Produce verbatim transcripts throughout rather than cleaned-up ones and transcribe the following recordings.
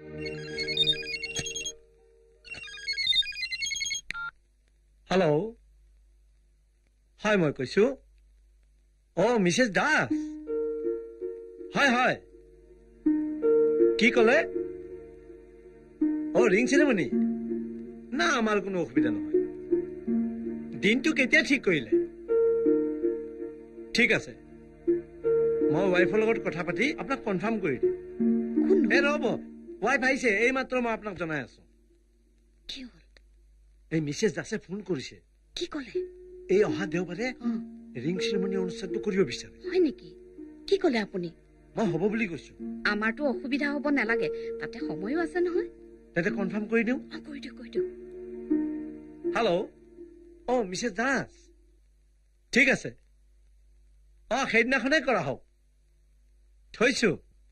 Hello' হয় মই কৈছো অ মিছেছ দাস হয় হয় কি ক'লে অ ৰিং চেৰেমনি না আমাৰ কোনো অসুবিধা নহয় দিনটো কেতিয়া ঠিক কৰিলে ঠিক আছে মই ৱাইফৰ লগত কথা পাতি আপোনাক কনফাৰ্ম কৰি দিম এ ৰ'ব ৱাইফ আহিছে এই মাত্ৰ মই আপোনাক জনাই আছো কি হ'ল এই মিছেছ দাসে ফোন কৰিছে কি ক'লে এই অহা দেওবাৰে ৰিং চেৰেমনি অনুষ্ঠানটো কৰিব বিচাৰে হয় নেকি কি ক'লে আপুনি মই হ'ব বুলি কৈছো আমাৰতো অসুবিধা হ'ব নালাগে তাতে সময়ো আছে নহয় তাতে কনফাৰ্ম কৰি দিওঁ কৈ দিওঁ কৈ দিওঁ হেল্ল' অ মিছেছ দাস ঠিক আছে অ সেইদিনাখনে কৰা হওক থৈছো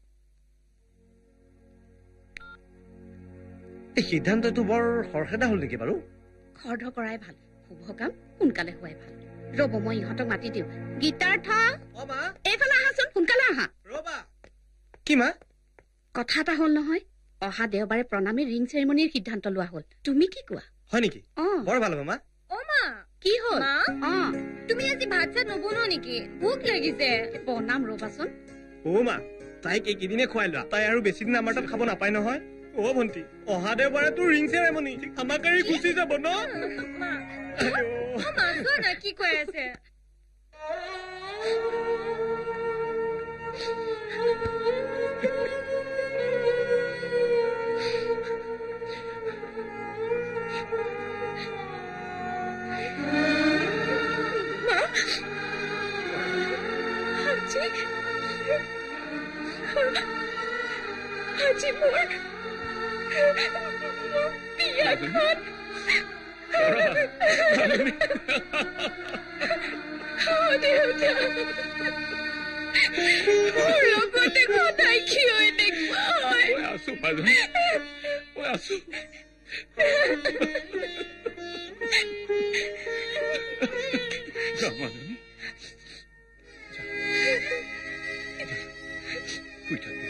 এই সিদ্ধান্তটো বৰ খৰখেদা হ'ল নেকি বাৰু খৰধ কৰাই ভাল শুভ কাম সোনকালে হোৱাই ভাল ৰ'ব মই ইহঁতক মাতি দিওঁ গীতাৰ্থ এইফালে আহাচোন সোনকালে আহা ৰবা কি মা কথা এটা হ'ল নহয় অহা দেওবাৰে প্ৰণামী ৰিং চেৰেমনিৰ সিদ্ধান্ত লোৱা হ'ল তুমি কি কোৱা হয় নেকি বৰ ভাল হ'ব মা অ মা কি হ'ল অ তুমি আজি ভাত চাত নবনোৱা নেকি ভোক লাগিছে বনাম ৰবাচোন অ মা তাইক এইকেইদিনে খুৱাই লোৱা তাই আৰু বেছি দিন আমাৰ তাত খাব নাপায় নহয় অ ভণ্টি অহা দেওবাৰে তোৰ ৰিং চেৰেমনি আমাক এৰি গুচি যাব ন না কি কৈ আছে আজি মোৰ বিয়াখন মোৰ লগতে সদায় কিয় এনেকুৱা হয় আছো মাজনী মই আছো মাজনী শুই থাক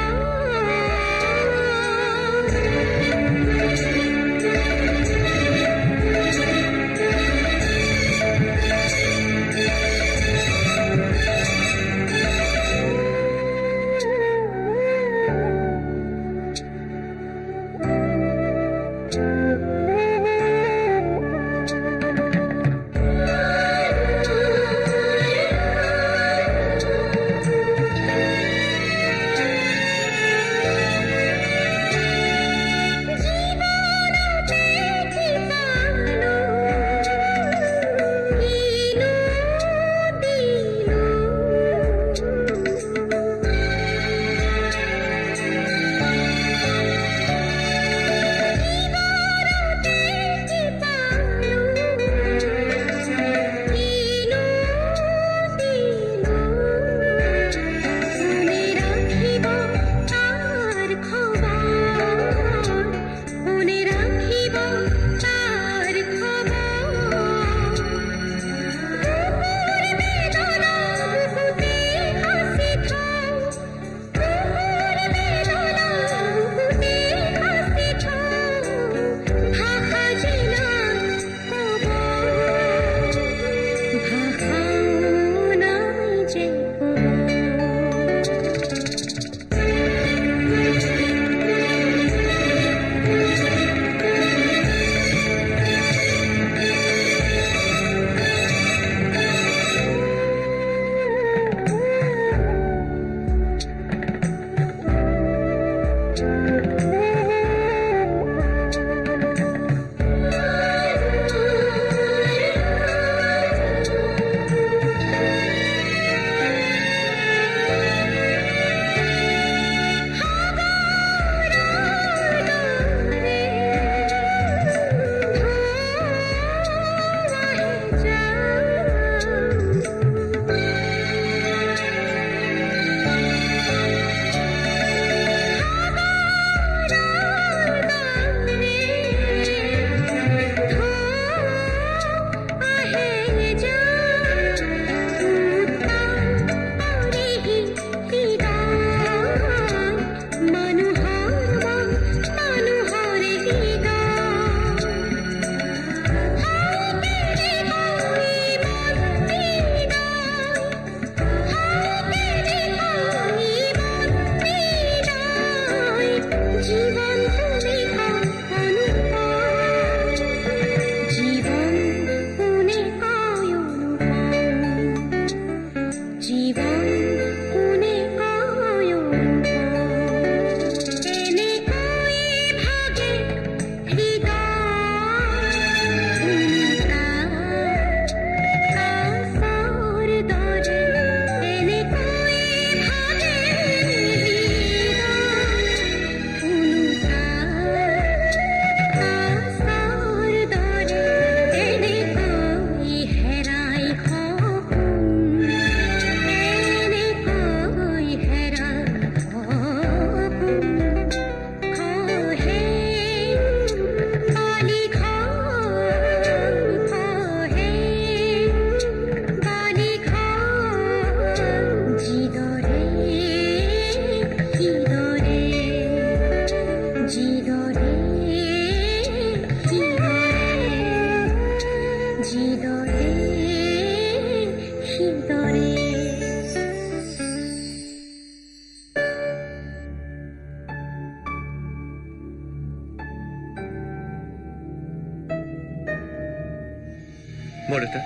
বৰদেউতা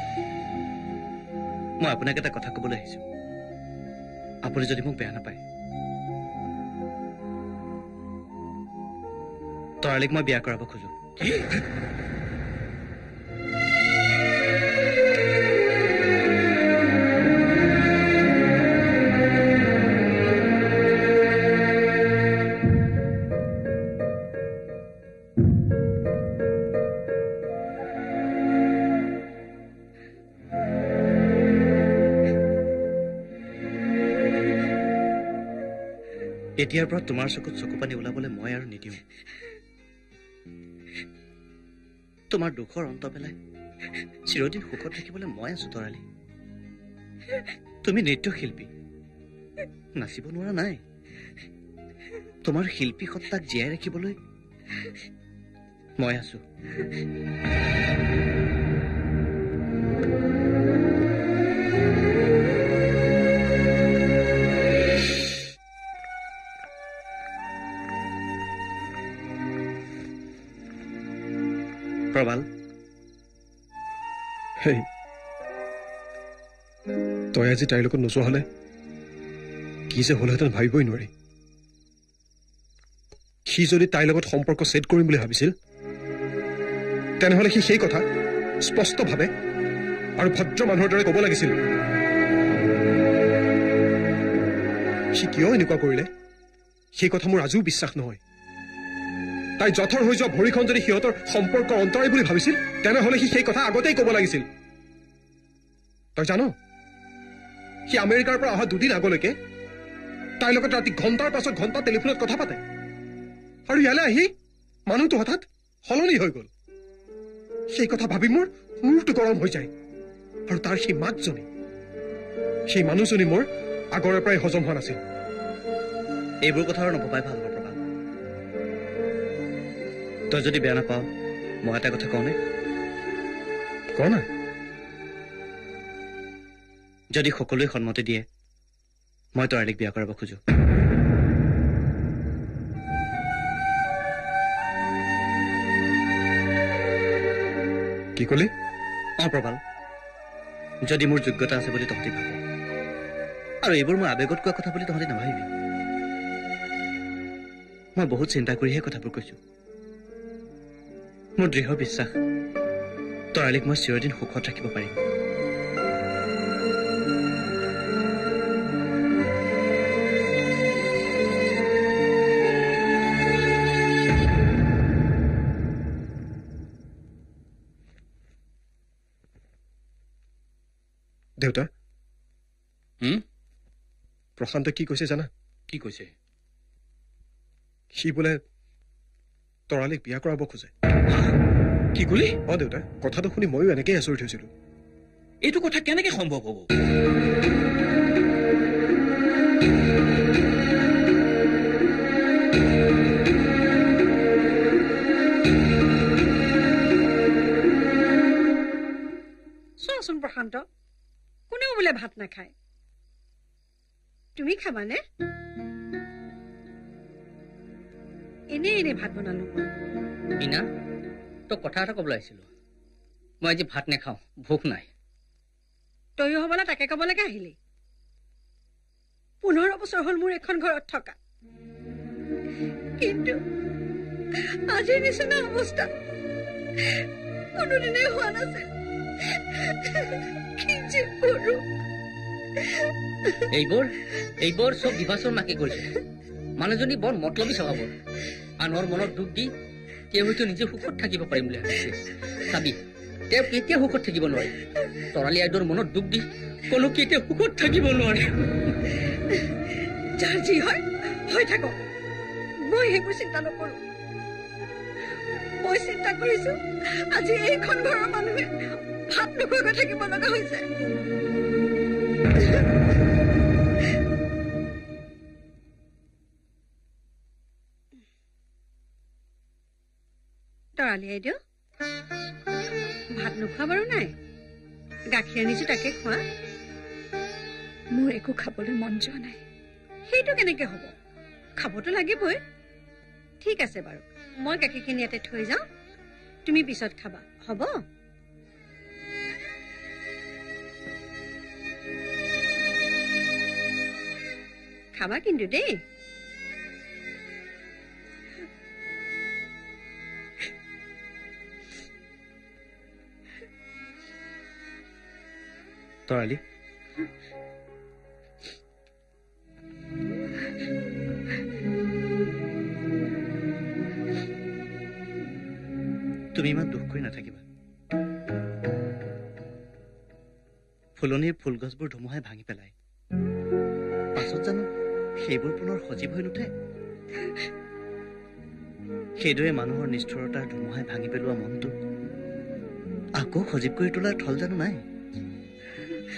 মই আপোনাক এটা কথা ক'বলৈ আহিছো আপুনি যদি মোক বেয়া নাপায় তৰালিক মই বিয়া কৰাব খোজো কি এতিয়াৰ পৰা তোমাৰ চকুত চকু পানী ওলাবলৈ মই আৰু নিদিওঁ তোমাৰ দুখৰ অন্ত পেলাই চিৰদিন সুখত থাকিবলৈ মই আছো তৰালি তুমি নৃত্যশিল্পী নাচিব নোৱাৰা নাই তোমাৰ শিল্পী সত্তাক জীয়াই ৰাখিবলৈ মই আছো। প্ৰবাল, হেই তই আজি তাইৰ লগত নোচোৱা হলে কি যে হলহেঁতেন ভাবিবই নোৱাৰি। সি যদি তাইৰ লগত সম্পৰ্ক ছেট কৰিম বুলি ভাবিছিল তেনেহলে সি সেই কথা স্পষ্টভাৱে আৰু ভদ্ৰ মানুহৰ দৰে ক'ব লাগিছিল। সি কিয় এনেকুৱা কৰিলে সেই কথা মোৰ আজিও বিশ্বাস নহয়। তাই জঠৰ হৈ যোৱা ভৰিখন যদি সিহঁতৰ সম্পৰ্কৰ অন্তৰায় বুলি ভাবিছিল তেনেহলে সি সেই কথা আগতেই ক'ব লাগিছিল। তই জান সি আমেৰিকাৰ পৰা অহা দুদিন আগলৈকে তাইৰ লগত ৰাতি ঘণ্টাৰ পাছত ঘণ্টা টেলিফোনত কথা পাতে আৰু ইয়ালৈ আহি মানুহটো হঠাৎ সলনি হৈ গ'ল। সেই কথা ভাবি মোৰ মূৰটো গৰম হৈ যায়। আৰু তাৰ সেই মাতজনী সেই মানুহজনী মোৰ আগৰে পৰাই হজম হোৱা নাছিল। এইবোৰ কথা আৰু নভবাই ভাল হ'ব প্ৰবাল। তই যদি বেয়া নাপাৱ মই এটা কথা কওঁনে? ক না। যদি সকলোৱে সন্মতি দিয়ে মই তৰালীক বিয়া কৰাব খোজো। কি কলি? অ প্ৰবাল, যদি মোৰ যোগ্যতা আছে বুলি তহঁতি ভাব আৰু এইবোৰ মই আবেগত কোৱা কথা বুলি তহঁতি নাভাবিবি। মই বহুত চিন্তা কৰিহে কথাবোৰ কৈছো। মোৰ দৃঢ় বিশ্বাস তৰালীক মই চিৰদিন সুখত ৰাখিব পাৰিম। দেউতা, হুম প্ৰশান্তে কি কৈছে জানা? কি কৈছে? সি বোলে তৰালীক বিয়া কৰাব খোজে। কি কলি? অ দেউতা, কথাটো শুনি ময়ো এনেকেই আচৰিত হৈছিলো। এইটো কথা কেনেকে সম্ভৱ হ'ব? চোৱাচোন প্ৰশান্ত, কোনেও বোলে ভাত নাখায়, তুমি খাবানে? এনে এনে ভাত বনালো। বিনা, তোক কথা এটা কবলৈ আহিছিলো। মই আজি ভাত নাখাওঁ, ভোক নাই। তয়ো হবলা তাকে কবলৈকে আহিলি? পোন্ধৰ বছৰ হল মোৰ এখন ঘৰত থকা, কিন্তু আজিৰ নিচিনা অৱস্থা কোনোদিনেই হোৱা নাছিল। কি যে কৰো? এইবোৰ এইবোৰ চব বিভাসৰ মাকে কৰিছে। মানুহজনী বৰ মতলবী স্বভাৱৰ, আনৰ মনত দুখ দি তেওঁ হয়তো নিজে সুখত থাকিব পাৰিম বুলি ভাবিছে। চাবি, তেওঁ কেতিয়া সুখত থাকিব নোৱাৰে। তৰালী আইদেউৰ মনত দুখ দি কোনো কেতিয়া সুখত থাকিব নোৱাৰে। যাৰ যি হয় হৈ থাকক, মই সেইবোৰ চিন্তা নকৰো। মই চিন্তা কৰিছো আজি এইখন ঘৰৰ মানুহে ভাত নোখোৱাকৈ থাকিব লগা হৈছে। তৰালী আইদেউ, ভাত নোখোৱা বাৰু নাই, গাখীৰ আনিছো তাকে খোৱা। মোৰ একো খাবলৈ মন যোৱা নাই। সেইটো কেনেকে হব? খাবতো লাগিবই। ঠিক আছে বাৰু, মই গাখীৰখিনি ইয়াতে থৈ যাওঁ, তুমি পিছত খাবা, হ'ব? খাবা কিন্তু দেই। তৰালী, তুমি ইমান দুখ কৰি নাথাকিবা। ফুলনিৰ ফুলগছবোৰ ধুমুহাই ভাঙি পেলায়, পাছত জানো সেইবোৰ পুনৰ সজীৱ হৈ নুঠে? সেইদৰে মানুহৰ নিষ্ঠুৰতাৰ ধুমুহাই ভাঙি পেলোৱা মনটো আকৌ সজীৱ কৰি তোলাৰ থল জানো নাই?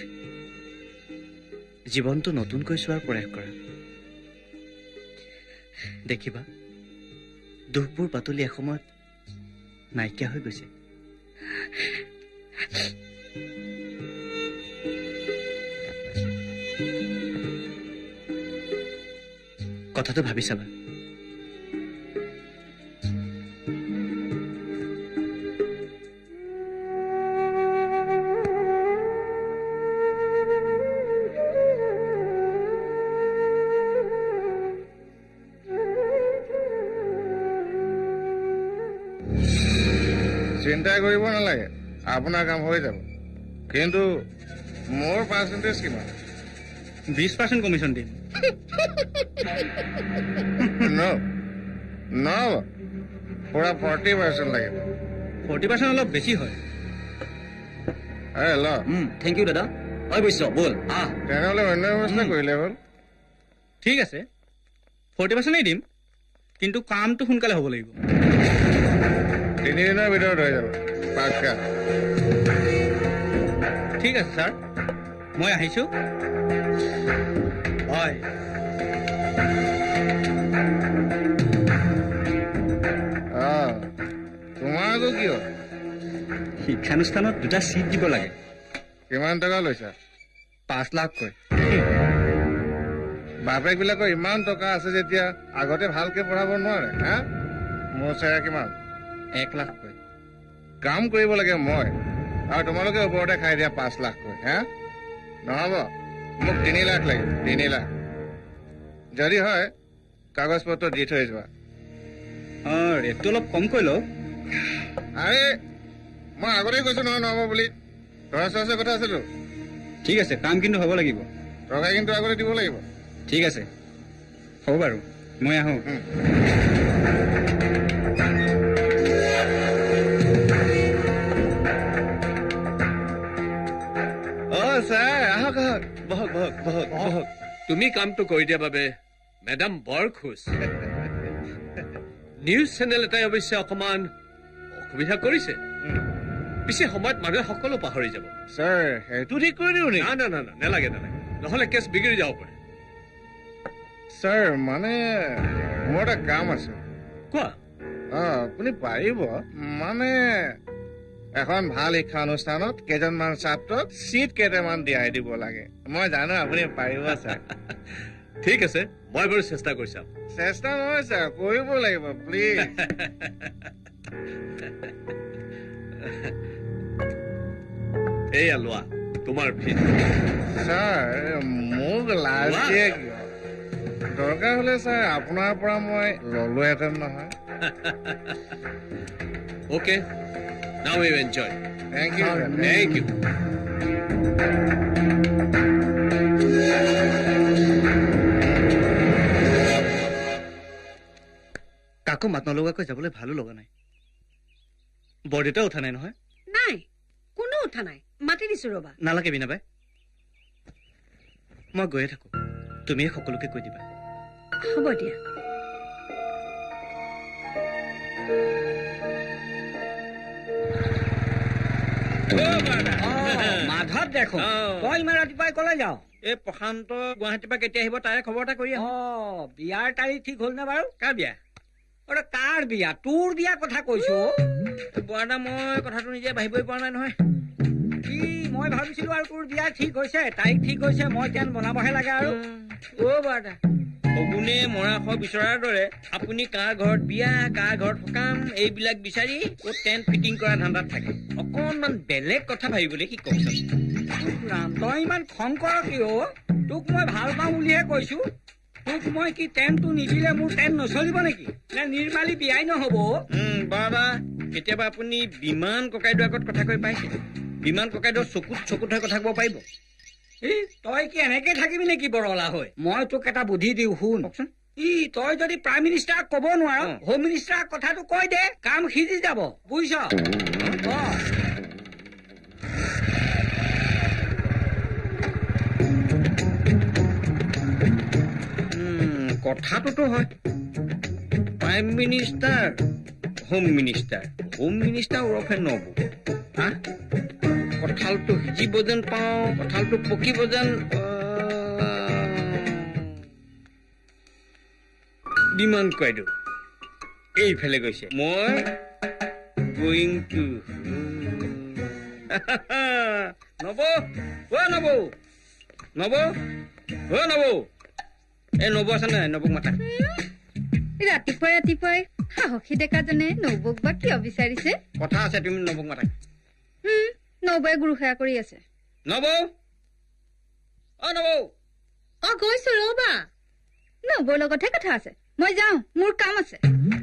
জীৱনটো নতুনকৈ চোৱাৰ প্ৰয়াস কৰা। দেখিবা দুখবোৰ পাতলি এসময়ত নাইকিয়া হৈ গৈছে। কথাটো ভাবি চাবা। চিন্তা কৰিব নালাগে, আপোনাৰ কাম হৈ যাব। কিন্তু মোৰ পাৰ্চেণ্টেজ কিমান? বিশ পাৰ্চেণ্ট কমিশ্যন দিম। নহ'ব, পুৰা ফৰ্টি পাৰ্চেণ্ট লাগিব। ফৰ্টি পাৰ্চেণ্ট অলপ বেছি হয়। ল থেংক ইউ দাদা। অৱশ্য ব'ল আহ। তেনেহ'লে অন্য ব্যৱস্থা কৰিলে হ'ল। ঠিক আছে, ফৰ্টি পাৰ্চেণ্টেই দিম, কিন্তু কামটো সোনকালে হ'ব লাগিব। তিনিদিনৰ ভিতৰত হৈ যাব পাক্কা। ঠিক আছে ছাৰ, মই আহিছো। হয়, অঁ তোমাৰ আকৌ কি হ'ল? শিক্ষানুষ্ঠানত দুটা চিট দিব লাগে। কিমান টকা লৈছা? পাঁচ লাখকৈ। বাপেকবিলাকৰ ইমান টকা আছে যেতিয়া আগতে ভালকে পঢ়াব নোৱাৰে হা? মোৰ চেৰা কিমান? এক লাখকৈ। কাম কৰিব লাগে মই, আৰু তোমালোকে ওপৰতে খাই দিয়া পাঁচ লাখকৈ হা? নহ'ব, মোক তিনি লাখ লাগিব, তিনি লাখ। যদি হয় কাগজ পত্ৰ দি থৈ যোৱা। অঁ, ৰেটটো অলপ কমকৈ লওক। আৰে মই আগতেই কৈছো নহয় নহ'ব বুলি। টকা চৰা কথা আছেতো। ঠিক আছে, কাম কিন্তু হ'ব লাগিব। টকা কিন্তু আগতে দিব লাগিব। ঠিক আছে, হ'ব বাৰু, মই আহোঁ। অঁ ছাৰ আহক আহক, বহক বহক বহক বহক। তুমি কামটো কৰি দিয়া বাবে মেডাম বৰ খুচ। নিউজ চেনেল এটাই অৱশ্যে অকমান অসুবিধা কৰিছে। পিছে সময়ত মানুহে সকলো পাহৰি যাব। ছাৰ সেইটো ঠিক কৰি দিওঁ নেকি? না না না নালাগে নালাগে, নহ'লে কেছ বিগিৰি যাব পাৰে। ছাৰ মানে মোৰ এটা কাম আছে। কোৱা। অঁ আপুনি পাৰিব মানে এখন ভাল শিক্ষা অনুষ্ঠানত কেইজনমান ছাত্ৰক চিট কেইটামান দিয়াই দিব লাগে। মই জানো আপুনি পাৰিব ছাৰ। ঠিক আছে, মই বাৰু চেষ্টা কৰি চাম। চেষ্টা নহয় ছাৰ, কৰিব লাগিব প্লিজ। এয়া লোৱা তোমাৰ ফিজ। ছাৰ মোক লাজ দিয়ে কিয়? দৰকাৰ হলে ছাৰ আপোনাৰ পৰা মই ললোহেঁতেন নহয়। Okay, now you enjoy. Thank you thank you. কাকো মাত নলগাকৈ যাবলৈ ভালো লগা নাই। বৰদেউতাও উঠা নাই নহয়? নাই, কোনো উঠা নাই। মাতি দিছো ৰবা। নালাগে বিনাবাই, মই গৈয়ে থাকো, তুমিয়ে সকলোকে কৈ দিবা। হ'ব দিয়া। মাধৱ দেখোন, তই ইমান ৰাতিপুৱাই কলে যাও? এই প্ৰশান্ত গুৱাহাটীৰ পৰা কেতিয়া আহিব তাৰে খবৰ এটা কৰি আহো। অ বিয়াৰ তাৰিখ ঠিক হ'ল নে বাৰু? কাৰ বিয়া? অৰে কাৰ বিয়া? তোৰ বিয়া কথা কৈছো। বৰদা, মই কথাটো নিজে ভাবিবই পৰা নাই নহয়। কি মই ভাবিছিলো আৰু তোৰ বিয়া ঠিক হৈছে, তাৰিখ ঠিক হৈছে, মই টেন বনাবহে লাগে আৰু। অ বৰদা, শগুনে মৰাশ বিচৰাৰ দৰে আপুনি কাৰ ঘৰত বিয়া, কাৰ ঘৰত সকাম এইবিলাক বিচাৰি টেণ্ট ফিটিং কৰা ধান্দাত থাকে। অকনমান বেলেগ কথা ভাবিবলৈ কি কওকচোন। ৰাম, তই ইমান খং কৰ কিয়? তোক মই ভাল পাওঁ বুলিহে কৈছো। তোক মই কি টেণ্টটো নিদিলে মোৰ টেণ্ট নচলিব নেকি? নে নিৰ্মালি বিয়াই নহব? বাবা, কেতিয়াবা আপুনি বিমান ককাইদেউৰ আগত কথা কৈ পাইছে? বিমান ককাইদেউৰ চকুত চকুত হৈ কথা কব পাৰিব? এই তই কি এনেকে থাকিবি নেকি বৰলা হৈ? মই তোক এটা বুদ্ধি দিওঁ, শুন। ই তই যদি প্ৰাইম মিনিষ্টাৰক কব নোৱাৰ, হোম মিনিষ্টাৰক কথাটো কৈ দে, কাম সিজি যাব, বুজিছ? কথাটোতো হয়, prime minister home minister, home minister ওৰফে নবৌ। হা, কঁঠালটো সিজিব যেন পাওঁ, কঁঠালটো পকিব যেন। ডিমাণ্ড কয়টো এইফালে গৈছে মই গোয়িং টু নব অ নব নব অ নব এই নব আছে নাই নবক মাতা ৰাতিপুৱাই ৰাতিপুৱাই সাহসী ডেকাজনে নবৌক বা কিয় বিচাৰিছে কথা আছে তুমি নবক মাতা নবৌৱে গুৰু সেৱা কৰি আছে নব অ নব অ গৈছো ৰবা নবৌৰ লগতহে কথা আছে মই যাওঁ মোৰ কাম আছে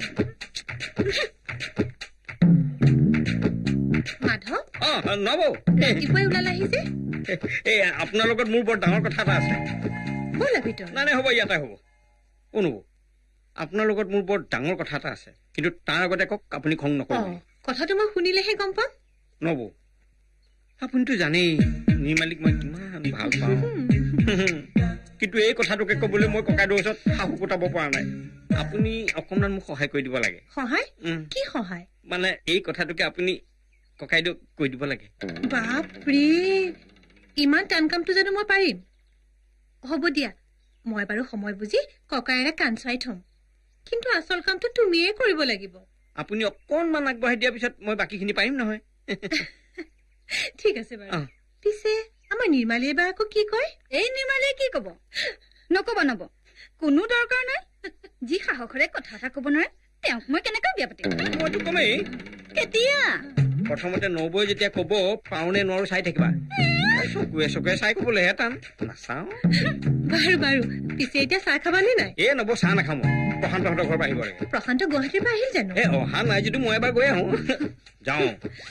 মাধৱ অ নব ৰাতিপুৱাই ওলালে আহিছে এই আপোনাৰ লগত মোৰ বৰ ডাঙৰ কথা এটা আছে ব'লা ভিতৰত নাই নাই হ'ব ইয়াতে হ'ব অ নব আপোনাৰ লগত মোৰ বৰ ডাঙৰ কথা এটা আছে কিন্তু তাৰ আগতে কওক আপুনি খং নকৰিব কথাটো মই শুনিলেহে গম পাম নব আপুনিতো জানেই নিৰ্মালিক মই কিমান ভাল পাওঁ কিন্তু এই কথাটোকে কবলৈ মই ককাইদেউৰ ওচৰত সাহস গোটাব পৰা নাই আপুনি অকণমান মোক সহায় কৰি দিব লাগে সহায় কি সহায় মানে এই কথাটোকে আপুনি ককাইদেউক কৈ দিব লাগে বাপৰে ইমান টান কামটো জানো মই পাৰিম হ'ব দিয়া মই বাৰু সময় বুজি ককাইৰে কাণ চাই থম কিন্তু আচল কামটো তুমিয়ে কৰিব লাগিব আপুনি অকণমান আগবঢ়াই দিয়াৰ পিছত মই বাকীখিনি পাৰিম নহয় ঠিক আছে বাৰু পিছে আমাৰ নিৰ্মালীয়ে বা আকৌ কি কয় এই নিৰ্মালীয়ে কি কব নকব নব কোনো দৰকাৰ নাই যি সাহসেৰে কথা এটা কব নোৱাৰে তেওঁক মই কেনেকৈ বিয়া পাতিম মইতো কমেই কেতিয়া প্ৰথমতে নবৌৱে যেতিয়া কব পাওনে নোৱাৰো চাই থাকিবা চকুৱে চকুৱে চাই কবলৈহে টান নাচাওঁ বাৰু বাৰু পিছে এতিয়া চাহ খাবানে নাই এ নব চাহ নাখাম প্ৰশান্তহঁতৰ ঘৰ পৰা আহিব লাগে প্ৰশান্ত গুৱাহাটীৰ পৰা আহিল জানো এ অহা নাই যদি মই এবাৰ গৈ আহো যাওঁ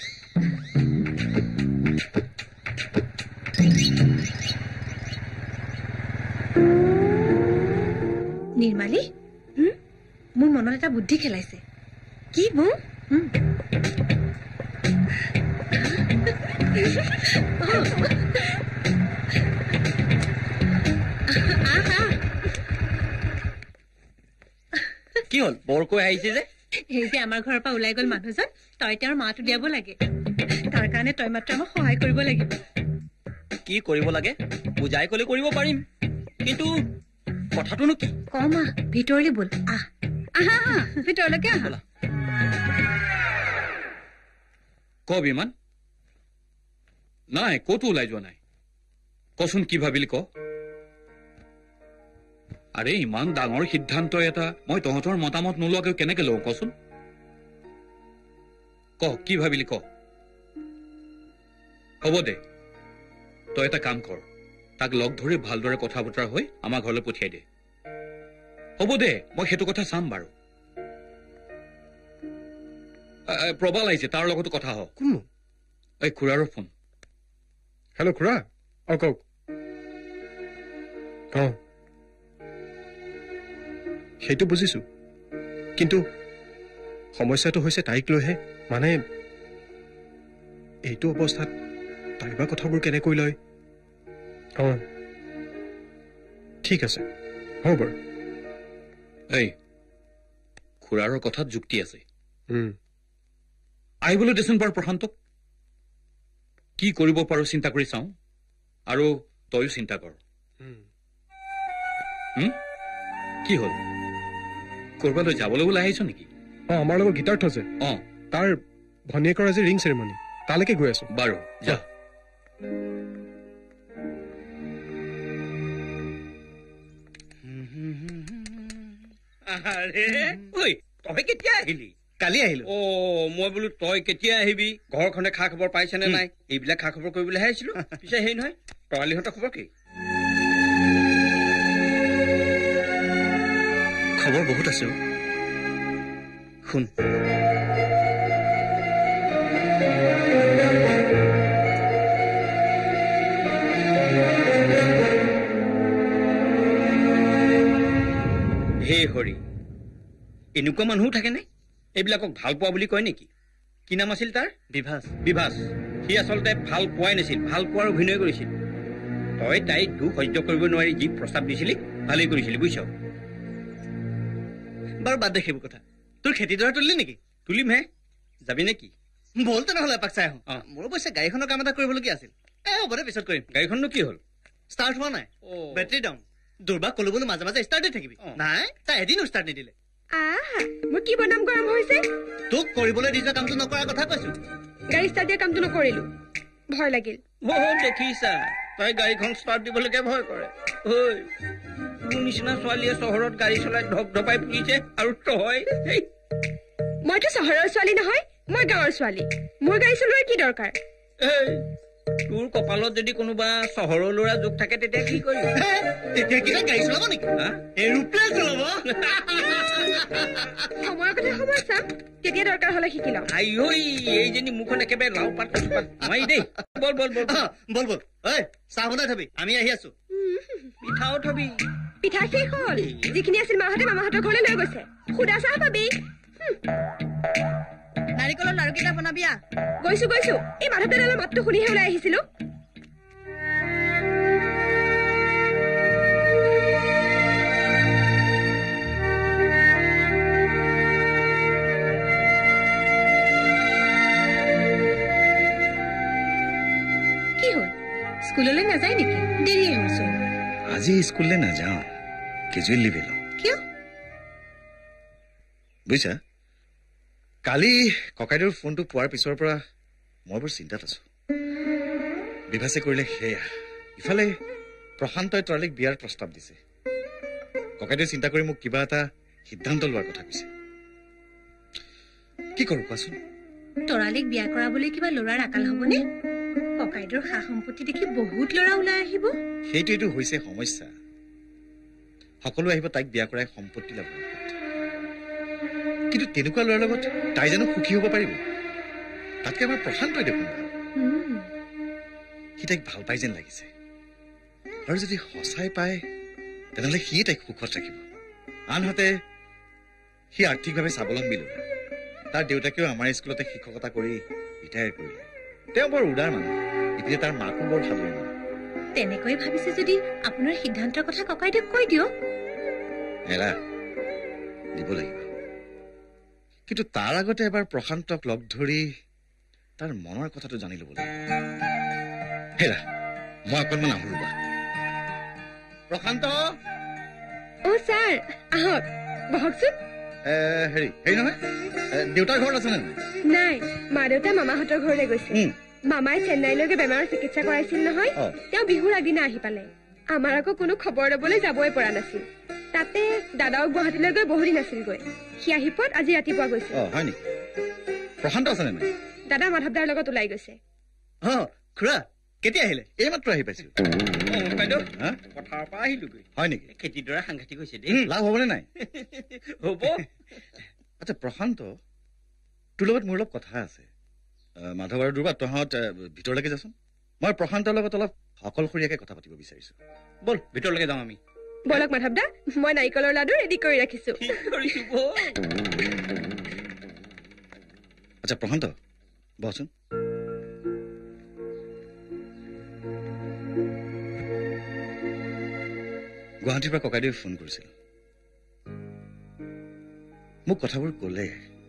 নিৰ্মালী মোৰ মনত এটা বুদ্ধি খেলাইছে কি বৌ কি হ'ল বৰকৈ আহিছে যে এই যে আমাৰ ঘৰৰ পৰা ওলাই গল মানুহজন তই তেওঁৰ মাত উলিয়াব লাগে তাৰ কাৰণে তই মাত্ৰ আমাক সহায় কৰিব লাগিব কি কৰিব লাগে বুজাই কলে কৰিব পাৰিম কিন্তু কথাটোনো কি ক মা ভিতৰলৈ বল আহ আহা আহা ভিতৰলৈকে আহা ক বিমান নাই কতো ওলাই যোৱা নাই কচোন কি ভাবিলি ক আৰে ইমান ডাঙৰ সিদ্ধান্ত এটা মই তহঁতৰ মতামত নোলোৱাকৈ কেনেকে লওঁ কচোন ক কি ভাবিলি ক হ'ব দে তই এটা কাম কৰ তাক লগ ধৰি ভালদৰে কথা বতৰা হৈ আমাৰ ঘৰলৈ পঠিয়াই দে হ'ব দে মই সেইটো কথা চাম বাৰু প্ৰবাল আহিছে তাৰ লগতো কথা হওক কোনো এই খুৰাৰৰ ফোন হেল্ল' খুৰা অ কওক অ সেইটো বুজিছো কিন্তু সমস্যাটো হৈছে তাইক লৈহে মানে এইটো অৱস্থাত তাই বা কথাবোৰ কেনেকৈ লয় অ ঠিক আছে হ'ব বাৰু এই খুৰাৰৰ কথাত যুক্তি আছে উম আহিবলৈ দেচোন বাৰু প্ৰশান্তক কি কৰিব পাৰো চিন্তা কৰি চাওঁ আৰু তয়ো চিন্তা কৰ কি হ'ল কৰবালৈ যাবলৈ ওলাই আহিছ নেকি অ আমাৰ লগত গীতাৰ্থ যে অ তাৰ ভনীয়েকৰ আজি ৰিং চেৰেমনি তালৈকে গৈ আছো বাৰু যা তই কেতিয়া আহিলি কালি আহিলো অ মই বোলো তই কেতিয়া আহিবি ঘৰখনে খা খবৰ পাইছেনে নাই এইবিলাক খা খবৰ কৰিবলৈহে আহিছিলো পিছে সেই নহয় তৰালিহঁতৰ খবৰ কি খবৰ বহুত আছে শুন হে হৰি এনেকুৱা মানুহো থাকেনে এইবিলাকক ভাল পোৱা বুলি কয় নেকি কি নাম আছিল তাৰ বিভাস বিভাস সি আচলতে ভাল পোৱাই নাছিল ভাল পোৱাৰ অভিনয় কৰিছিল তই তাইক দুখ সহ্য কৰিব নোৱাৰি যি প্ৰস্তাৱ দিছিলি ভালেই কৰিছিলি বুজিছ বাৰু বাদ দে সেইবোৰ কথা তোৰ খেতিডৰা তুলিলি নেকি তুলিমহে যাবি নে কি বল তেনেহ'লে এপাক চাই আহোঁ মোৰ অৱশ্যে গাড়ীখনৰ কাম এটা কৰিবলগীয়া আছিল এ হ'ব দে পিছত কৰিম গাড়ীখননো কি হ'ল ষ্টাৰ্ট হোৱা নাই অ' বেটাৰী ডাউন দুৰ্বাক কলো বোলো মাজে মাজে ষ্টাৰ্ট দি থাকিবি নাই তাই এদিনো ষ্টাৰ্ট নিদিলে আহা মোৰ কি বনাম গৰম হৈছে তোক কৰিবলৈ দি যোৱা কামটো নকৰাৰ কথা কৈছো গাড়ী ষ্টাৰ্ট দিয়া কামটো নকৰিলো ভয় লাগিল বহুত দেখিছা তাই গাড়ীখন ষ্টাৰ্ট দিবলৈকে ভয় কৰে ঐ মোৰ নিচিনা ছোৱালীয়ে চহৰত গাড়ী চলাই ধপ ধপাই ফুৰিছে আৰু তই মইতো চহৰৰ ছোৱালী নহয় মই গাঁৱৰ ছোৱালী মোৰ গাড়ী চলোৱাৰ কি দৰকাৰ তোৰ কপালত যদি কোনোবা চহৰৰ ল'ৰা যোগ থাকে তেতিয়া কি কৰিবি তেতিয়া কিবা গাড়ী চলাব নেকি এৰোপ্লেন চলাব সময়ৰ কথা সময় চাম তেতিয়া দৰকাৰ হলে শিকি লম আইঐ এইজনী মুখখন একেবাৰে লাও পাত মাৰি দেই বল বল বল বল বল ঐ চাহ বনাই থবি আমি আহি আছো পিঠাও থবি পিঠা শেষ হল যিখিনি আছিল মাহঁতে মামাহঁতৰ ঘৰলৈ লৈ গৈছে সুদা চাহ পাবি নাৰিকলৰ লাৰু কেইটা বনাবি গৈছো গৈছো এই মাধৱ দাদাৰ মাতটো শুনিহে ওলাই আহিছিলো কি হ'ল স্কুললৈ নাযায় নেকি দেৰি হৈছো আজি স্কুললৈ নাযাওঁ কেজুৱেল লিভ লওঁ কিয় বুজিছা কালি ককাইদেউৰ ফোনটো পোৱাৰ পিছৰ পৰা মই বৰ চিন্তাত আছো বিভাসে কৰিলে সেয়া ইফালে প্ৰশান্তই তৰালিক বিয়াৰ প্ৰস্তাৱ দিছে ককাইদেউ চিন্তা কৰি মোক কিবা এটা সিদ্ধান্ত লোৱাৰ কথা কৈছে কি কৰো কোৱাচোন তৰালিক বিয়া কৰাবলৈ কিবা ল'ৰাৰ আকাল হবনে ককাইদেউৰ সা সম্পত্তি দেখি বহুত ল'ৰা ওলাই আহিব সেইটোৱেইটো হৈছে সমস্যা সকলো আহিব তাইক বিয়া কৰাই সম্পত্তি লাভ কিন্তু তেনেকুৱা ল'ৰাৰ লগত তাই জানো সুখী হ'ব পাৰিব তাতকে আমাৰ প্ৰশান্তই দেখোন সি তাইক ভাল পাই যেন লাগিছে আৰু যদি সঁচাই পায় তেনেহ'লে সিয়ে তাইক সুখত ৰাখিব আনহাতে সি আৰ্থিকভাৱে স্বাৱলম্বী ল'ৰা তাৰ দেউতাকেও আমাৰ স্কুলতে শিক্ষকতা কৰি ৰিটায়াৰ কৰিলে তেওঁ বৰ উদাৰ মানুহ ইপিনে তাৰ মাকো বৰ সাধুৰী মানুহ তেনেকৈ ভাবিছে যদি আপোনাৰ সিদ্ধান্তৰ কথা ককাইদেউক কৈ দিয়ক এৰা দিব লাগিব কিন্তু তাৰ আগতে এবাৰ প্ৰশান্তক লগ ধৰি তাৰ মনৰ কথাটো জানি ল'ব লাগিব হেৰা মই অকণমান আহো ৰ'বা প্ৰশান্ত অ ছাৰ আহক বহকচোন হেৰি হেৰি নহয় দেউতাৰ ঘৰত আছে নে নাই মা দেউতা মামাহঁতৰ ঘৰলৈ গৈছে মামাই চেন্নাইলৈকে বেমাৰৰ চিকিৎসা কৰাইছিল নহয় তেওঁ বিহুৰ আগদিনা আহি পালে আমাৰ আকৌ কোনো খবৰ ল'বলৈ যাবই পৰা নাছিল তাতে দাদাও গুৱাহাটীলৈ গৈ বহুদিন আছিলগৈ সি আহি পোৱাত আজি ৰাতিপুৱা গৈছে হয় নেকি প্ৰশান্ত আছে নে দাদা মাধৱদাৰ লগত ওলাই গৈছে খুৰা কেতিয়া আহিলে এইমাত্ৰ আহি পাইছো পথাৰৰ পৰা আহিলোগৈ হয় নেকি খেতিডৰা সাংঘাতিক হৈছে দেই লাভ হ'বনে নাই হ'ব আচ্ছা প্ৰশান্ত তোৰ লগত মোৰ অলপ কথা আছে মাধৱ আৰু দুৰ্বা তহঁত ভিতৰলৈকে যাচোন মই প্ৰশান্তৰ লগত অলপ অকলশৰীয়াকে কথা পাতিব বিচাৰিছো বল ভিতৰলৈকে যাওঁ আমি বলক মাধৱ দা মই নাৰিকলৰ লাডু ৰেডি কৰি ৰাখিছো আচ্ছা প্ৰশান্ত বহচোন গুৱাহাটীৰ পৰা ককাইদেৱে ফোন কৰিছিল মোক কথাবোৰ কলে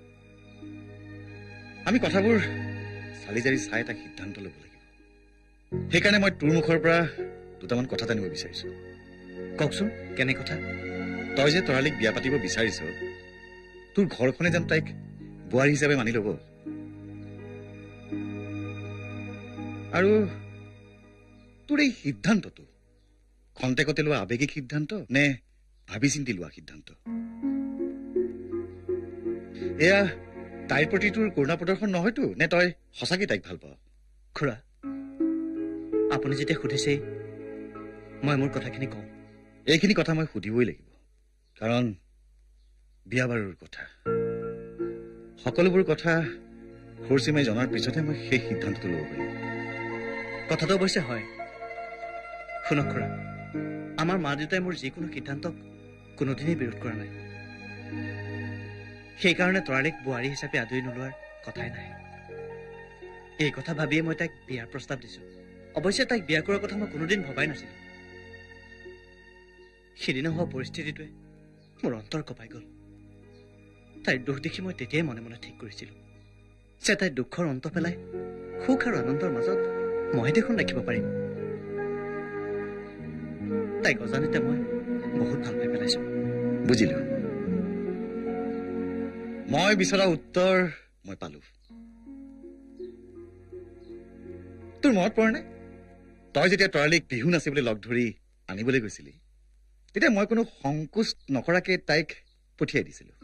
আমি কথাবোৰ চালি জাৰি চাই এটা সিদ্ধান্ত ল'ব লাগিব সেইকাৰণে মই তোৰ মুখৰ পৰা দুটামান কথা জানিব বিচাৰিছো কওকচোন কেনে কথা তই যে তৰালিক বিয়া পাতিব বিচাৰিছ তোৰ ঘৰখনে যেন তাইক বোৱাৰী হিচাপে মানি ল'ব আৰু তোৰ এই সিদ্ধান্তটো খন্তেকতে লোৱা আৱেগিক সিদ্ধান্ত নে ভাবি চিন্তি লোৱা সিদ্ধান্ত এয়া তাইৰ প্ৰতি তোৰ কৰুণা প্ৰদৰ্শন নহয়তো নে তই সঁচাকৈ তাইক ভাল পাৱ খুৰা আপুনি যেতিয়া সুধিছে মই মোৰ কথাখিনি কওঁ এইখিনি কথা মই সুধিবই লাগিব কাৰণ বিয়া বাৰুৰ কথা সকলোবোৰ কথা সৰসীমাই জনাৰ পিছতহে মই সেই সিদ্ধান্তটো ল'ব পাৰিম কথাটো অৱশ্যে হয় শুনক খুৰা আমাৰ মা দেউতাই মোৰ যিকোনো সিদ্ধান্তক কোনোদিনেই বিৰোধ কৰা নাই সেইকাৰণে তৰালিক বোৱাৰী হিচাপে আদৰি নোলোৱাৰ কথাই নাই এই কথা ভাবিয়ে মই তাইক বিয়াৰ প্ৰস্তাৱ দিছো অৱশ্যে তাইক বিয়া কৰাৰ কথা মই কোনোদিন ভবাই নাছিলো সিদিনা হোৱা পৰিস্থিতিটোৱে মোৰ অন্তৰ কঁপাই গ'ল তাইৰ দুখ দেখি মই তেতিয়াই মনে মনে ঠিক কৰিছিলো যে তাইৰ দুখৰ অন্ত পেলাই সুখ আৰু আনন্দৰ মাজত মই দেখোন ৰাখিব পাৰিম তাইক অজানিতে মই বহুত ভাল পাই পেলাইছো বুজিলো মই বিচৰা উত্তৰ মই পালো তোৰ মনত পৰে নে তই যেতিয়া তৰালীক বিহু নাচিবলৈ লগ ধৰি আনিবলৈ গৈছিলি তেতিয়া মই কোনো সংকোচ নকৰাকে তাইক পঠিয়াই দিছিলো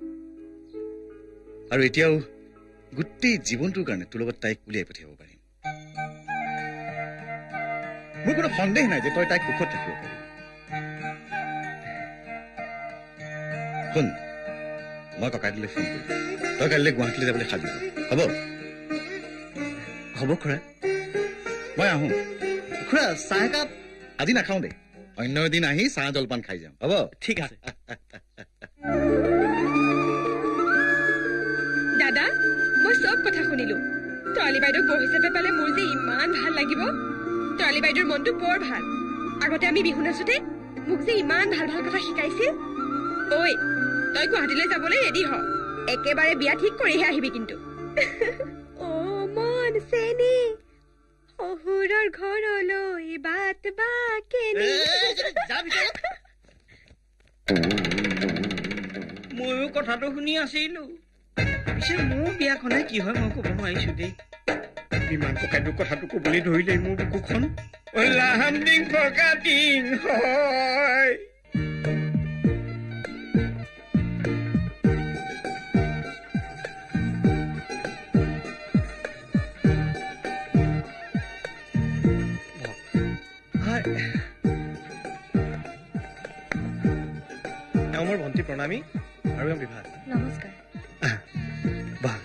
আৰু এতিয়াও গোটেই জীৱনটোৰ কাৰণে তোৰ লগত তাইক উলিয়াই পঠিয়াব পাৰিম মোৰ কোনো সন্দেহ নাই যে তই তাইক সুখত ৰাখিব পাৰিবি শুন মই ককাইদেউলৈ ফোন কৰিম তই কাইলৈ গুৱাহাটীলৈ যাবলৈ সাজু হ'ব হ'ব খুৰা মই আহোঁ খুৰা চাহ একাপ আজি নাখাওঁ দে অন্য এদিন আহি চাহ জলপান খাই যাম হ'ব ঠিক আছে দাদা মই চব কথা শুনিলো তৰালী বাইদেউক বৌ হিচাপে পালে মোৰ যে ইমান ভাল লাগিব তৰালী বাইদেউৰ মনটো বৰ ভাল আগতে আমি বিহু নাচোতে মোক যে ইমান ভাল ভাল কথা শিকাইছিল ঐ তই গুৱাহাটীলৈ যাবলৈ ৰেডি হ একেবাৰে বিয়া ঠিক কৰিহে আহিবি কিন্তু অ মন চেনি শহুৰৰ ঘৰলৈ বাট বাকেনি ময়ো কথাটো শুনি আছিলো পিছে মোৰ বিয়াখনে কি হয় মই ক'ব নোৱাৰিছো দেই ইমান ককাইদেউ কথাটো ক'বলৈ ধৰিলে মোৰ বুকুখন লাহামদিং ফকাটিং হয় মোৰ ভণ্টি প্ৰণামী আৰু এওঁ বিভা নমস্কাৰ বাহ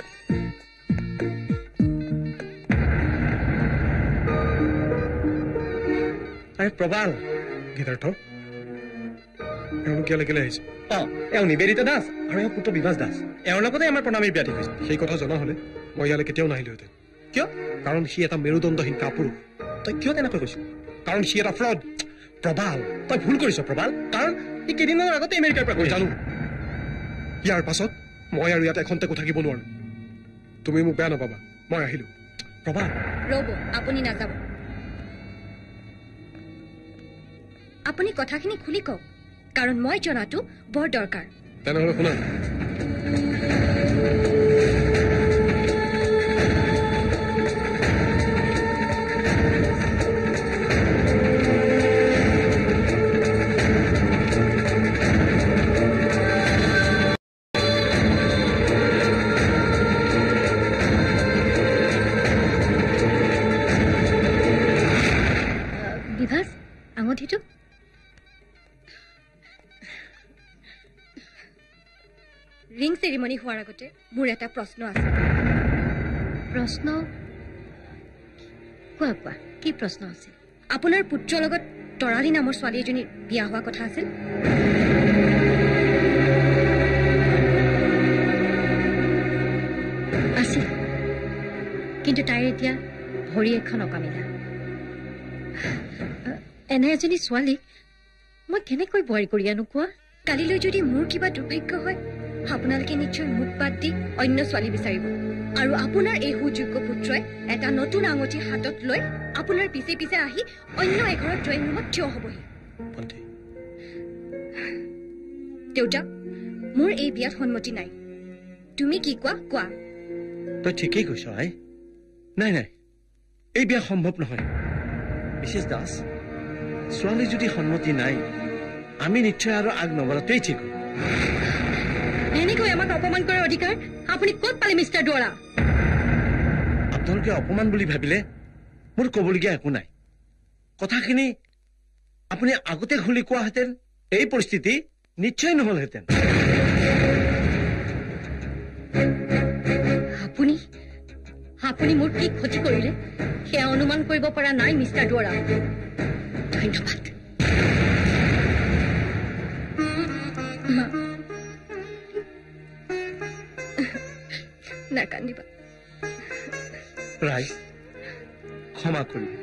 আৰে প্ৰবাল গীতাৰ্থ এওঁলোক কিয় লাগিলে আহিছে অ এওঁ নিবেদিতা দাস আৰু এওঁ পুত্ৰ বিভাস দাস এওঁৰ লগতে আমাৰ প্ৰণামীৰ বিয়া ঠিক হৈছে সেই কথা জনা হলে মই ইয়ালৈ কেতিয়াও নাহিলোহেঁতেন কিয় কাৰণ সি এটা মেৰুদণ্ডহীন কাপুৰুষ তই কিয় তেনেকৈ কৈছ কাৰণ সি এটা ফ্ৰড প্ৰবাল তই ভুল কৰিছ প্ৰবাল কাৰণ সি কেইদিনমানৰ আগতে আমেৰিকাৰ পৰা জানো ইয়াৰ পাছত মই আৰু ইয়াত এখনতে থাকিব নোৱাৰো তুমি মোক বেয়া নাপাবা মই আহিলো প্ৰবাল ৰ'ব আপুনি নাযাব আপুনি কথাখিনি খুলি কওক কাৰণ মই জনাটো বৰ দৰকাৰ তেনেহ'লে শুনা বিভাস আঙঠিটো ৰিং চেৰিমনি হোৱাৰ আগতে মোৰ এটা প্ৰশ্ন আছে প্ৰশ্ন কোৱা কোৱা কি প্ৰশ্ন আছে আপোনাৰ পুত্ৰৰ লগত তৰালী নামৰ ছোৱালী এজনী বিয়া হোৱা কথা আছিল আছিল কিন্তু তাইৰ এতিয়া ভৰি এখন অকামিলা এনে এজনী ছোৱালী মই কেনেকৈ বোৱাৰী কৰি আনো কোৱা কালিলৈ যদি মোৰ কিবা দুৰ্ভাগ্য হয় আপোনালোকে নিশ্চয় মোক বাদ দি অন্য ছোৱালী বিচাৰিব আৰু আপোনাৰ এই সুযোগ্য পুত্ৰই এটা নতুন আঙঠি হাতত লৈ আপোনাৰ পিছে পিছে আহি অন্য এঘৰৰ ড্ৰয়িং ৰুমত থিয় হ'বহি দেউতা মোৰ এই বিয়াত সন্মতি নাই তুমি কি কোৱা কোৱা তই ঠিকেই কৈছ আই নাই নাই এই বিয়া সম্ভৱ নহয় মিছেছ দাস ছোৱালী যদি সন্মতি নাই আমি নিশ্চয় আৰু আগ নবঢ়াটোৱেই ঠিক এনেকৈ আমাক অপমান কৰাৰ অধিকাৰ আপুনি ক'ত পালে মিষ্টাৰ দুৱৰা আপোনালোকে অপমান বুলি ভাবিলে মোৰ ক'বলগীয়া একো নাই কথাখিনি আপুনি আগতে খুলি কোৱাহেঁতেন এই পৰিস্থিতি নিশ্চয় নহলহেঁতেন আপুনি আপুনি মোৰ কি ক্ষতি কৰিলে সেয়া অনুমান কৰিব পৰা নাই মিষ্টাৰ দুৱৰা ধন্যবাদ নাকান্দিবা ৰাইজ ক্ষমা কৰিব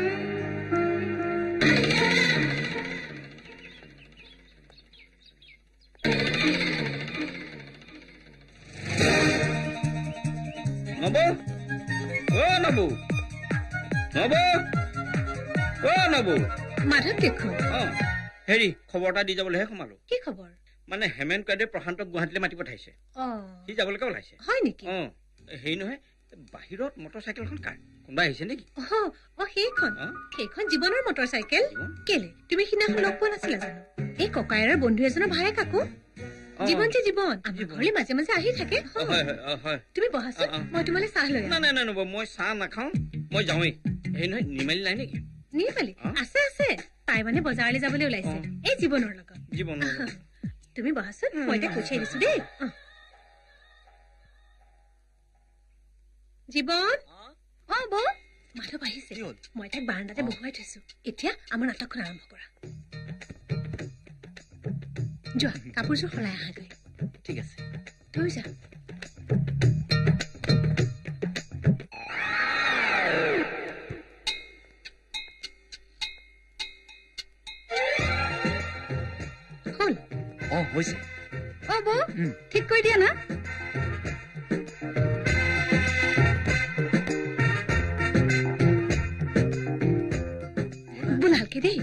নব অ নবু নব অ নবু মাধৱ দেখোন অ হেৰি খবৰ এটা দি যাবলৈহে সোমালো কি খবৰ মানে হেমেন কাদে প্ৰশান্তক গুৱাহাটীলৈ মাতি পঠাইছে অ সি যাবলৈকে ওলাইছে হয় নেকি অ হেৰি নহয় বাহিৰত মটৰচাইকেলখন কাৰ কোনোবা আহিছে নেকি অ অ সেইখন সেইখন জীৱনৰ মটৰচাইকেল কেলে তুমি সিদিনাখন লগ পোৱা নাছিলা জানো এই ককায়েৰৰ বন্ধু এজনৰ ভায়েক আকৌ জীৱন যে জীৱন আমাৰ ঘৰলৈ মাজে মাজে আহি থাকে তুমি বহাচোন মই তোমালৈ চাহ লৈ নাই নাই নাই মই চাহ নাখাওঁ মই যাওঁৱেই হেৰি নহয় নিৰ্মালী নাই নেকি নিৰ্মালী আছে আছে তাই মানে বজাৰলৈ যাবলৈ ওলাইছে এই জীৱনৰ লগত জীৱনৰ তুমি বহাচোন মই এতিয়া পঠিয়াই দিছো দেই জীৱন অ বৌ মাধৱ আহিছে মই তাক বাৰাণ্ডাতে বহুৱাই থৈছো এতিয়া আমাৰ নাটকখন আৰম্ভ কৰা যোৱা কাপোৰযোৰ সলাই আহাগৈ ঠিক আছে তই যা হ'ল অ হৈছে অ বৌ ঠিক কৰি দিয়া না বোলালকে দেই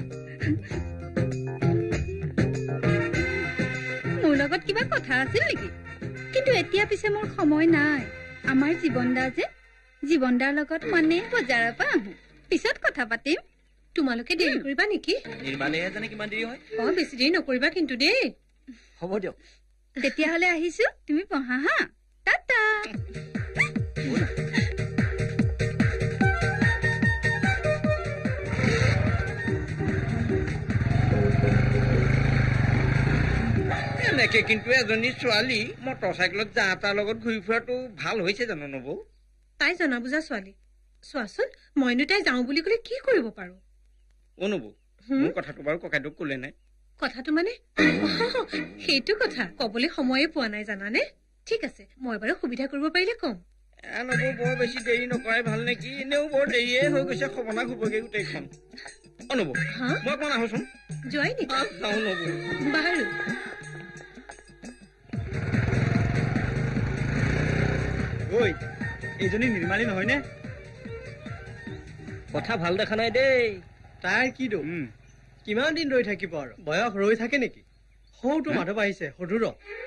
মোৰ লগত কিবা কথা আছিল নেকি কিন্তু এতিয়া পিছে মোৰ সময় নাই আমাৰ জীৱনদা যে জীৱনদাৰ লগত মানে বজাৰৰ পৰা আহো পিছত কথা পাতিম তোমালোকে দেৰি কৰিবা নেকি নিৰ্মালীহে জানে কিমান দেৰি হয় অ বেছি দেৰি নকৰিবা কিন্তু দেই হ'ব দিয়ক তেতিয়াহ'লে আহিছো তুমি পঢ়া হা টাটা এনেকে কিন্তু এজনী ছোৱালী মটৰচাইকেলত যা তাৰ লগত ঘূৰি ফুৰাটো ভাল হৈছে জানো নবৌ তাই জনা বুজা ছোৱালী চোৱাচোন মইনো তাই যাওঁ বুলি ক'লে কি কৰিব পাৰো অ নবৌ মোৰ কথাটো বাৰু ককাইদেউক ক'লে নাই কথাটো মানে সেইটো কথা ক'বলৈ সময়ে পোৱা নাই জানানে ঠিক আছে মই বাৰু সুবিধা কৰিব পাৰিলে কম নবৌ বৰ বেছি দেৰি নকৰাই ভাল নেকি এনেও বৰ দেৰিয়ে হৈ গৈছে খবনা ঘুবগে গোটেইখন অ নবৌ মই অকমান আহোচোন যোৱাই নেকি যাওঁ নবৌ বাৰু ঐ এইজনী নিৰ্মালী নহয়নে কথা ভাল দেখা নাই দেই তাইৰ কি দো কিমান দিন ৰৈ থাকিব আৰু বয়স ৰৈ থাকে নেকি সৌটো মাধৱ আহিছে সধুৰ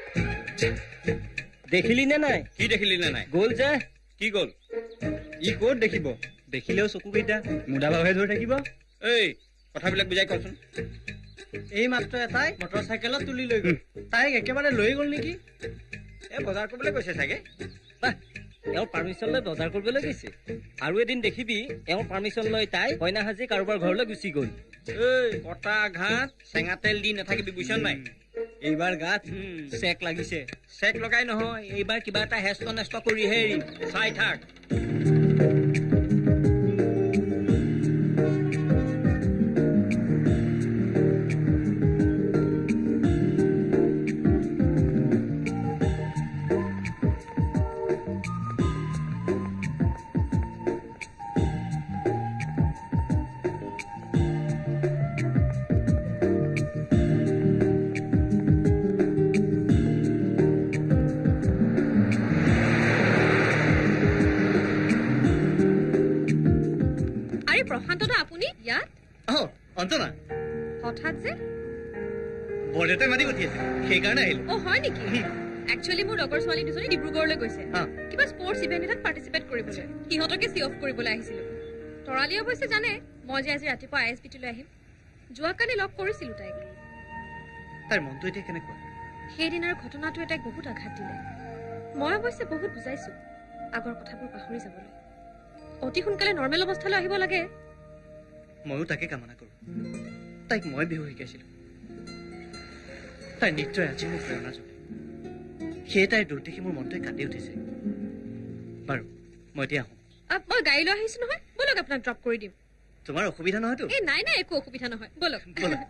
দেখিলি নে নাই কি দেখিলি নে নাই গ'ল যে কি গ'ল ই ক'ত দেখিব দেখিলেও চকুকেইটা মুদাভাৱে ধৰি থাকিব এই কথাবিলাক বুজাই কচোন এই মাত্ৰ এটাই মটৰচাইকেলত তুলি লৈ গ'ল তাইক একেবাৰে লৈ গ'ল নেকি এই বজাৰ কৰিবলৈ গৈছে চাগে এওঁৰ পাৰ্মিশ্যন লৈ বজাৰ কৰিবলৈ গৈছে আৰু এদিন দেখিবি এওঁৰ পাৰ্মিশ্যন লৈ তাই কইনা সাজি কাৰোবাৰ ঘৰলৈ গুচি গ'ল এই কটা ঘাট চেঙা তেল দি নাথাকিবি বুজিছ নাই এইবাৰ গাত চেক লাগিছে চেক লগাই নহয় এইবাৰ কিবা এটা হেষ্ট নেষ্ট কৰিহে এৰিম চাই থাক অন্তনা হঠাৎ যে বৰদেউতাই মাতি পঠিয়াইছে সেইকাৰণে আহিলো অ হয় নেকি একচুৱেলি মোৰ লগৰ ছোৱালী দুজনী ডিব্ৰুগড়লৈ গৈছে কিবা স্পৰ্টছ ইভেণ্ট এটাত পাৰ্টিচিপেট কৰিবলৈ সিহঁতকে চি অফ কৰিবলৈ আহিছিলো তৰালী অৱশ্যে জানে মই যে আজি ৰাতিপুৱা আই এছ পি টিলৈ আহিম যোৱাকালি লগ কৰিছিলো তাইক তাইৰ মনটো এতিয়া কেনেকুৱা সেইদিনাৰ ঘটনাটোৱে তাইক বহুত আঘাত দিলে মই অৱশ্যে বহুত বুজাইছো আগৰ কথাবোৰ পাহৰি যাবলৈ অতি সোনকালে নৰ্মেল অৱস্থালৈ আহিব লাগে ময়ো তাকে কামনা কৰো তাইক মই বিহু শিকাইছিলো তাই নিশ্চয় আজি মোক প্ৰেৰণা যোগে সেয়ে তাইৰ দূৰ দেখি মোৰ মনটোৱে কান্দি উঠিছে বাৰু মই এতিয়া আহোঁ মই গাড়ী লৈ আহিছো নহয় বলক আপোনাক ড্ৰপ কৰি দিম তোমাৰ অসুবিধা নহয়তো এই নাই নাই একো অসুবিধা নহয় বলক বলক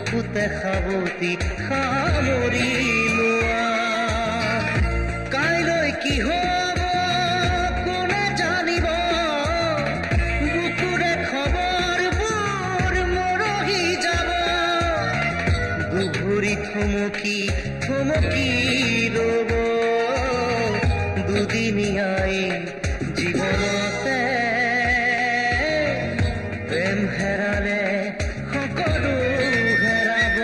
বুকুতে সাৱতি সামৰি লোৱা কাইলৈ কি হ'ব কোনে জানিব বুকুৰে খবৰবোৰ মৰহি যাব দুঘূৰি থমকি থমকি ৰ'ব দুদিনীয়াই জীৱনতে প্ৰেম হেৰালে সকলো হেৰাব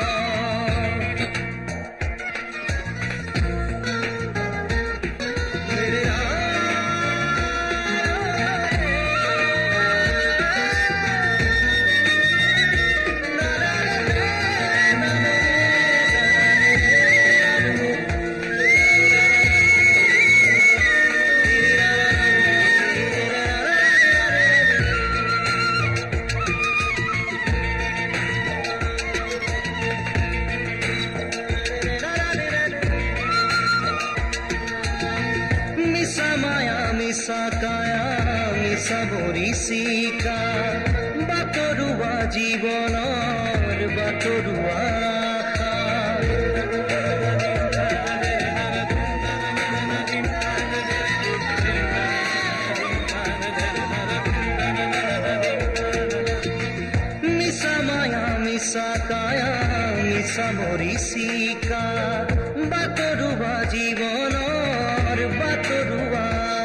বৰিচিকা বাটৰুৱা জীৱনৰ বাটৰুৱা মিছা মায়া মিছা কায়া মিছা বৰিচিকা বাটৰুৱা জীৱনৰ বাটৰুৱা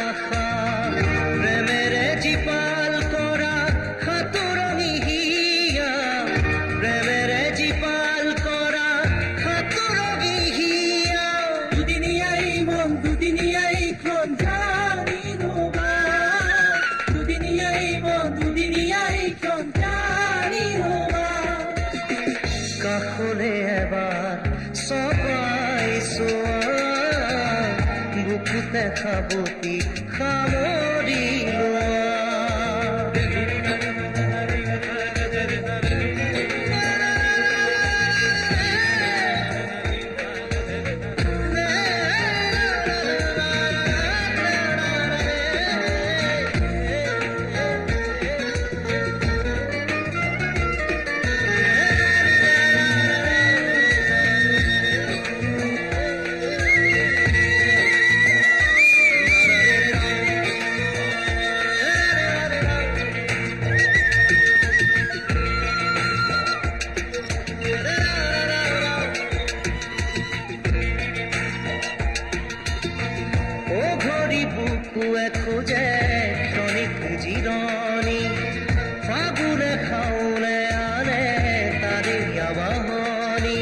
জীপাল কৰা সাঁতোৰণি হিয়া প্ৰেমেৰে জীপাল কৰা সাঁতোৰণি হিয়া দুদিনীয়াই মন দুদিনীয়াই খন জানি নবা দুদিনীয়াই মন দুদিনীয়াই খন জানি নবা কাষলে এবাৰ চপাই চোৱা বুকুতে সাৱতি সামৰি খোজে ক্ষণিক জিৰণি ফাগুনে খাওনে আনে তাৰে আবাহনি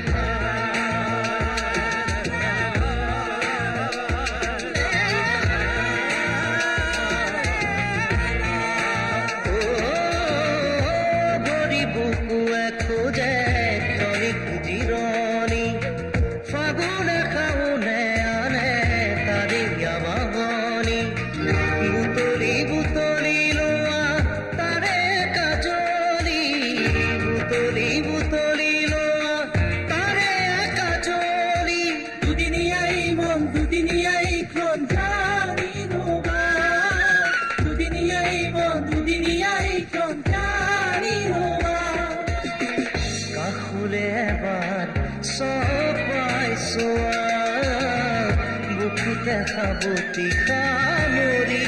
ভৰি বুকুৱে খোজে ক্ষণিক জিৰণি ফাগুনে খাওনে আনে তাৰে আবাহনি বুতলি বুতলি লোৱা তাৰে কাজলি বুতলি বুতলি লোৱা তাৰে কাজলি দুদিনীয়াই মন দুদিনীয়াই খন জানি নবা দুদিনীয়াই মন দুদিনীয়াই খন জানি নবা কাষলে এবাৰ চপাই চোৱা বুকুতে সাৱতি সামৰি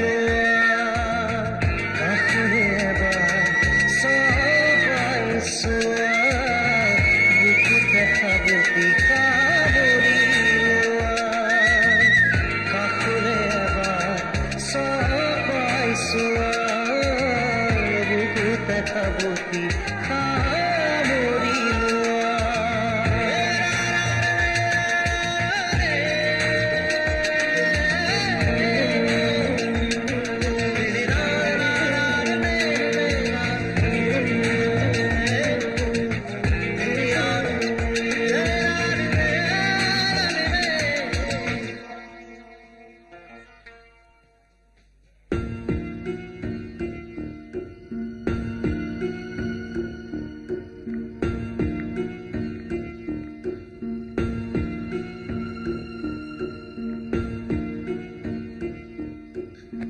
সাৱতি সামৰি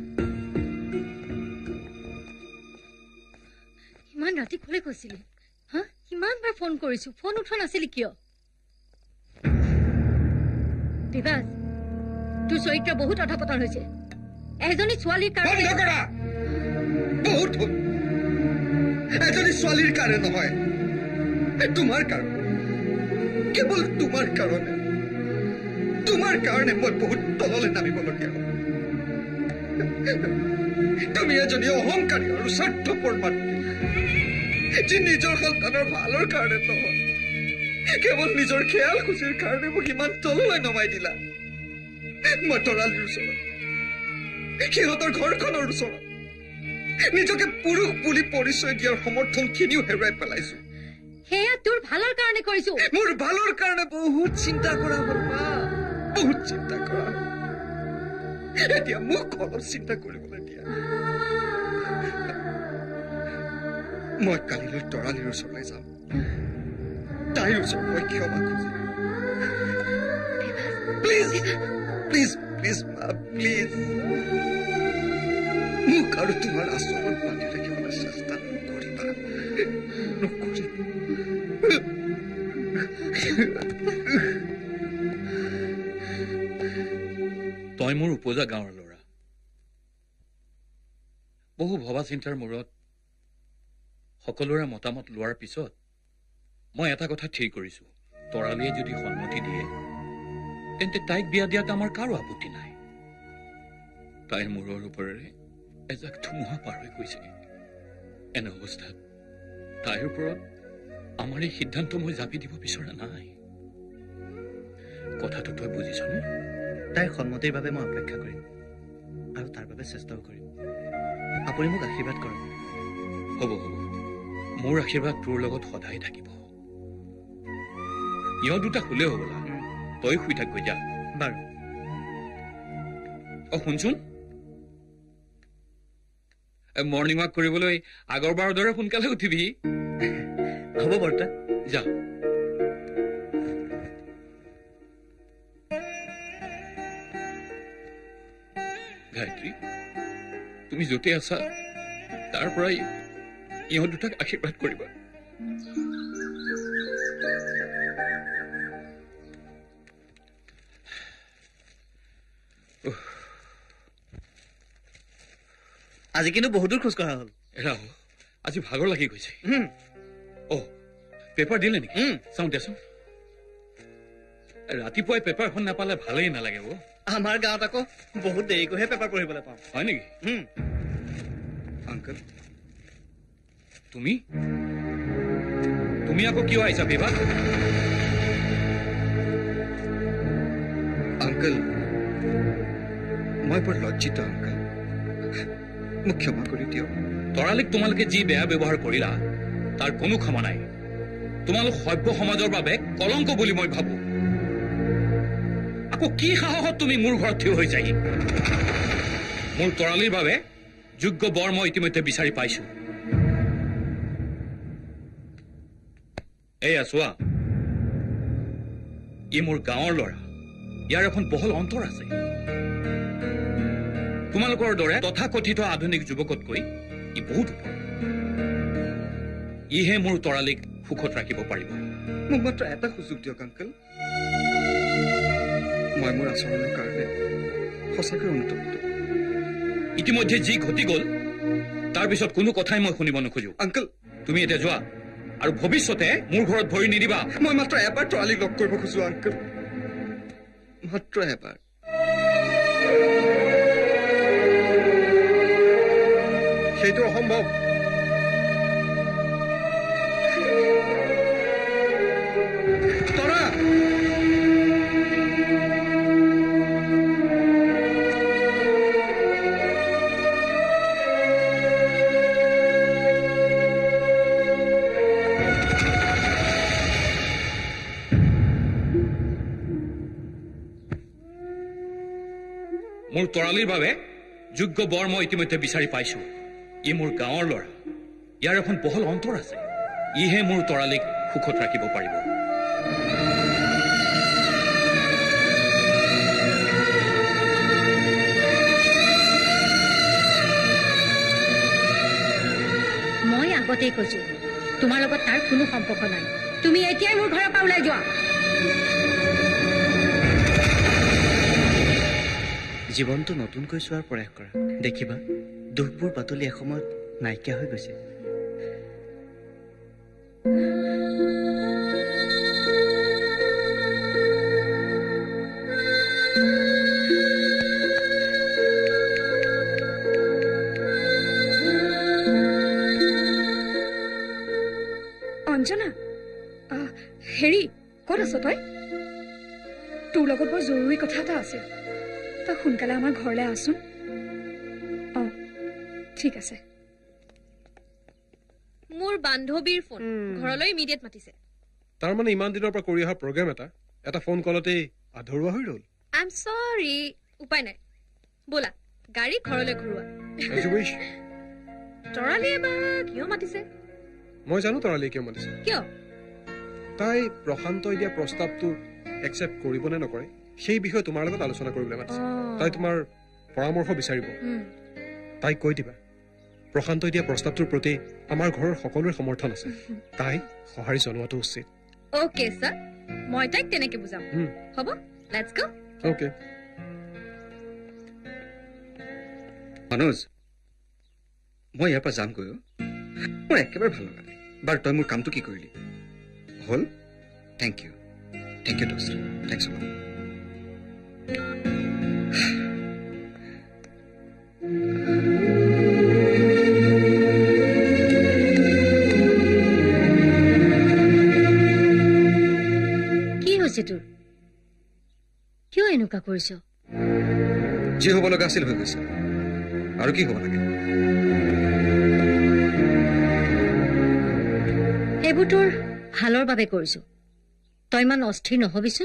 ইমান ৰাতি কলে কৈছিলি কিমানবাৰ ফোন কৰিছো ফোন উঠোৱা নাছিলি কিয় দিবাস তোৰ চৰিত্ৰ বহুত অধপতন হৈছে এজনী ছোৱালীৰ কাৰণে বহুত এজনী ছোৱালীৰ কাৰণে নহয় তোমাৰ কাৰণে কেৱল তোমাৰ কাৰণে তোমাৰ কাৰণে মই বহুত তললৈ নামিবলগীয়া হ'ল তুমি এজনী অহংকাৰী আৰু স্বাৰ্থপৰ মাতৃ যি নিজৰ সন্তানৰ ভালৰ কাৰণে নহয় কেৱল নিজৰ খেয়াল খুচিৰ কাৰণে মোক ইমান তললৈ নমাই দিলা মই তৰালিৰ ওচৰত সিহঁতৰ ঘৰখনৰ ওচৰত নিজকে পুৰুষ বুলি পৰিচয় দিয়াৰ সমৰ্থনখিনিও হেৰুৱাই পেলাইছো সেয়া তোৰ ভালৰ কাৰণে কৰিছো মোৰ ভালৰ কাৰণে বহুত চিন্তা কৰা হ'ল মা বহুত চিন্তা কৰা এতিয়া মোক অলপ চিন্তা কৰিবলৈ দিয়া মই কালিলৈ তৰালিৰ ওচৰলৈ যাম তাইৰ ওচৰত মই ক্ষমা খুজিম প্লিজ প্লিজ প্লিজ মা প্লিজ মোক আৰু তোমাৰ আচৰণ বান্ধি ৰাখিবলৈ চেষ্টা নকৰিবা নকৰিবা তই মোৰ উপজা গাঁৱৰ ল'ৰা বহু ভবা চিন্তাৰ মূৰত সকলোৰে মতামত লোৱাৰ পিছত মই এটা কথা ঠিক কৰিছো তৰালীয়ে যদি সন্মতি দিয়ে তেন্তে তাইক বিয়া দিয়াত আমাৰ কাৰো আপত্তি নাই তাইৰ মূৰৰ ওপৰেৰে এজাক ধুমুহা পাৰ হৈ গৈছে এনে অৱস্থাত তাইৰ ওপৰত আমাৰ এই সিদ্ধান্ত মই জাপি দিব বিচৰা নাই কথাটো তই বুজিছনে তাইৰ সন্মতিৰ বাবে মই অপেক্ষা কৰিম আৰু তাৰ বাবে চেষ্টাও কৰিম আপুনি মোক আশীৰ্বাদ কৰক হ'ব হ'ব মোৰ আশীৰ্বাদ তোৰ লগত সদায় থাকিব ইহঁত দুটা শুলে হ'বলা তই শুই থাক গৈ যা বাৰু অ শুনচোন মৰ্ণিং ৱাক কৰিবলৈ আগৰবাৰৰ দৰে সোনকালে উঠিবি হ'ব বৰ্তা যা গায়ত্ৰী তুমি য'তে আছা তাৰ পৰাই ইহঁত দুটাক আশীৰ্বাদ কৰিবা আজি কিন্তু বহুদূৰ খোজ কঢ়া হ'ল এৰা আজি ভাগৰ লাগি গৈছে অ পেপাৰ দিলে নেকি চাওঁ দেচোন ৰাতিপুৱাই পেপাৰখন নাপালে ভালেই নালাগে অ আমাৰ গাঁৱত আকৌ বহুত দেৰিকৈহে পেপাৰ পঢ়িবলৈ পাওঁ হয় নেকি আংকল তুমি তুমি আকৌ কিয় আহিছা বিভা আংকল মই বৰ লজ্জিত আংকল মোক ক্ষমা কৰি দিয়ক তৰালীক তোমালোকে যি বেয়া ব্যৱহাৰ কৰিলা তাৰ কোনো ক্ষমা নাই তোমালোক সভ্য সমাজৰ বাবে কলংক বুলি মই ভাবো আকৌ কি সাহসত তুমি মোৰ ঘৰত থিয় হৈ যাই মোৰ তৰালীৰ বাবে যোগ্য বৰ মই ইতিমধ্যে বিচাৰি পাইছো এই চোৱা ই মোৰ গাঁৱৰ ল'ৰা ইয়াৰ এখন বহল অন্তৰ আছে তোমালোকৰ দৰে তথাকথিত আধুনিক যুৱকতকৈ ই বহুত ওপৰত ইহে মোৰ তৰালীক সুখত ৰাখিব পাৰিব মোক মাত্ৰ এটা সুযোগ দিয়ক আংকল মই মোৰ আচৰণৰ কাৰণে সঁচাকৈ অনুতপ্ত ইতিমধ্যে যি ঘটি গ'ল তাৰ পিছত কোনো কথাই মই শুনিব নোখোজো আংকল তুমি এতিয়া যোৱা আৰু ভৱিষ্যতে মোৰ ঘৰত ভৰি নিদিবা মই মাত্ৰ এবাৰ তৰালীক লগ কৰিব খোজো আংকল মাত্ৰ এবাৰ সেইটো অসম্ভৱ তৰা মোৰ তৰালীৰ বাবে যোগ্য বৰ মই ইতিমধ্যে বিচাৰি পাইছো ই মোৰ গাঁৱৰ ল'ৰা ইয়াৰ এখন বহল অন্তৰ আছে ইহে মোৰ তৰালীক সুখত ৰাখিব পাৰিব মই আগতেই কৈছো তোমাৰ লগত তাৰ কোনো সম্পৰ্ক নাই তুমি এতিয়াই মোৰ ঘৰৰ পৰা ওলাই যোৱা জীৱনটো নতুনকৈ চোৱাৰ প্ৰয়াস কৰা দেখিবা দুখবোৰ পাতলি এসময়ত নাইকিয়া হৈ গৈছে অঞ্জনা হেৰি ক'ত আছ তই তোৰ লগত বৰ জৰুৰী কথা এটা আছে তই সোনকালে আমাৰ ঘৰলৈ আহচোন অঁ ঠিক আছে মোৰ বান্ধৱীৰ ফোন ঘৰলৈ ইমিডিয়েট মাতিছে তাৰমানে ইমান দিনৰ পৰা কৰি অহা প্ৰগ্ৰেম এটা এটা ফোন কলতেই আধৰুৱা হৈ ৰ'ল আই এম সৰি উপায় নাই ব'লা গাড়ী ঘৰলৈ ঘূৰোৱা তৰালীয়ে বা কিয় মাতিছে মই জানো তৰালীয়ে কিয় মাতিছে কিয় তাই প্ৰশান্তই দিয়া প্ৰস্তাৱটো একচেপ্ট কৰিব নে নকৰে সেই বিষয়ে তোমাৰ লগত আলোচনা কৰিবলৈ মাতিছে তাই তোমাৰ পৰামৰ্শ বিচাৰিব তাই কৈ দিবা প্ৰশান্তই দিয়া প্ৰস্তাৱটোৰ প্ৰতি আমাৰ ঘৰৰ সকলোৰে সমৰ্থন আছে তাই সঁহাৰি জনোৱাটো উচিত অ'কে ছাৰ মই তাইক তেনেকে বুজাম হ'ব লেটছ গো অ'কে মনোজ মই ইয়াৰ পৰা যামগৈ মোৰ একেবাৰে ভাল লগা নাই বাৰু তই মোৰ কামটো কি কৰিলি হ'ল থেংক ইউ থেংক ইউ দোস্ত থেংকছ অ' কি হৈছে তোৰ কিয় এনেকুৱা কৰিছ যি হ'ব লগা আছিল হৈ গৈছে আৰু কি হ'ব লাগে এইবোৰ তোৰ ভালৰ বাবে কৰিছো তই ইমান অস্থিৰ নহবিচোন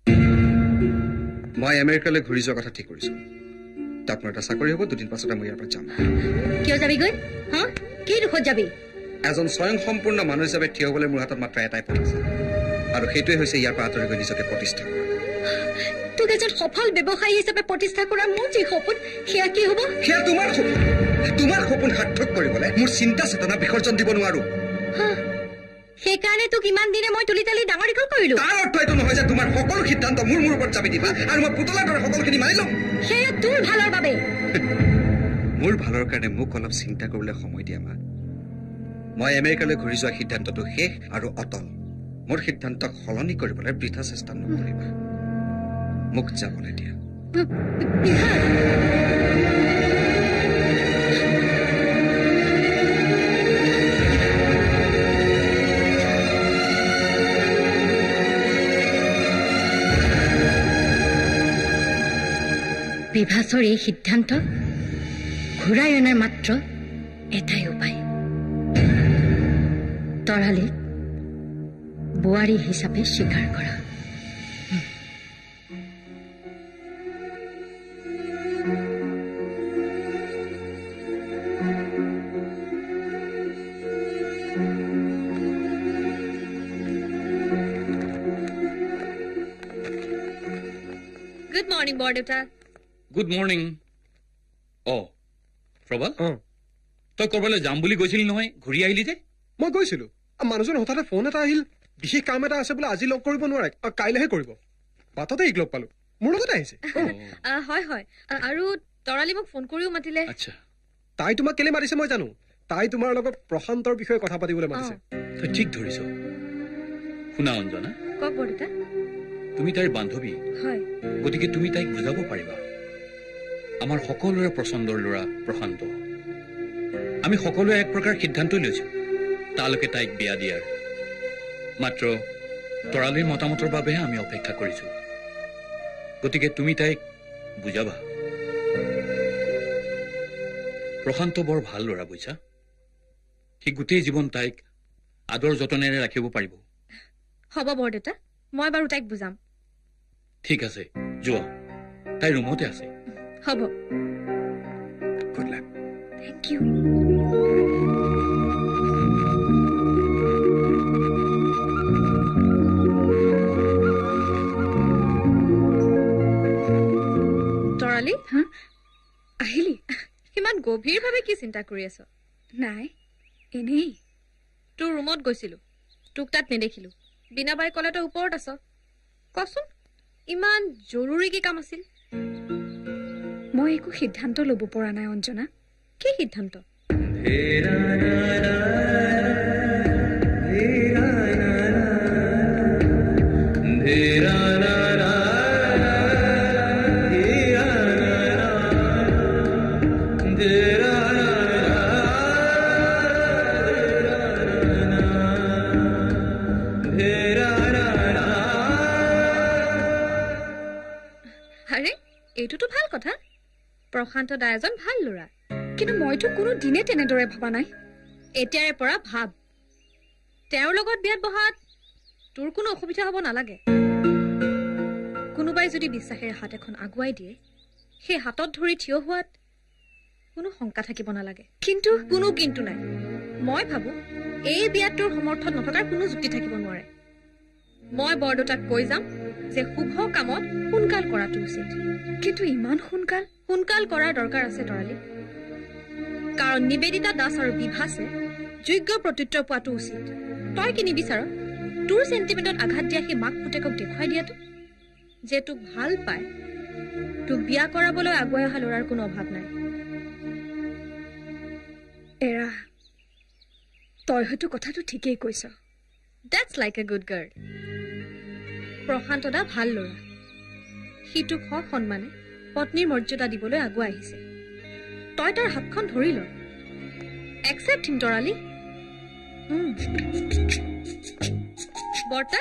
মই আমেৰিকালৈ ঘূৰি যোৱাৰ কথা ঠিক কৰিছো তাত মোৰ এটা চাকৰি হ'ব দুদিন পাছতে মই ইয়াৰ পৰা যাম কিয় যাবিগৈ হা কি দুখত যাবি এজন স্বয়ং সম্পূৰ্ণ মানুহ হিচাপে থিয় হ'বলৈ মোৰ হাতত মাত্ৰ এটাই পথ আছে আৰু সেইটোৱে হৈছে ইয়াৰ পৰা আঁতৰি গৈ নিজকে প্ৰতিষ্ঠা কৰা তোক এজন সফল ব্যৱসায়ী হিচাপে প্ৰতিষ্ঠা কৰা মোৰ যি সপোন সেয়া কি হ'ব সেয়া তোমাৰ সপোন তোমাৰ সপোন সাৰ্থক কৰিবলৈ মোৰ চিন্তা চেতনা বিসৰ্জন দিব নোৱাৰো সেইকাৰণে তোক ইমান দিনে মই তুলি তালি ডাঙৰ দীঘল কৰিলো তাৰ অৰ্থ এইটো নহয় যে তোমাৰ সকলো সিদ্ধান্ত মোৰ মোৰ ওপৰত চাপি দিবা আৰু মই পুতলাৰ দৰে সকলোখিনি মানি ল'ম সেয়া তোৰ ভালৰ বাবে মোৰ ভালৰ কাৰণে মোক অলপ চিন্তা কৰিবলৈ সময় দিয়া মা মই আমেৰিকালৈ ঘূৰি যোৱা সিদ্ধান্তটো শেষ আৰু অটল মোৰ সিদ্ধান্তক সলনি কৰিবলৈ বৃথা চেষ্টা নকৰিবা মোক যাবলৈ দিয়া বিভাসৰ এই সিদ্ধান্ত ঘূৰাই অনাৰ মাত্ৰ এটাই উপায় তৰালীক বোৱাৰী হিচাপে স্বীকাৰ কৰা গুড মৰ্ণিং বৰদেউতা গুড মৰ্ণিং অ প্ৰবল তই কৰবালৈ যাম বুলি গৈছিলি নহয় ঘূৰি আহিলি যে মই গৈছিলো মানুহজন হঠাতে ফোন এটা আহিল বিশেষ কাম এটা আছে বোলে আজি লগ কৰিব নোৱাৰে কাইলেহে কৰিব বাটতে ইক লগ পালো মোৰ লগতে আহিছে হয় হয় আৰু তৰালী মোক ফোন কৰিও মাতিলে তাই তোমাক কেলে মাতিছে মই জানো তাই তোমাৰ লগত প্ৰশান্তৰ বিষয়ে কথা পাতিবলৈ মাতিছে তই ঠিক ধৰিছ শুনা অঞ্জনা কওক বৰদেউতা তুমি তাইৰ বান্ধৱী হয় গতিকে তুমি তাইক বুজাব পাৰিবা আমাৰ সকলোৰে পচন্দৰ ল'ৰা প্ৰশান্ত আমি সকলোৱে এক প্ৰকাৰ সিদ্ধান্ত লৈছো তালৈকে তাইক বিয়া দিয়াৰ মাত্ৰ তৰালীৰ মতামতৰ বাবেহে আমি অপেক্ষা কৰিছো গতিকে তুমি তাইক বুজাবা প্ৰশান্ত বৰ ভাল ল'ৰা বুজিছা সি গোটেই জীৱন তাইক আদৰ যতনেৰে ৰাখিব পাৰিব হ'ব বৰদেউতা মই বাৰু তাইক বুজাম ঠিক আছে যোৱা তাই ৰুমতে আছে হ'ব good luck thank U Tarali আহিলি ইমান গভীৰভাৱে কি চিন্তা কৰি আছ নাই এনেই তোৰ ৰুমত গৈছিলো তোক তাত নেদেখিলো বিনাবাই ক'লে তই ওপৰত আছ কচোন ইমান জৰুৰী কি কাম আছিল মই একো সিদ্ধান্ত ল'ব পৰা নাই অঞ্জনা কি সিদ্ধান্ত এইটোতো ভাল কথা প্ৰশান্ত দা এজন ভাল ল'ৰা কিন্তু মইতো কোনো দিনে তেনেদৰে ভাবা নাই এতিয়াৰে পৰা ভাব তেওঁৰ লগত বিয়াত বহাত তোৰ কোনো অসুবিধা হ'ব নালাগে কোনোবাই যদি বিশ্বাসেৰে হাত এখন আগুৱাই দিয়ে সেই হাতত ধৰি থিয় হোৱাত কোনো শংকা থাকিব নালাগে কিন্তু কোনো কিন্তু নাই মই ভাবো এই বিয়াত তোৰ সমৰ্থন নথকাৰ কোনো যুক্তি থাকিব নোৱাৰে মই বৰদেউতাক কৈ যাম যে শুভ কামত সোনকাল কৰাটো উচিত কিন্তু ইমান সোনকাল সোনকাল কৰাৰ দৰকাৰ আছে তৰালি কাৰণ নিবেদিতা দাস আৰু বিভাসে যোগ্য প্ৰত্যুত্তৰ পোৱাটো উচিত তই কি নিবিচাৰ তোৰ চেণ্টিমেণ্টত আঘাত দিয়া সেই মাক পুতেকক দেখুৱাই দিয়াটো যে তোক ভাল পায় তোক বিয়া কৰাবলৈ আগুৱাই অহা ল'ৰাৰ কোনো অভাৱ নাই এৰা তই হয়তো কথাটো ঠিকেই কৈছ That's like a good girl. প্ৰশান্ত দা ভাল ল'ৰা সিটোক সন্মানে পত্নীৰ মৰ্যাদা দিবলৈ আগুৱাই আহিছে তই তাৰ হাতখন ধৰি ল একচেপ্ট হিম তৰালি বৰ্তা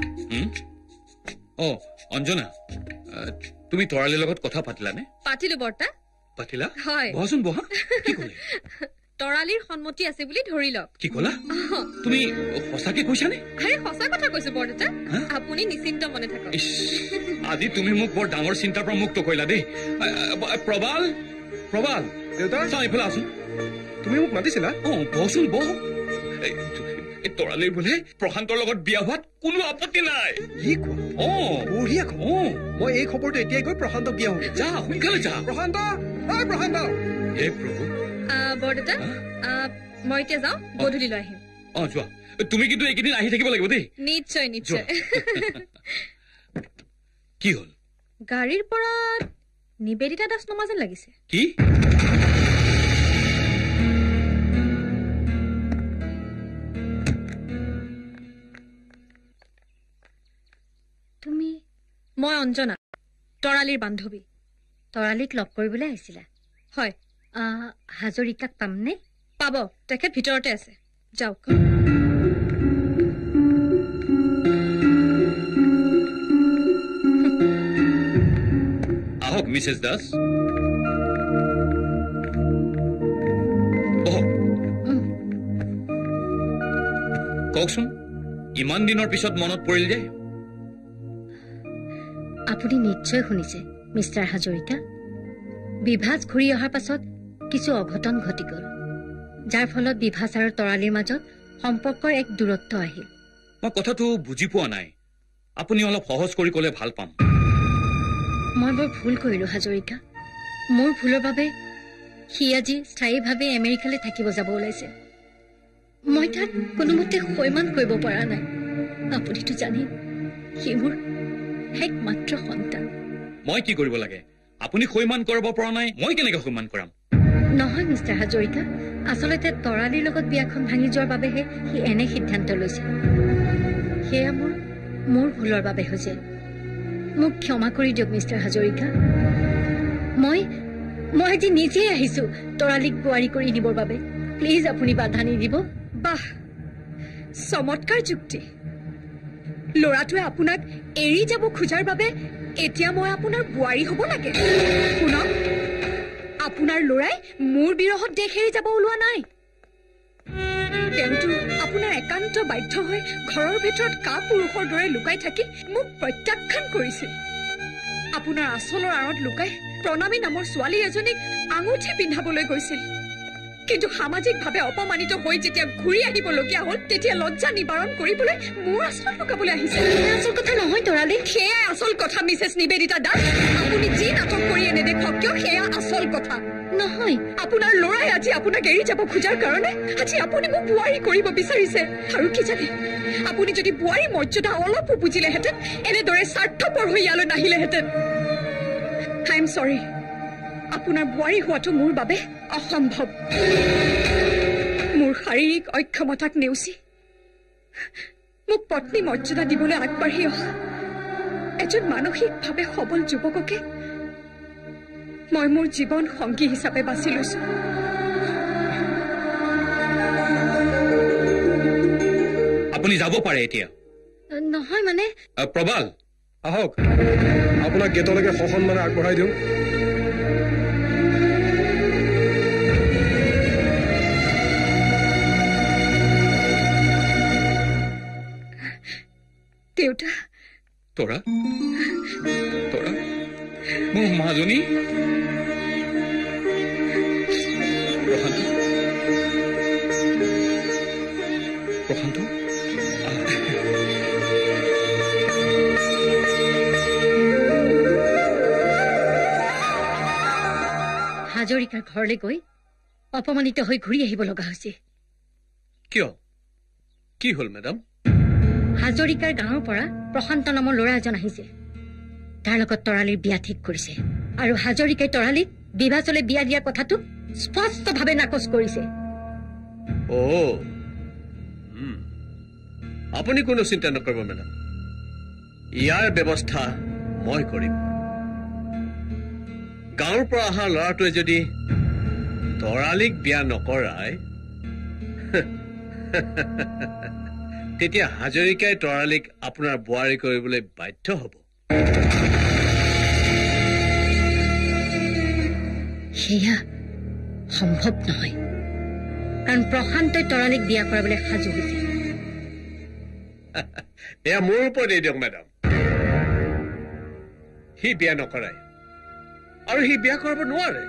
অ অঞ্জনা তুমি তৰালিৰ লগত কথা পাতিলানে পাতিলো বৰ্তা পাতিলা হয় বহাচোন বহা কি ক'লে তৰালিৰ সন্মতি আছে বুলি ধৰি লওক কি ক'লা তুমি সঁচাকে কৈছানে আৰে সঁচা কথা কৈছো বৰদেউতা আপুনি নিশ্চিন্ত মনে থাকক আজি তুমি মোক বৰ ডাঙৰ চিন্তাৰ পৰা মুক্ত কৰিলা দেই প্ৰবাল প্ৰবাল দেউতা চাই এইফালে আছোন তুমি মোক মাতিছিলা অ বহচোন বহ তৰালিৰ বোলে প্ৰশান্তৰ লগত বিয়া হোৱাত কোনো আপত্তি নাই কি কোৱা অ বঢ়িয়া অ মই এই খবৰটো এতিয়াই গৈ প্ৰশান্তক বিয়া হওঁ যা সোনকালে যা প্ৰশান্ত ঐ প্ৰশান্ত হে প্ৰভু বৰদেউতা মই এতিয়া যাওঁ গধূলি লৈ আহিম অ যোৱা তুমি কিন্তু এইকেইদিন আহি থাকিব লাগিব দেই নিশ্চয় নিশ্চয় কি হ'ল গাড়ীৰ পৰা নিবেদিতা দাস নমা যেন লাগিছে কি তুমি মই অঞ্জনা তৰালিৰ বান্ধৱী তৰালিক লগ কৰিবলৈ আহিছিলা হয় হাজৰিকাক পামনে পাব তেখেত ভিতৰতে আছে যাওক আহক মিছেছ দাস কওকচোন ইমান দিনৰ পিছত মনত পৰিল যে আপুনি নিশ্চয় শুনিছে মিষ্টাৰ হাজৰিকা বিভাস ঘূৰি অহাৰ পাছত কিছু অঘটন ঘটি গ'ল যাৰ ফলত বিভাস আৰু তৰালিৰ মাজত সম্পৰ্কৰ এক দূৰত্ব আহিল মই কথাটো বুজি পোৱা নাই আপুনি অলপ সহজ কৰি ক'লে ভাল পাম মই বৰ ভুল কৰিলো হাজৰিকা মোৰ ভুলৰ বাবে সি আজি স্থায়ীভাৱে আমেৰিকালৈ থাকিব যাব ওলাইছে মই তাত কোনোমতে সৈমান কৰিব পৰা নাই আপুনিতো জানে সি মোৰ একমাত্ৰ সন্তান মই কি কৰিব লাগে আপুনি সৈমান কৰিব পৰা নাই মই কেনেকৈ সৈমান কৰাম নহয় মিষ্টাৰ হাজৰিকা আচলতে তৰালিৰ লগত বিয়াখন ভাঙি যোৱাৰ বাবেহে সি এনে সিদ্ধান্ত লৈছে সেয়া মোৰ মোৰ ভুলৰ বাবে হৈছে মোক ক্ষমা কৰি দিয়ক মিষ্টাৰ হাজৰিকা মই মই আজি নিজেই আহিছো তৰালিক বোৱাৰী কৰি দিবৰ বাবে প্লিজ আপুনি বাধা নিদিব বাহ চমৎকাৰ যুক্তি ল'ৰাটোৱে আপোনাক এৰি যাব খোজাৰ বাবে এতিয়া মই আপোনাৰ বোৱাৰী হ'ব লাগে শুনক আপোনাৰ ল'ৰাই মোৰ বিৰহত দেশ এৰি যাব ওলোৱা নাই তেওঁতো আপোনাৰ একান্ত বাধ্য হৈ ঘৰৰ ভিতৰত কা পুৰুষৰ দৰে লুকাই থাকি মোক প্ৰত্যাখ্যান কৰিছিল আপোনাৰ আচলৰ আঁৰত লুকাই প্ৰণামী নামৰ ছোৱালী এজনীক আঙুঠি পিন্ধাবলৈ গৈছিল কিন্তু সামাজিকভাৱে অপমানিত হৈ যেতিয়া ঘূৰি আহিবলগীয়া হ'ল তেতিয়া লজ্জা নিবাৰণ কৰিবলৈ মোৰ আচল লগাবলৈ আহিছে আচল কথা নহয় তৰালি সেয়াই আচল কথা মিছেছ নিবেদিতা দাস আপুনি যি নাটক কৰি এনে দেখক কিয় সেয়া আচল কথা নহয় আপোনাৰ ল'ৰাই আজি আপোনাক এৰি যাব খোজাৰ কাৰণে আজি আপুনি মোক বোৱাৰী কৰিব বিচাৰিছে আৰু কি জানে আপুনি যদি বোৱাৰী মৰ্যাদা অলপো বুজিলেহেঁতেন এনেদৰে স্বাৰ্থপৰ হৈ ইয়ালৈ নাহিলেহেঁতেন আই এম চৰি আপোনাৰ বোৱাৰী হোৱাটো মোৰ বাবে অসম্ভৱ মোৰ শাৰীৰিক অক্ষমতাক নেওচি মোক পত্নী মৰ্যাদা দিবলৈ আগবাঢ়ি অহা এজন মানসিকভাৱে সবল যুৱককে মই মোৰ জীৱন সংগী হিচাপে বাছি লৈছো আপুনি যাব পাৰে এতিয়া নহয় মানে প্ৰবাল আহক আপোনাক গেটলৈকে সসন্মানে আগবঢ়াই দিওঁ দেউতা তৰা তৰা মোৰ মাজনী প্ৰশান্ত প্ৰশান্ত হাজৰিকাৰ ঘৰলৈ গৈ অপমানিত হৈ ঘূৰি আহিব লগা হৈছে কিয় কি হ'ল মেডাম হাজৰিকাৰ গাঁৱৰ পৰা প্ৰশান্ত নামৰ ল'ৰা এজন আহিছে তাৰ লগত তৰালীৰ বিয়া ঠিক কৰিছে আৰু হাজৰিকাই তৰালীক বিভাজলে বিয়া দিয়াৰ কথাটো স্পষ্টভাৱে নাকচ কৰিছে অ আপুনি কোনো চিন্তা নকৰিব মেডাম ইয়াৰ ব্যৱস্থা মই কৰিম গাঁৱৰ পৰা অহা ল'ৰাটোৱে যদি তৰালীক বিয়া নকৰায় তেতিয়া হাজৰিকাই তৰালীক আপোনাৰ বোৱাৰী কৰিবলৈ বাধ্য হ'ব সেয়া সম্ভৱ নহয় কাৰণ প্ৰশান্তই তৰালীক বিয়া কৰাবলৈ সাজু হৈছে এয়া মোৰ ওপৰত এৰি দিয়ক মেডাম সি বিয়া নকৰায় আৰু সি বিয়া কৰাব নোৱাৰে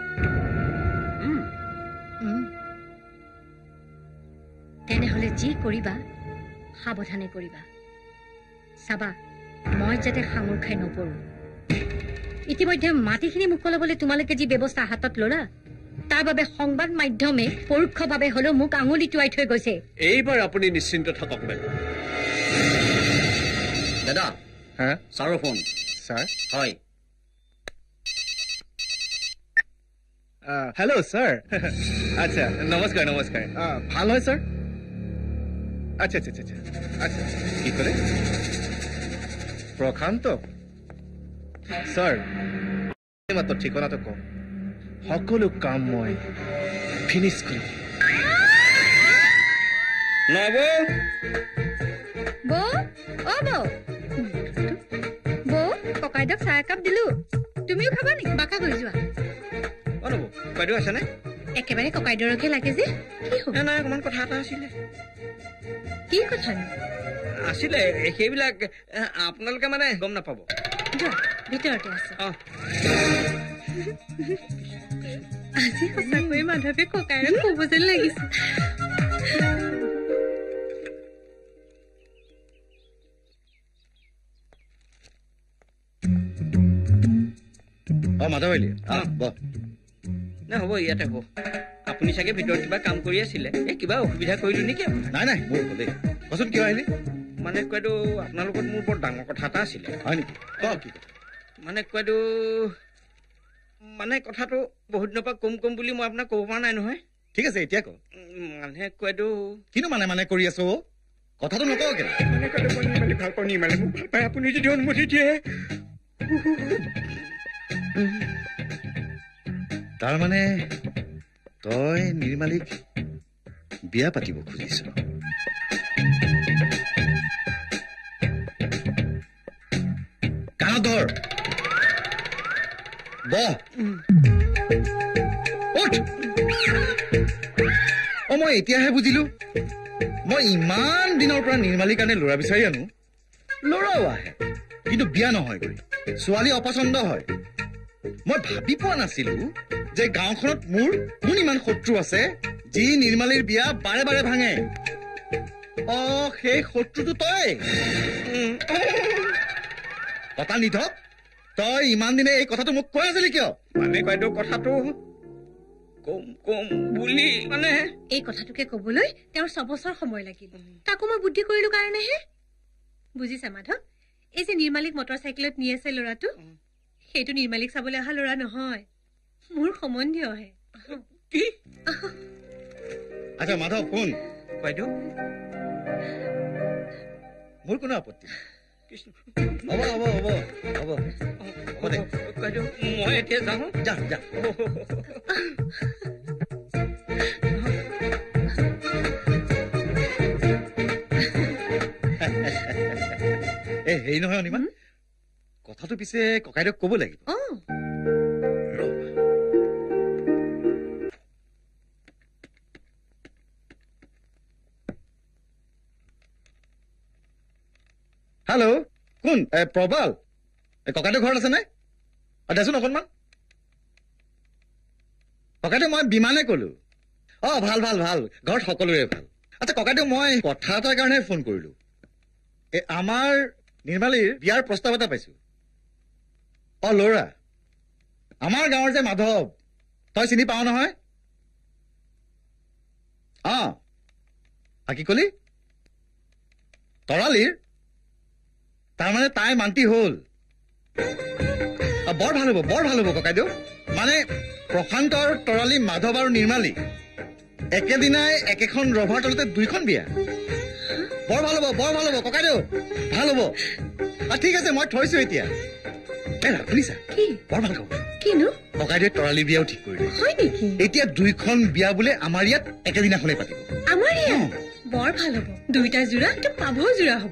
তেনেহলে যি কৰিবা সাৱধানে কৰিবা চাবা মই যাতে সাঙুৰ খাই নপৰো ইতিমধ্যে মাটিখিনি মুকলাবলৈ তোমালোকে যি ব্যৱস্থা হাতত ললা তাৰ বাবে সংবাদ মাধ্যমে পৰোক্ষভাৱে হলেও মোক আঙুলি টুৱাই থৈ গৈছে এইবাৰ আপুনি নিশ্চিন্ত থাকক মেডাম দাদা হা ছাৰৰ ফোন ছাৰ হয় হেল্ল' ছাৰ আচ্ছা নমস্কাৰ নমস্কাৰ ভাল হয় ছাৰ আচ্ছা আচ্ছা আচ্ছা আচ্ছা কি কৰে প্ৰশান্ত ছাৰ মাত্ৰ ঠিকনাটো কওঁ সকলো কাম মই ফিনিছ কৰিম নব বৌ অ বৌ বৌ ককাইদেউক চাহ একাপ দিলো তুমিও খাবা নেকি বাকা গৈ যোৱা অ নব বাইদেউ আছেনে একেবাৰে ককাইদেউৰকে লাগে যে কি হ'ব নাই অকণমান কথা এটা আছিলে কি কথা আছিলে সেইবিলাক আপোনালোকে মানে গম নাপাব যোৱা ভিতৰতে আছে অ আজি সঁচাকৈয়ে মাধৱে ককাইৰক ক'ব যেন লাগিছে অ মাধৱ আহিলি বহ নাই হ'ব ইয়াতে হ'ব আপুনি চাগে ভিতৰত কিবা কাম কৰি আছিলে এই কিবা অসুবিধা কৰিলো নেকি নাই নাই মোৰ দেই কচোন কিয় আহিলি মানে কোৱাটো আপোনাৰ লগত মোৰ বৰ ডাঙৰ কথা এটা আছিলে হয় নেকি ক কি মানে কোৱাটো মানে কথাটো বহুত দিনৰ পৰা কম কম বুলি মই আপোনাক ক'ব পৰা নাই নহয় ঠিক আছে এতিয়া ক মানে কোৱাটো কিনো মানে মানে কৰি আছো কথাটো নকওঁ কেনে মানে কোৱাটো মই নিৰ্মালি ভাল পাওঁ নিৰ্মালি মোক ভাল পায় আপুনি যদি অনুমতি দিয়ে তাৰমানে তই নিৰ্মালিক বিয়া পাতিব খুজিছ কাণত ধৰ বহ অ মই এতিয়াহে বুজিলো মই ইমান দিনৰ পৰা নিৰ্মালিৰ কাৰণে ল'ৰা বিচাৰি আনো ল'ৰাও আহে কিন্তু বিয়া নহয়গৈ ছোৱালী অপচন্দ হয় মই ভাবি পোৱা নাছিলো যে গাঁওখনত মোৰ কোন ইমান শত্ৰু আছে যি নিৰ্মালীৰ বিয়া বাৰে বাৰে ভাঙে। অ সেই শত্ৰুটো তই কথা নিধক। তই ইমান দিনে এই কথাটো মোক কৈ আছিলি কিয়? মানে বাইদেউ কথাটো কম কম বুলি মানে এই কথাটোকে কবলৈ তেওঁৰ ছবছৰ সময় লাগিল। তাকো মই বুদ্ধি কৰিলো কাৰণেহে। বুজিছা মাধৱ, এই যে নিৰ্মালীক মটৰ চাইকেলত নি আছে ল'ৰাটো, সেইটো নিৰ্মালীক চাবলৈ অহা ল'ৰা নহয়, মোৰ সম্বন্ধীয়হে। কি? আচ্ছা মাধৱ শুন বাইদেউ, মোৰ কোনো আপত্তি হ'ব হ'ব হ'ব হ'ব হ'ব দে বাইদেউ। মই এতিয়া যাওঁ। যা যা। এ হেৰি নহয় অনিমা, কথাটো পিছে ককাইদেউক কব লাগিব। হেল্ল' কোন? প্ৰবাল, ককাইদেউ ঘৰত আছে নে? দেচোন অকণমান। ককাইদেউ মই বিমানে কলো। অ ভাল ভাল ভাল, ঘৰত সকলোৰে ভাল। আচ্ছা ককাইদেউ মই কথা এটাৰ কাৰণে ফোন কৰিলো। এই আমাৰ নিৰ্মালীৰ বিয়াৰ প্ৰস্তাৱ এটা পাইছো। অ ল'ৰা, আমাৰ গাঁৱৰ যে মাধৱ, তই চিনি পাও নহয়? অ কি কলি? তৰালীৰ? তাৰমানে তাই মান্তি হল। বৰ ভাল হ'ব বৰ ভাল হ'ব ককাইদেউ। মানে প্ৰশান্ত আৰু তৰালী, মাধৱ আৰু নিৰ্মালী একেদিনাই একেখন ৰভাৰ তলতে দুইখন বিয়া। বৰ ভাল হ'ব বৰ ভাল হ'ব ককাইদেউ, ভাল হ'ব। ঠিক আছে মই থৈছো এতিয়া। শুনিছা বৰ ভাল খবৰ। কিনো? ককাইদেউ তৰালী বিয়াও ঠিক কৰিলে। হয় নেকি? এতিয়া দুইখন বিয়া বোলে আমাৰ ইয়াত একেদিনাখনেই পাতিব। আমাৰ ইয়াত বৰ ভাল হ'ব। দুইটা জোৰা পাভ জোৰা হ'ব।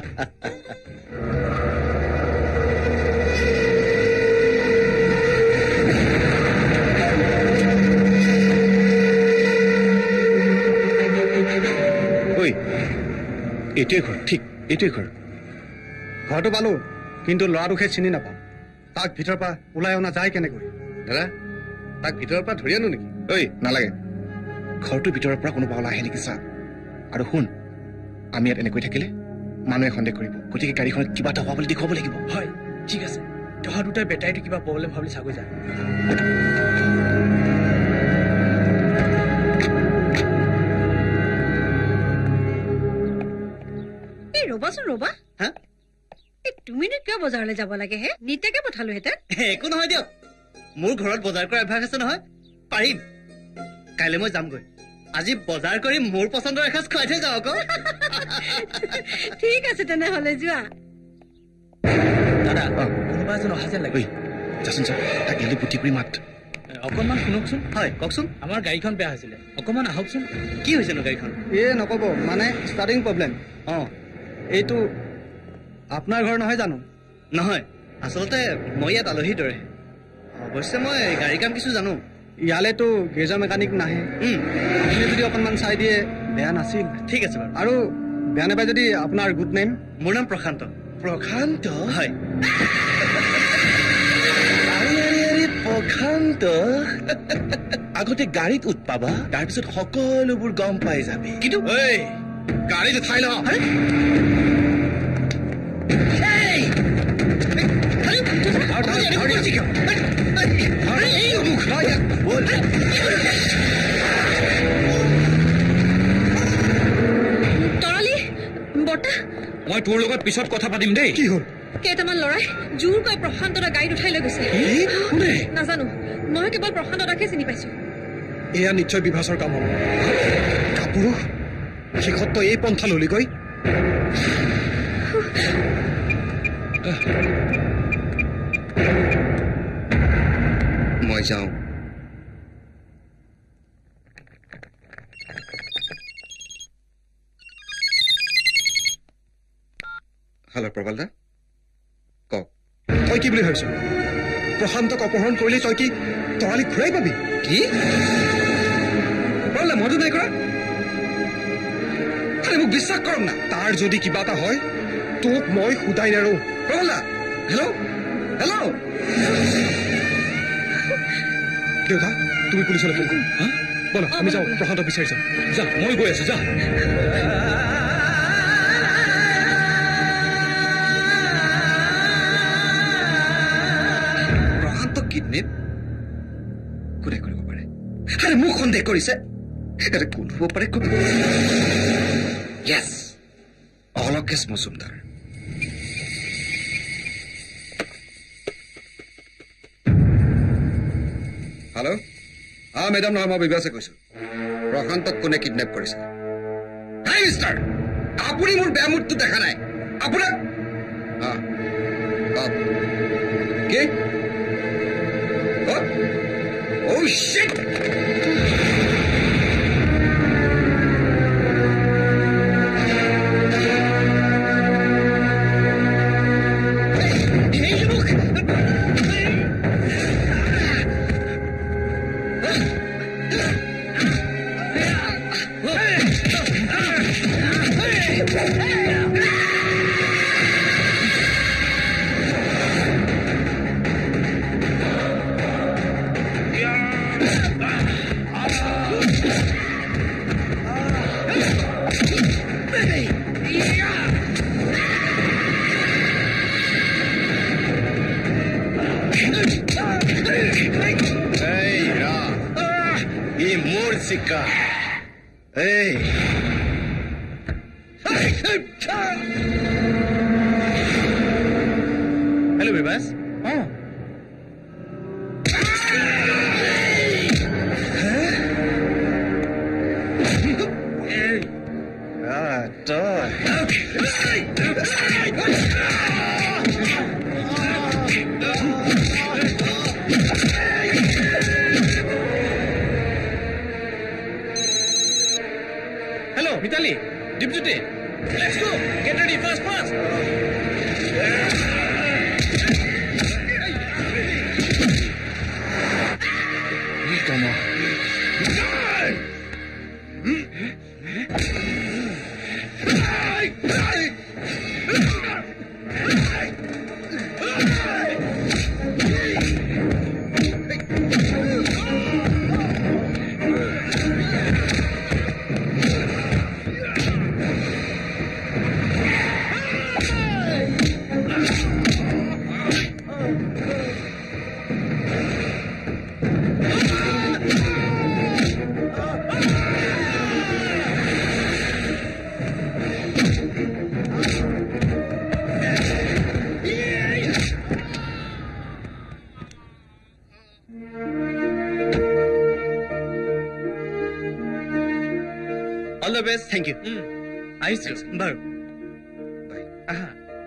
এইটোৱে ঘৰ, ঠিক এইটোৱে ঘৰ। ঘৰটো পালো, কিন্তু ল'ৰাটোকে চিনি নাপাওঁ। তাক ভিতৰৰ পৰা ওলাই অনা যায় কেনেকৈ? দাদা তাক ভিতৰৰ পৰা ধৰি আনো নেকি? ঐ নালাগে, ঘৰটোৰ ভিতৰৰ পৰা কোনোবা ওলাই আহে নেকি চা। আৰু শুন, আমি ইয়াত এনেকৈ থাকিলে মানুহে সন্দেহ কৰিব, গতিকে গাড়ীখনত কিবা এটা হোৱা বুলি দেখুৱাব লাগিব। হয় ঠিক আছে, তহা দুটাই বেটাৰীটো কিবা প্ৰব্লেম ভাবি চাগৈ যা। ৰবাচোন ৰবা, তুমিনো কিয় বজাৰলৈ যাব লাগে হে? নিতাকে পঠালোহেঁতেন। একো নহয় দিয়ক, মোৰ ঘৰত বজাৰ কৰা অভ্যাস আছে নহয়, পাৰিম। কাইলৈ মই যামগৈ। আজি বজাৰ কৰি মোৰ পচন্দৰ এসাঁজ খুৱাই থৈ যাওঁ আকৌ। ঠিক আছে তেনেহলে যোৱা। দাদা কোনোবা এজন অহা যেন লাগে। যাচোন যা, তাক এলি বুদ্ধি কৰি মাত। অকণমান শুনকচোন। হয় কওকচোন। আমাৰ গাড়ীখন বেয়া হৈছিলে, অকণমান আহকচোন। কি হৈছেনো গাড়ীখন? এ নকব, মানে ষ্টাৰ্টিং প্ৰব্লেম। অ এইটো আপোনাৰ ঘৰ নহয় জানো? নহয়, আচলতে মই ইয়াত আলহীৰ দৰে। অৱশ্যে মই গাড়ী কাম কিছু জানো। ইয়ালেতো গেজৰ মেকানিক নাহে। আপুনি যদি অকণমান চাই দিয়ে বেয়া নাছিল। ঠিক আছে বাৰু। আৰু বেয়া নাপায় যদি আপোনাৰ গুড নেম? মোৰ নাম প্ৰশান্ত। প্ৰশান্ত? হয়। প্ৰশান্ত, আগতে গাড়ীত উৎপাবা, তাৰপিছত সকলোবোৰ গম পাই যাবি। কিন্তু গাড়ীত উঠাই ল। তৰালী, বৰ্তা, মই তোৰ লগত পিছত কথা পাতিম দেই। কি হ'ল? কেইটামান লৰাই জোৰকৈ প্ৰশান্তদা গাড়ীত উঠাই লৈ গৈছে। নাজানো, মই কেৱল প্ৰশান্তদাকে চিনি পাইছো। এয়া নিশ্চয় বিভাসৰ কাম হ'ব। কাপুৰুষ, শেষত তই এই পন্থা ললিগৈ। মই যাওঁ। হেল্ল' প্ৰবাল দা, কওক। তই কি বুলি ভাবিছ? প্ৰশান্তক অপহৰণ কৰিলে তই কি তৰালীক ঘূৰাই পাবি? কি প্ৰবাল দা, মইতো নাই কৰা। খালি মোক বিশ্বাস কৰক না। তাৰ যদি কিবা এটা হয় তোক মই সুধাই নেৰো। প্ৰবাল দা, হেল্ল' হেল্ল'। দেউতা তুমি পুলিচলৈ ফোন কৰা বলা আমি যাওঁ প্ৰশান্তক বিচাৰি যাওঁ যা মই গৈ আছো যা প্ৰশান্তক কিডনেপ কোনে কৰিব পাৰে আৰে মোক সন্দেহ কৰিছে এটা কোন হ'ব পাৰে য়েছ অলকেশ মজুমদাৰ হেল্ল' হা মেডাম নহয় মই বিবাসে কৈছো প্ৰশান্তক কোনে কিডনেপ কৰিছে হাই মিষ্টাৰ আপুনি মোৰ বেয়া মুডটো দেখা নাই আপোনাক কি Oh shit! Hey! Hello, Vivas. Oh. Ah, dog. Vitali, Deputy, let's go. Get ready, fast, fast. Come on. All the best. Thank you. Mm. I see. Bye. Bye. Aha.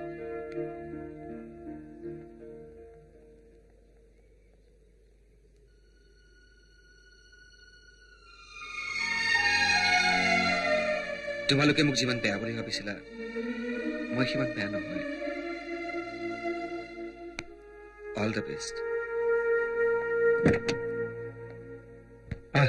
তোমালোকে মোক যিমান বেয়া বুলি ভাবিছিলা মই সিমান বেয়া নহয় অল দ্য বেষ্ট আহ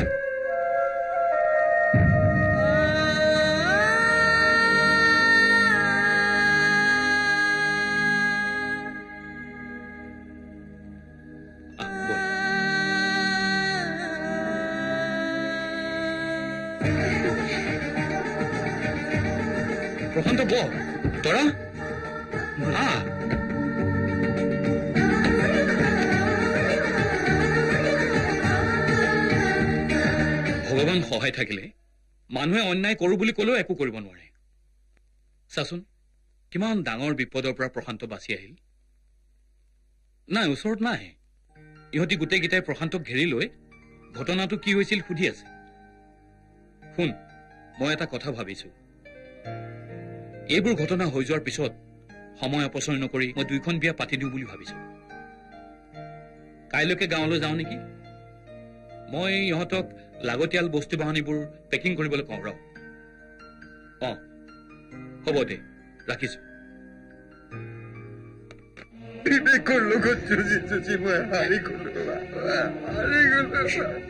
Profanto bo, Tora? Ah. ভগৱান সহায় থাকিলে মানুহে অন্যায় কৰো বুলি কলেও একো কৰিব নোৱাৰে চাচোন কিমান ডাঙৰ বিপদৰ পৰা প্ৰশান্ত বাচি আহিল নাই ওচৰত নাই ইহঁতি গোটেইকেইটাই প্ৰশান্তক ঘেৰি লৈ ঘটনাটো কি হৈছিল সুধি আছে শুন মই এটা কথা ভাবিছো এইবোৰ ঘটনা হৈ যোৱাৰ পিছত সময় অপচয় নকৰি মই দুইখন বিয়া পাতি দিওঁ বুলি ভাবিছো কাইলৈকে গাঁৱলৈ যাওঁ নেকি মই ইহঁতক লাগতিয়াল বস্তু বাহনীবোৰ পেকিং কৰিবলৈ কওঁ ৰ অঁ হ'ব দে ৰাখিছো বিবেকৰ লগত যুঁজি যুঁজি মই হাৰি গলো হাৰি গলো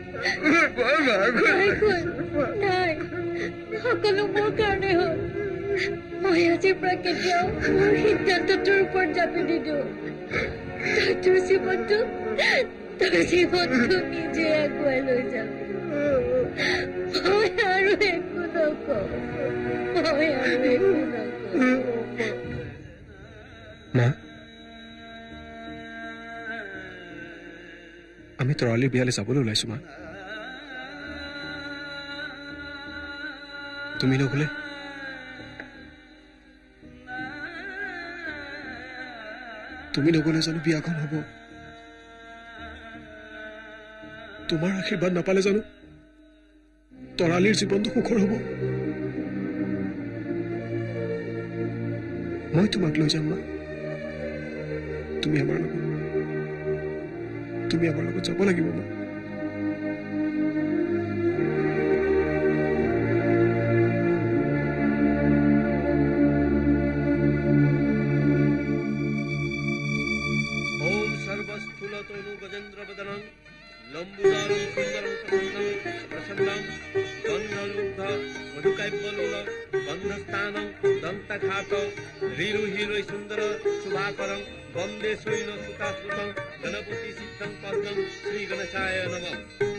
নাই সকলো মোৰ কাৰণে হ'ল মই আজিৰ পৰা কেতিয়াও মোৰ সিদ্ধান্তটোৰ ওপৰত জাপি নিদিওঁ তোৰ জীৱনটো তোৰ জীৱনটো নিজে আগুৱাই লৈ যাবি মই আৰু একো নকওঁ মই আৰু একো নকওঁ মা আমি তৰালিৰ বিয়ালৈ যাবলৈ ওলাইছো মা তুমি নগলে তুমি নগলে জানো বিয়াখন হ'ব তোমাৰ আশীৰ্বাদ নাপালে জানো তৰালিৰ জীৱনটো সুখৰ হ'ব মই তোমাক লৈ যাম মা তুমি আমাৰ লগত তুমি আমাৰ লগত যাব লাগিব মা वंदे शैल सुताश्रुतं गणपति सिद्धं पद्मं श्री गणेशाय नमः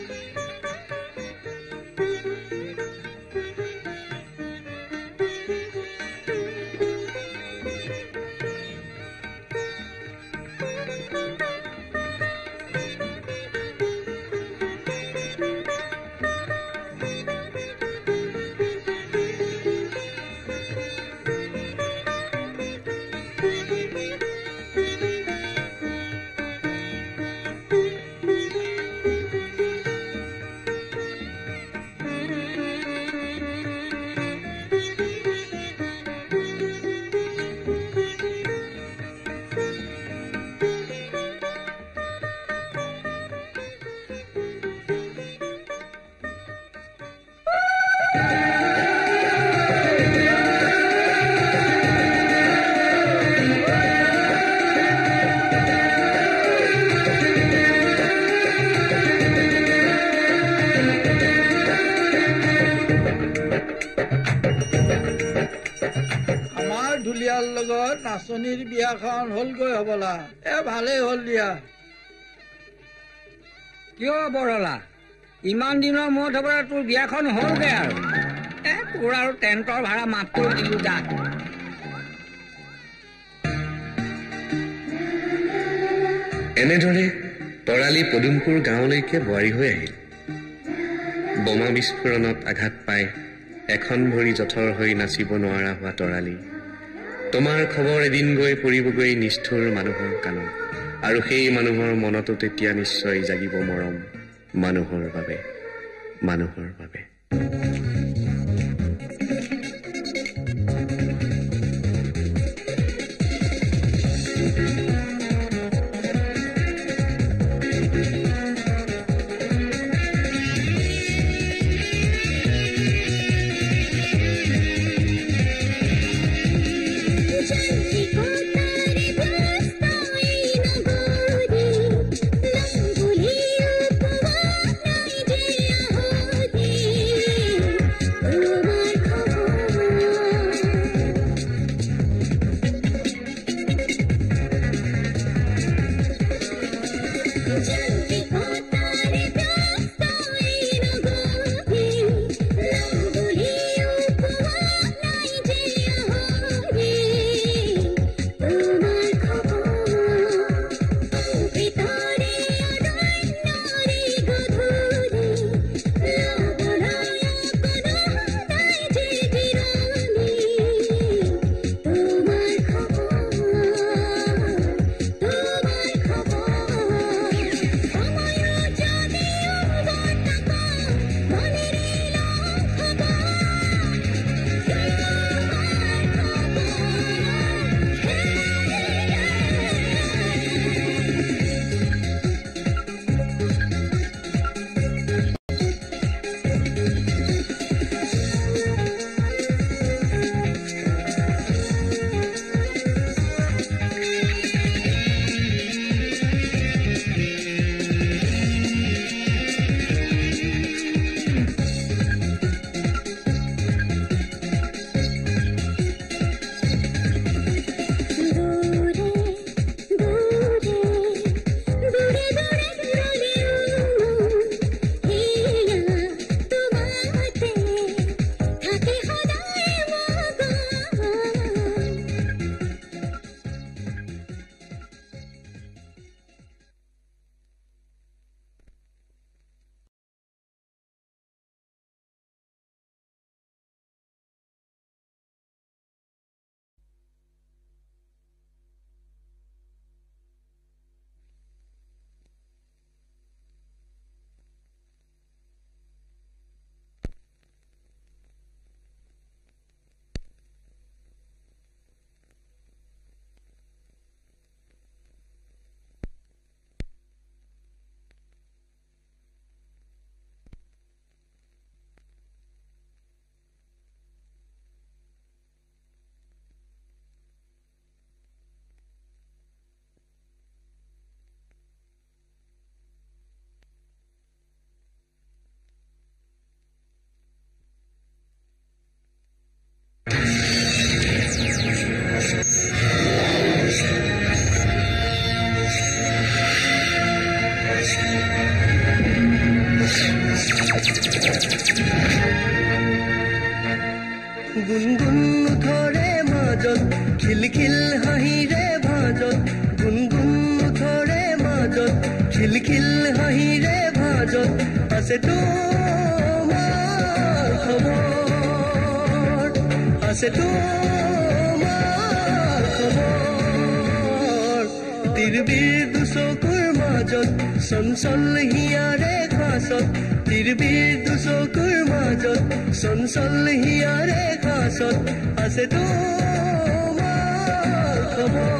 নাচনীৰ বিয়াখন হলগৈ হবলা এ ভালেই হল দিয়া কিয় বৰলা ইমান দিনৰ মূৰত হবলা তোৰ বিয়াখন হলগৈ আৰু এ তোৰ আৰু টেণ্টৰ ভাড়া মাফ কৰি দিলো যা এনেদৰে তৰালি পদুমপুৰ গাঁৱলৈকে বোৱাৰী হৈ আহিল বোমা বিস্ফোৰণত আঘাত পাই এখন ভৰি জঠৰ হৈ নাচিব নোৱাৰা হোৱা তৰালি তোমাৰ খবৰ এদিন গৈ পৰিবগৈ নিষ্ঠুৰ মানুহৰ কাণত আৰু সেই মানুহৰ মনতো তেতিয়া নিশ্চয় জাগিব মৰম মানুহৰ বাবে মানুহৰ বাবে গুণগুণ উঠৰে মাজত খিলখিল হাঁহিৰে ভাজত গুণগুণ উঠৰে মাজত খিলখিল হাঁহিৰে ভাজত আছে তোমাৰ খবৰ আছে তোমাৰ খবৰ তিৰবিৰ দুচকুৰ মাজত চঞ্চল হিয়াৰে খাচত তিৰবিৰ দুচকুৰ মাজত চঞ্চল হিয়াৰে খাচত আছে তোমাৰ খবৰ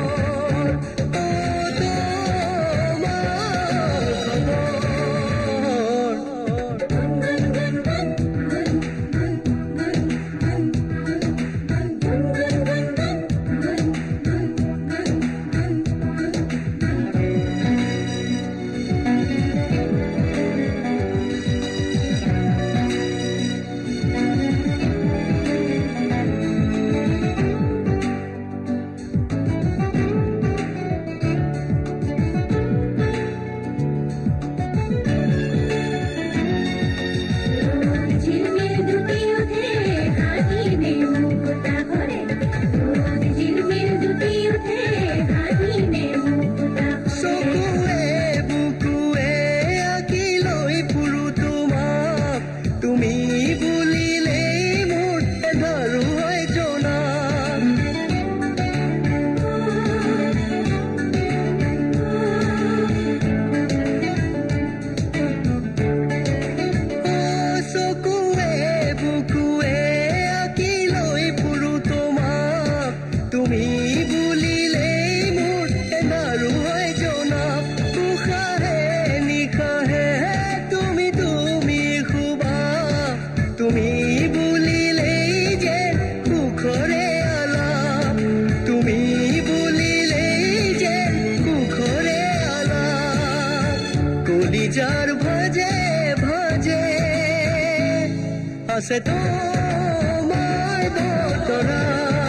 আছে তোমাৰ বতৰা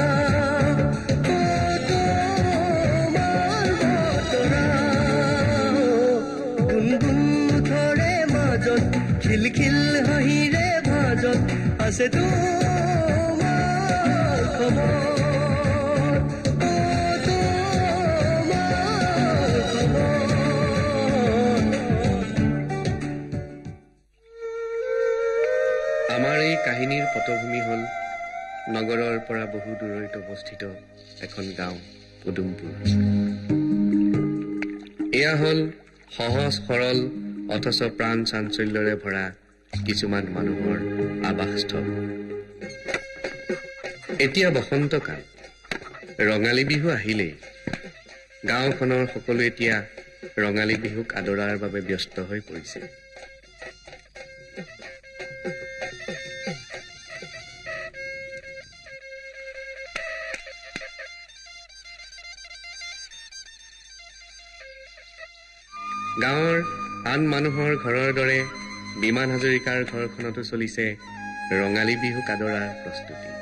তোমাৰ বতৰা গুণগুণ উঠৰে মাজত খিলখিল হাঁহিৰে ভাজত আছে তোমাৰ খবৰ আমাৰ এই কাহিনীৰ পটভূমি হ'ল নগৰৰ পৰা বহু দূৰৈত অৱস্থিত এখন গাঁও পদুমপুৰ। এয়া হ'ল সহজ সৰল অথচ প্ৰাণ চাঞ্চল্যৰে ভৰা কিছুমান মানুহৰ আৱাসস্থল। এতিয়া বসন্তকাল, ৰঙালী বিহু আহিলেই গাঁওখনৰ সকলো এতিয়া ৰঙালী বিহুক আদৰাৰ বাবে ব্যস্ত হৈ পৰিছে। গাঁৱৰ আন মানুহৰ ঘৰৰ দৰে বিমান হাজৰিকাৰ ঘৰখনতো চলিছে ৰঙালী বিহুক আদৰাৰ প্ৰস্তুতি।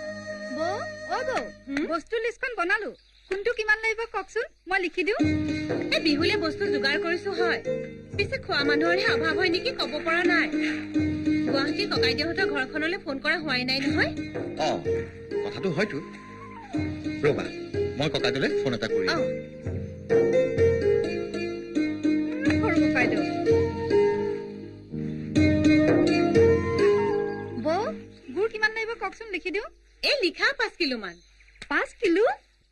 বস্তু লিষ্টখন বনালো, কোনটো কিমান লাগিব কওকচোন, মই লিখি দিওঁ। এই বিহুলে বস্তু যোগাৰ কৰিছো হয়, পিছে খোৱা মানুহৰহে অভাৱ হয় নেকি কব পৰা নাই। গুৱাহাটীৰ ককাইদেউহঁতৰ ঘৰখনলৈ ফোন কৰা হোৱাই নাই নহয়। অ কথাটো হয়তো, ৰবা মই ককাইদেউলে ফোন এটা কৰি গুড় কিমান লাগিব কওকচোন, লিখি দিওঁ। এই লিখা পাঁচ কিলো মান। পাঁচ কিলো?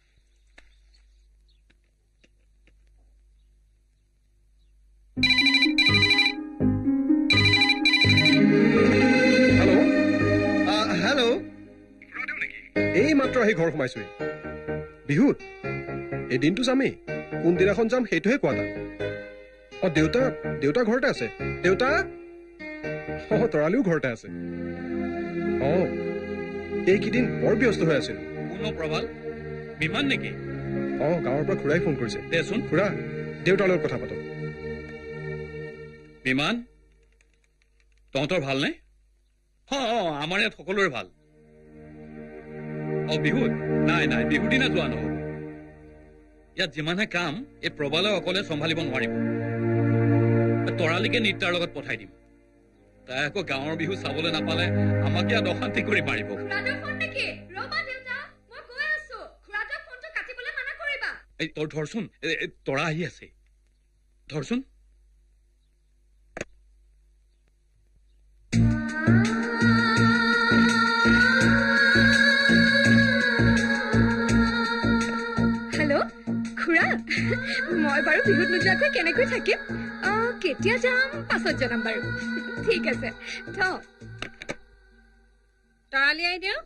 হেল্ল' হেল্ল' এই মাত্ৰ আহি ঘৰ সোমাইছোহি। বিহুত এই দিনটো যামেই, কোনদিনাখন যাম সেইটোহে কোৱা নাই। অ দেউতা দেউতা ঘৰতে আছে। দেউতা অ তৰালিও ঘৰতে আছে। অ এইকেইদিন বৰ ব্যস্ত হৈ আছিল। প্ৰবাল বিমান নেকি? অ গাঁৱৰ পৰা খুৰাই ফোন কৰিছে। দেচোন খুৰা, দেউতাৰ লগত কথা পাতক। বিমান, তহঁতৰ ভালনে? অ অ আমাৰ ইয়াত সকলোৰে ভাল। অ বিহুত নাই নাই বিহুৰ দিনা যোৱা নহব। ইয়াত যিমানহে কাম এই প্ৰবালে অকলে চম্ভালিব নোৱাৰিব। তৰালিকে নিত্যাৰ লগত পঠাই দিম। তাই আকৌ গাঁৱৰ বিহু চাবলৈ নাপালে আমাক ইয়াত অশান্তি কৰি মাৰিব। তই ধৰচোন, তৰা আহি আছে, ধৰচোন। হেল্ল' খুৰা, মই বাৰু বিহুত নোযোৱাকৈ কেনেকৈ থাকিম? কেতিয়া যাম পাছত জনাম বাৰু। ঠিক আছে, থ। তৰালি আই দিওঁ।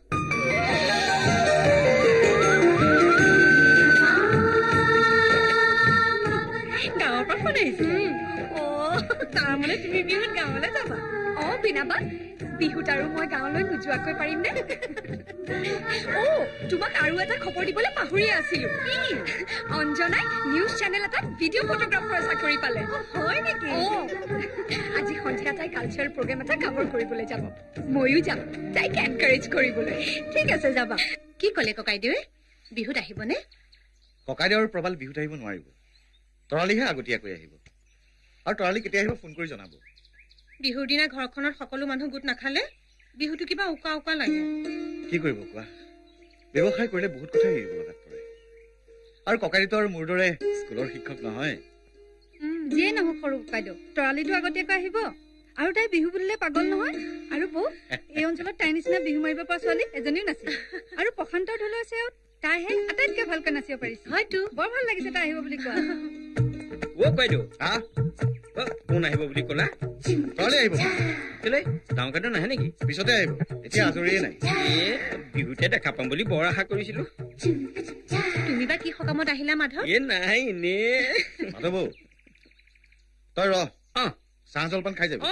গাঁৱৰ পৰা ফোন আহিছে। অ, তাৰমানে তুমি বিহুত গাঁৱলৈ যাবা? অ বিনাবা, বিহুত আৰু মই গাঁৱলৈ নোযোৱাকৈ পাৰিম নে? অ, তোমাক আৰু এটা খবৰ দিবলৈ পাহৰিয়ে আছিলো। অঞ্জনাই নিউজ চেনেল এটাত ভিডিঅ' ফটোগ্ৰাফাৰৰ চাকৰি পালে। হয় নেকি? অ, আজি সন্ধিয়া তাই কালচাৰেল প্ৰগ্ৰেম এটা কাভাৰ কৰিবলৈ যাব। ময়ো যাম তাইক এনকাৰেজ কৰিবলৈ। ঠিক আছে, যাবা। কি ক'লে ককাইদেৱে? বিহুত আহিবনে? ককাইদেউ আৰু প্ৰবাল বিহুত আহিব নোৱাৰিব, তৰালিহে আগতীয়াকৈ আহিব। আৰু তৰালি কেতিয়া আহিব ফোন কৰি জনাব। বিহুৰ দিনা ঘৰখনত সকলো মানুহ গোট নাখালে বিহুটো কিবা উকা উকা লাগে। কি কৰিব কোৱা, ব্যৱসায় কৰিলে বহুত কথাই এৰিব লগাত পৰে। আৰু ককাইদেউতো আৰু মোৰ দৰে স্কুলৰ শিক্ষক নহয়। যিয়ে নহওক সৰু ককাইদেউ, তৰালিটো আগতীয়াকৈ আহিব। আৰু তাই বিহু বুলিলে পাগল নহয়। আৰু বৌ, এই অঞ্চলত তাইৰ নিচিনা বিহু মাৰিব পৰা ছোৱালী এজনীও নাছিল। আৰু প্ৰশান্ত ঢোলৰ আছে, তাইহে আটাইতকৈ ভালকৈ নাচিব পাৰিছে। হয়তো বৰ ভাল লাগিছে তাই আহিব বুলি কোৱা। অ বাইদেউ, কোন আহিব বুলি ক'লা? তৰালি আহিব। কেলে ডাঙৰকাইদেউ নাহে নেকি? পিছতে আহিব, এতিয়া আজৰিয়ে নাই। বিহুতে দেখা পাম বুলি বৰ আশা কৰিছিলো। তুমি বা কি সকামত আহিলা মাধৱ? এ নাই এনে। মাধৱ বৌ, তই ৰ, চাহ জলপান খাই যাবি।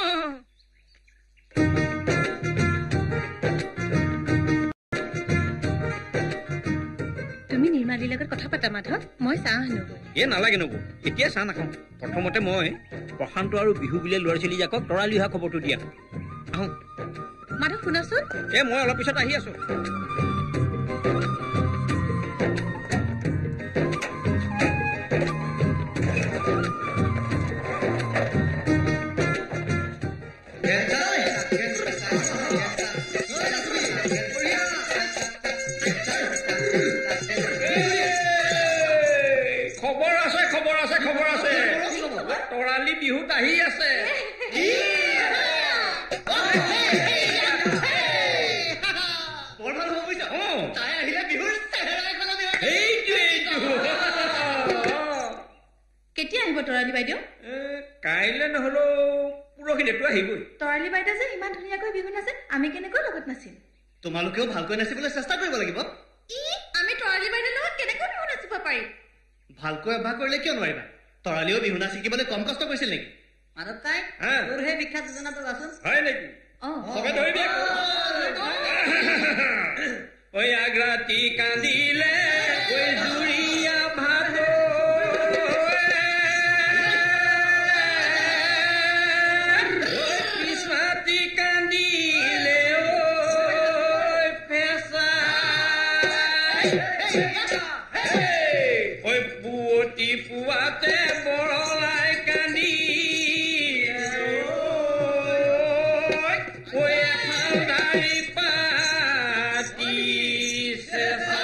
তুমি নিৰ্মালীৰ লগত কথা পাতা মাধৱ, মই চাহ আনো। এ নালাগে নবৌ, এতিয়া চাহ নাখাওঁ। প্ৰথমতে মই প্ৰশান্ত আৰু বিহু বুলিয়ে ল'ৰা ছোৱালী যাকক তৰালি অহা খবৰটো দিয়া আহোঁ। মাধৱ শুনাচোন, এ মই অলপ পিছত আহি আছো। তৰালি বিহুত আহি আছে। কেতিয়া আহিব তৰালি বাইদেউ? কাইলৈ নহলেও পৰহিলেতো আহিবই। তৰালি বাইদেউ যে ইমান ধুনীয়াকৈ বিহু নাচে, আমি কেনেকৈ লগত নাচিম? তোমালোকেও ভালকৈ নাচিবলৈ চেষ্টা কৰিব লাগিব। আমি তৰালি বাইদেউৰ লগত কেনেকৈ বিহু নাচিব পাৰিম? ভালকৈ অভ্যাস কৰিলে কিয় নোৱাৰিবা? তৰালিও বিহু নাচ শিকিবলৈ কম কষ্ট কৰিছিল নেকি? মাধৱ কাই, তোৰ সেই বিখ্যাত যোজনাটো কোৱাচোন। হয় নেকি? চবে ধৰিবি। ঐ আগ্ৰাতি কান্দিলে ঐ জুৰিয়া ভাদ, পিছাতি কান্দিলে ঐ পেঁচা, ঐ পুৱতি পুৱাতে বৰলাই কান্দি, ঐ এখাদাৰি পাতি চেঁচা।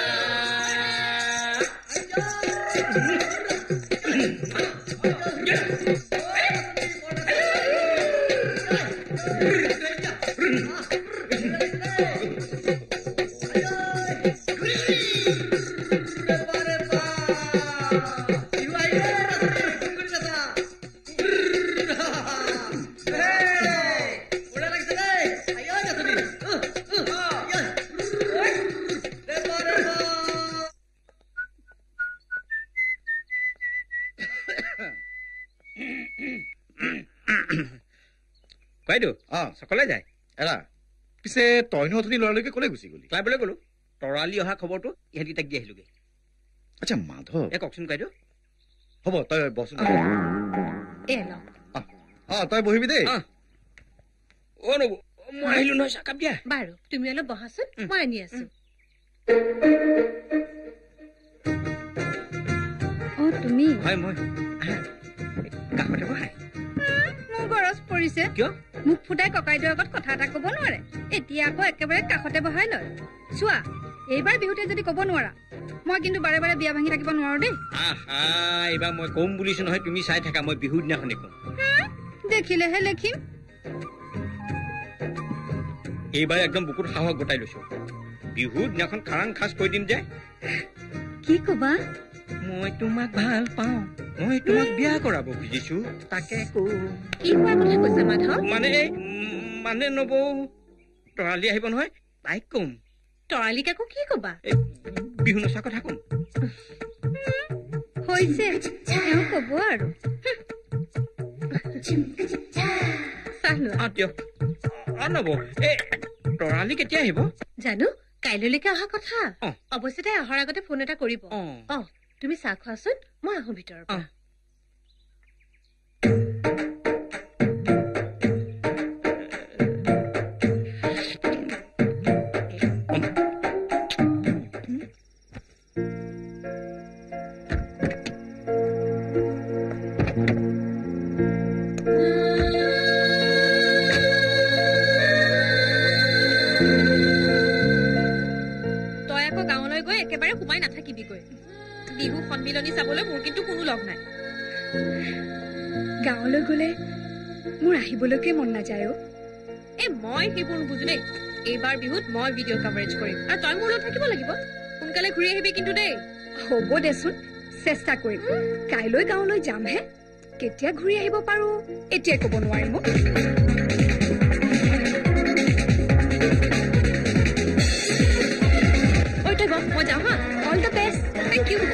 বাইদেউ সকলে যায় এৰা। পিছে তইনো অথনি ল'ৰালৈকে ক'লে গুচি গলি? ক্লাবলৈ গলো, তৰালি অহা খবৰটো ইহঁতি তাক দি আহিলোগে। আচ্ছা মাধৱ, এ কওকচোন বাইদেউ। হ'ব তই বচোন। অ তই বহিবি দেই। অ নবৌ, মই আহিলো নহয় চাহকাপ দিয়া। বাৰু তুমি অলপ বহাচোন, মই আনি আছো। অ তুমি? হয় মই কাষতে বহাই। মোৰ গৰজ পৰিছে কিয় মুখ ফুটাই ককাইদেউৰ আগত কথা এটা ক'ব নোৱাৰে এতিয়া আকৌ একেবাৰে কাষতে বহাই লয় চোৱা এইবাৰ বিহুতে যদি ক'ব নোৱাৰা মই কিন্তু বাৰে বাৰে বিয়া ভাঙি থাকিব নোৱাৰো দেই আহা এইবাৰ মই কম বুলিছো নহয় তুমি চাই থাকা মই বিহুৰ দিনাখনে কম দেখিলেহে লেখিম এইবাৰ একদম বুকুত সাহস গোটাই লৈছো বিহুৰ দিনাখন খাৰাং খাজ কৈ দিম যে কি কবা মই তোমাক ভাল পাওঁ মই তোমাক বিয়া কৰাব খুজিছো তাকে কি কোৱা কথা কৈছা মাধৱ মানে মানে নবৌ তৰালি আহিব নহয় তাইক কম তৰালিক আকৌ কি কবা বিহু নচা কথা কম হৈছে তেওঁ ক'ব আৰু নবৌ এই তৰালি কেতিয়া আহিব জানো কাইলৈলৈকে অহা কথা অৱশ্যে তাই অহাৰ আগতে ফোন এটা কৰিব অ তুমি চাহ খোৱাচোন মই আহো ভিতৰৰ পৰা বিহু সন্মিলনী চাবলৈ মোৰ কিন্তু কোনো লগ নাই গাঁৱলৈ গলে মোৰ আহিবলৈকে মন নাযায় এই মই সেইবোৰ নুবুজো দেই এইবাৰ বিহুত মই ভিডিঅ' কভাৰেজ কৰিম আৰু তই মোৰ লগত থাকিব লাগিব সোনকালে ঘূৰি আহিবি কিন্তু দেই হ'ব দেচোন চেষ্টা কৰিম কাইলৈ গাঁৱলৈ যামহে কেতিয়া ঘূৰি আহিব পাৰো এতিয়া ক'ব নোৱাৰিম ঐ তই গম মই যাওঁ হা all the best thank you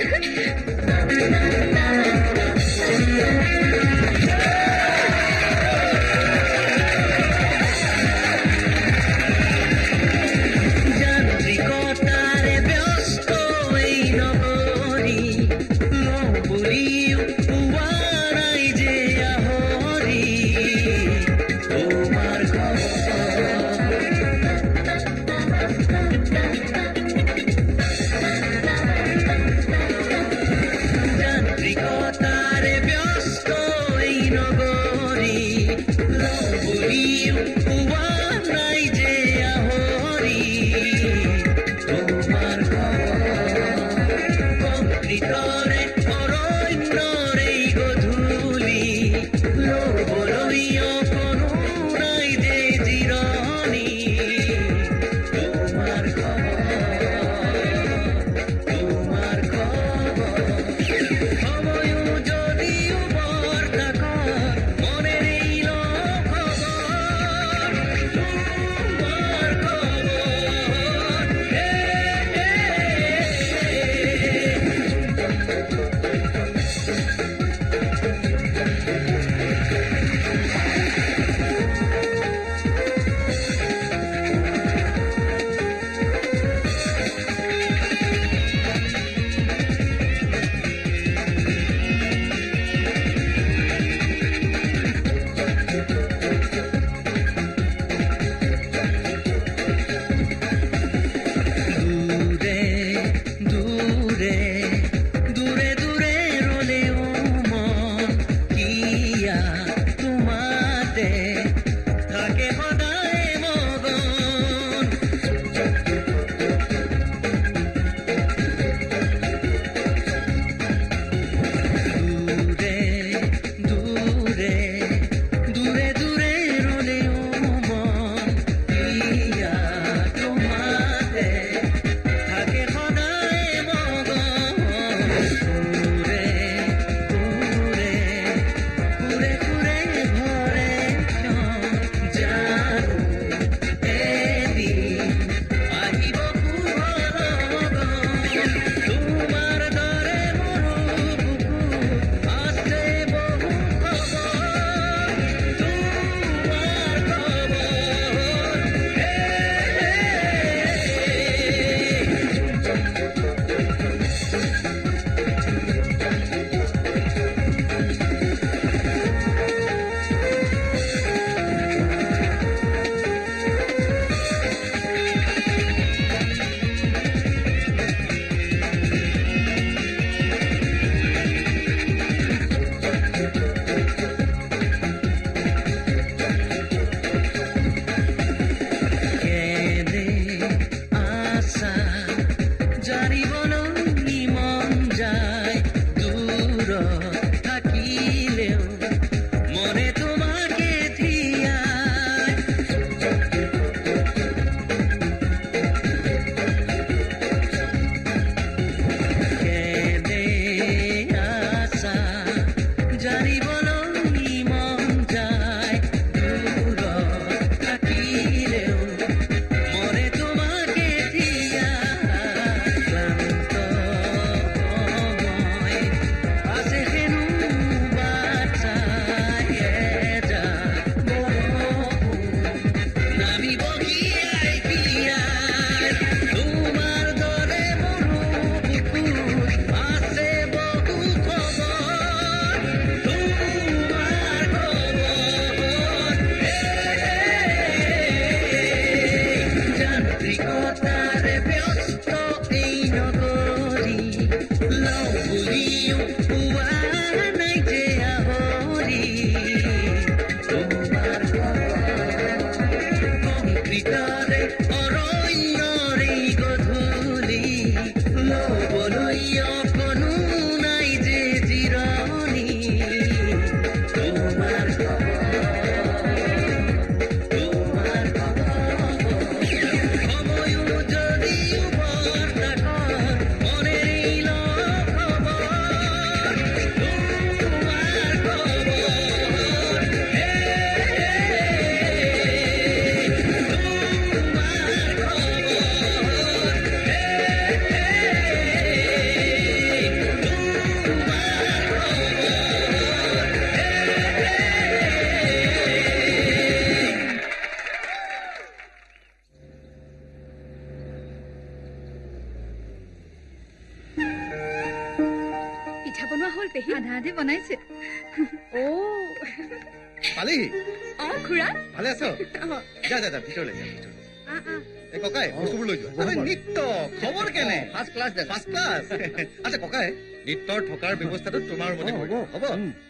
বনোৱা হ'ল পেহী আধা আধি বনাইছে অ পালি অ খুৰা ভালে আছ যা যা যা ভিতৰলৈ যা ভিতৰলৈ এই ককাই বস্তুবোৰ লৈ যোৱা আৰে নিত্য খবৰ কেনে ফাৰ্ষ্ট ক্লাছ ফাৰ্ষ্ট ক্লাছ আচ্ছা ককাই নিত্যৰ থকাৰ ব্যৱস্থাটো তোমাৰ মতে কৰিব হ'ব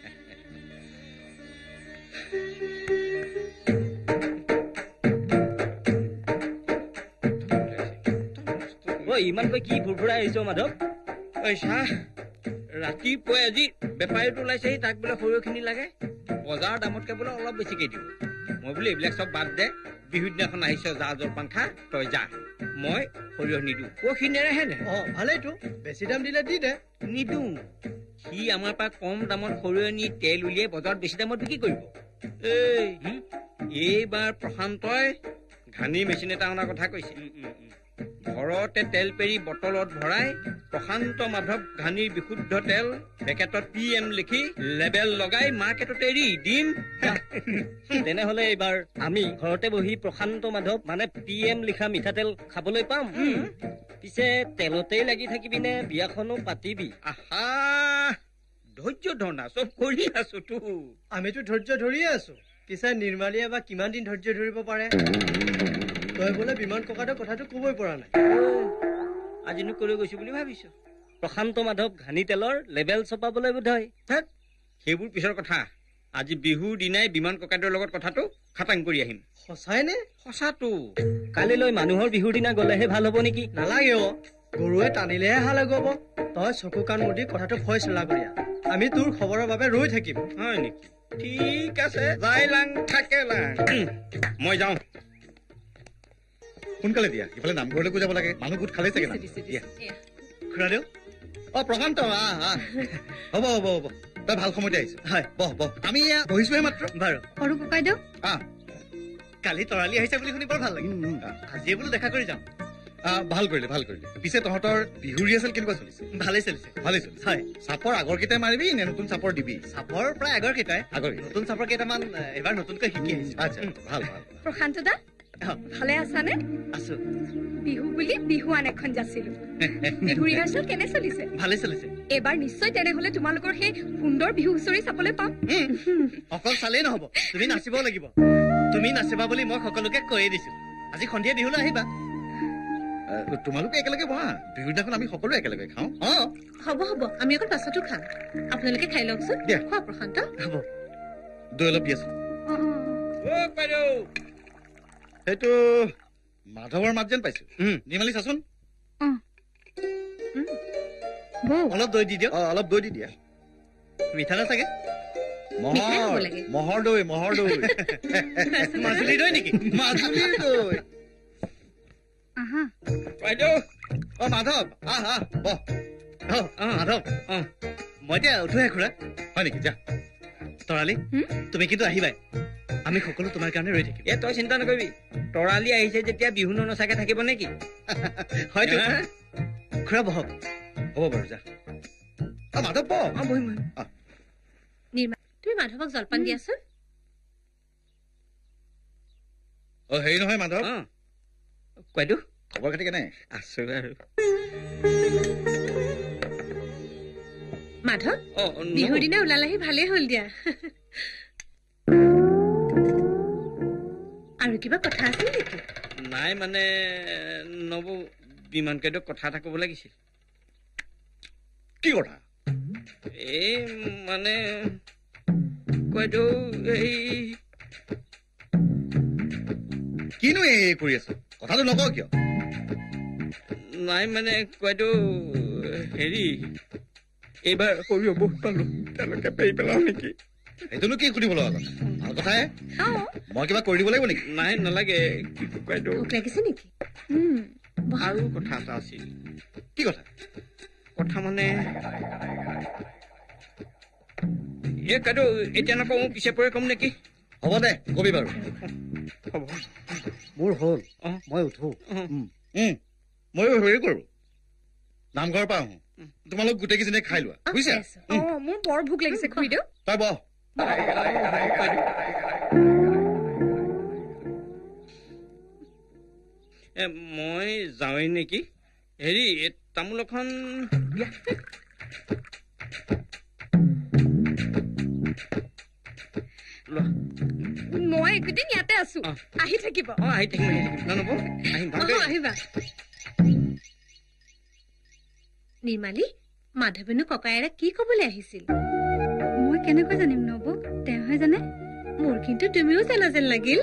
ইমানকৈ কি ফুৰফুৰাই আহিছ মাধৱ ঐ চাহ ৰাতিপুৱাই আজি বেপাৰীটো ওলাইছেহি তাক বোলে সৰিয়হখিনি লাগে বজাৰৰ দামতকে বোলে অলপ বেছিকৈ দিওঁ মই বোলে এইবিলাক চব বাদ দে বিহু দিনাখন আহিছ জা জলপান খা তই যা মই সৰিয়হ নিদিওঁ কখি নেৰেহে নে অ ভালেইতো বেছি দাম দিলে দি দে নিদিওঁ সি আমাৰ পৰা কম দামত সৰিয়হ নি তেল উলিয়াই বজাৰত বেছি দামত বিক্ৰী কৰিব এই এইবাৰ প্ৰশান্তই ঘানি মেচিন এটা অনাৰ কথা কৈছে ঘৰতে তেল পেৰি বটলত ভৰাই প্ৰশান্ত মাধৱ ঘানিৰ বিশুদ্ধ তেল পেকেটত পি এম লিখি লেবেল লগাই মাৰ্কেটত এৰি দিম তেনেহলে এইবাৰ আমি ঘৰতে বহি প্ৰশান্ত মাধৱ মানে পি এম লিখা মিঠাতেল খাবলৈ পাম পিছে তেলতেই লাগি থাকিবি নে বিয়াখনো পাতিবি আহা ধৈৰ্য ধৰণা চব কৰি আছো তো আমিতো ধৈৰ্য ধৰিয়ে আছো পিছে নিৰ্মালীয়ে বা কিমান দিন ধৈৰ্য ধৰিব পাৰে তই বোলে বিমান ককাটোৰ কথাটো কবই পৰা নাই আজিনো কলৈ গৈছো বুলি ভাবিছ প্ৰশান্ত মাধৱ ঘানি তেলৰ লেবেল ছপাবলৈ বোধহয় সেইবোৰ পিছৰ কথা আজি বিহুৰ দিনাই বিমান ককাটোৰ লগত কথাটো খাটাং কৰি আহিম সঁচাই নে সঁচাটো কালিলৈ মানুহৰ বিহুৰ দিনা গলেহে ভাল হব নেকি নালাগে অ গৰুৱে টানিলেহে হাল আগুৱাব তই চকু কাণ মুদি কথাটো ফয়চলা কৰি আমি তোৰ খবৰৰ বাবে ৰৈ থাকিম হয় নেকি ঠিক আছে যাই লাং থাকে লাং মই যাওঁ সোনকালে দিয়া ইফালে নামঘৰলৈকো যাব লাগে মানুহ গোট খালেই চাগে খুৰাদেউ অ প্ৰশান্ত আহ হ'ব হ'ব হ'ব তই ভাল সময়তে আহিছ হয় বহ বহ আমি এয়া বহিছোহে মাত্ৰ বাৰু সৰু ককাইদেউ আহ কালি তৰালি আহিছে বুলি শুনি বৰ ভাল লাগিল আজিয়ে বোলো দেখা কৰি যাওঁ ভাল কৰিলে ভাল কৰিলে পিছে তহঁতৰ বিহু ৰিহাৰ্চেল কেনেকুৱা চলিছে ভালেই চলিছে ভালেই চলিছে হয় চাপৰ আগৰ কেইটাই মাৰিবি নে নতুন চাপৰ দিবি চাপৰ প্ৰায় আগৰ কেইটাই আগৰ নতুন চাপৰ কেইটামান এবাৰ নতুনকৈ শিকি আহিছো আচ্ছা ভাল ভাল প্ৰশান্ত দা ভালে আছানে আছো বিহু বুলি বিহুৱান এখন যাচিলো বিহু ৰিহাৰ্চেল কেনে চলিছে ভালে চলিছে এবাৰ নিশ্চয় তেনেহলে তোমালোকৰ সেই সুন্দৰ বিহু হুঁচৰি চাবলৈ পাম অকল চালেই নহব তুমি নাচিবও লাগিব তুমি নাচিবা বুলি মই সকলোকে কৈয়ে দিছো আজি সন্ধিয়া বিহুলৈ আহিবা তোমালোকে একেলগে বহা বিহুৰ দিনাখন আমি সকলোৱে একেলগে খাওঁ অ হ'ব হ'ব আমি অকল পাছতো খাম আপোনালোকে খাই লওকচোন খোৱা প্ৰশান্ত হ'ব দৈ অলপ দি আছো সেইটো মাধৱৰ মাত যেন পাইছো নিৰ্মালী চাচোন অলপ দৈ দি দিয়ক অলপ দৈ দি দিয়া মিঠা না চাগে মহৰ মহৰ দৈ মহৰ দৈ মাজুলীৰ দৈ নেকি মাজুলীৰ দৈ বাইদেউ অ মাধৱ আহ আহ বহ মাধৱ মই এতিয়া উঠোহে খুৰা হয় নেকি যা তৰালি তুমি কিন্তু আহিবাই আমি সকলো তোমাৰ কাৰণে ৰৈ থাকিম এ তই চিন্তা নকৰিবি তৰালি আহিছে যেতিয়া বিহু নচাকে থাকিব নেকি হয়তো খুৰা বহক হ'ব বাৰু যা মাধৱ বহ বহিম নিৰ্মা তুমি মাধৱক জলপান দিয়াচোন অ হেৰি নহয় মাধৱ বাইদেউ খবৰ খাতি কেনে আছো আৰু মাধৱ বিহুৰ দিনা ওলালাহি ভালেই হল দিয়া আৰু কিবা কথা আছিল নেকি নাই মানে নব বিমান কেইটাক কথা এটা ক'ব লাগিছিল কি কথা এই মানে বাইদেউ এই কিনো এই কৰি আছো কথাটো নকওঁ কিয় নাই মানে বাইদেউ হেৰি এইবাৰ সৰিয়হ বহুত পালো তেওঁলোকে পেৰি পেলাও নেকি সেইটোনো কি সুধিব লগা কথা ভাল কথাহে মই কিবা কৰি দিব লাগিব নেকি নাই নালাগে বাইদেউ লাগিছে নেকি আৰু কথা এটা আছিল কি কথা কথা মানে এই বাইদেউ এতিয়া নকওঁ পিছে পৰে কম নেকি হ'ব দে কবি বাৰু হ'ব মোৰ হ'ল মই উঠো ময়ো হেৰি কৰো নামঘৰৰ পৰা আহো তোমালোক গোটেইকেইজনীয়ে খাই লোৱা বুজিছা মোৰ বৰ ভোক লাগিছে খুৰীদেউ তই বহ মই যাওঁৱেই নেকি হেৰি তামোল এখন মই একদিন ইয়াতে আছো আহি থাকিব অ আহি থাকিম ননব আহিম আহিবা নিৰ্মালী মাধৱেনো ককায়েৰে কি কবলৈ আহিছিল মই কেনেকৈ জানিম নব তেওঁহে জানে মোৰ কিন্তু তুমিও জানা যেন লাগিল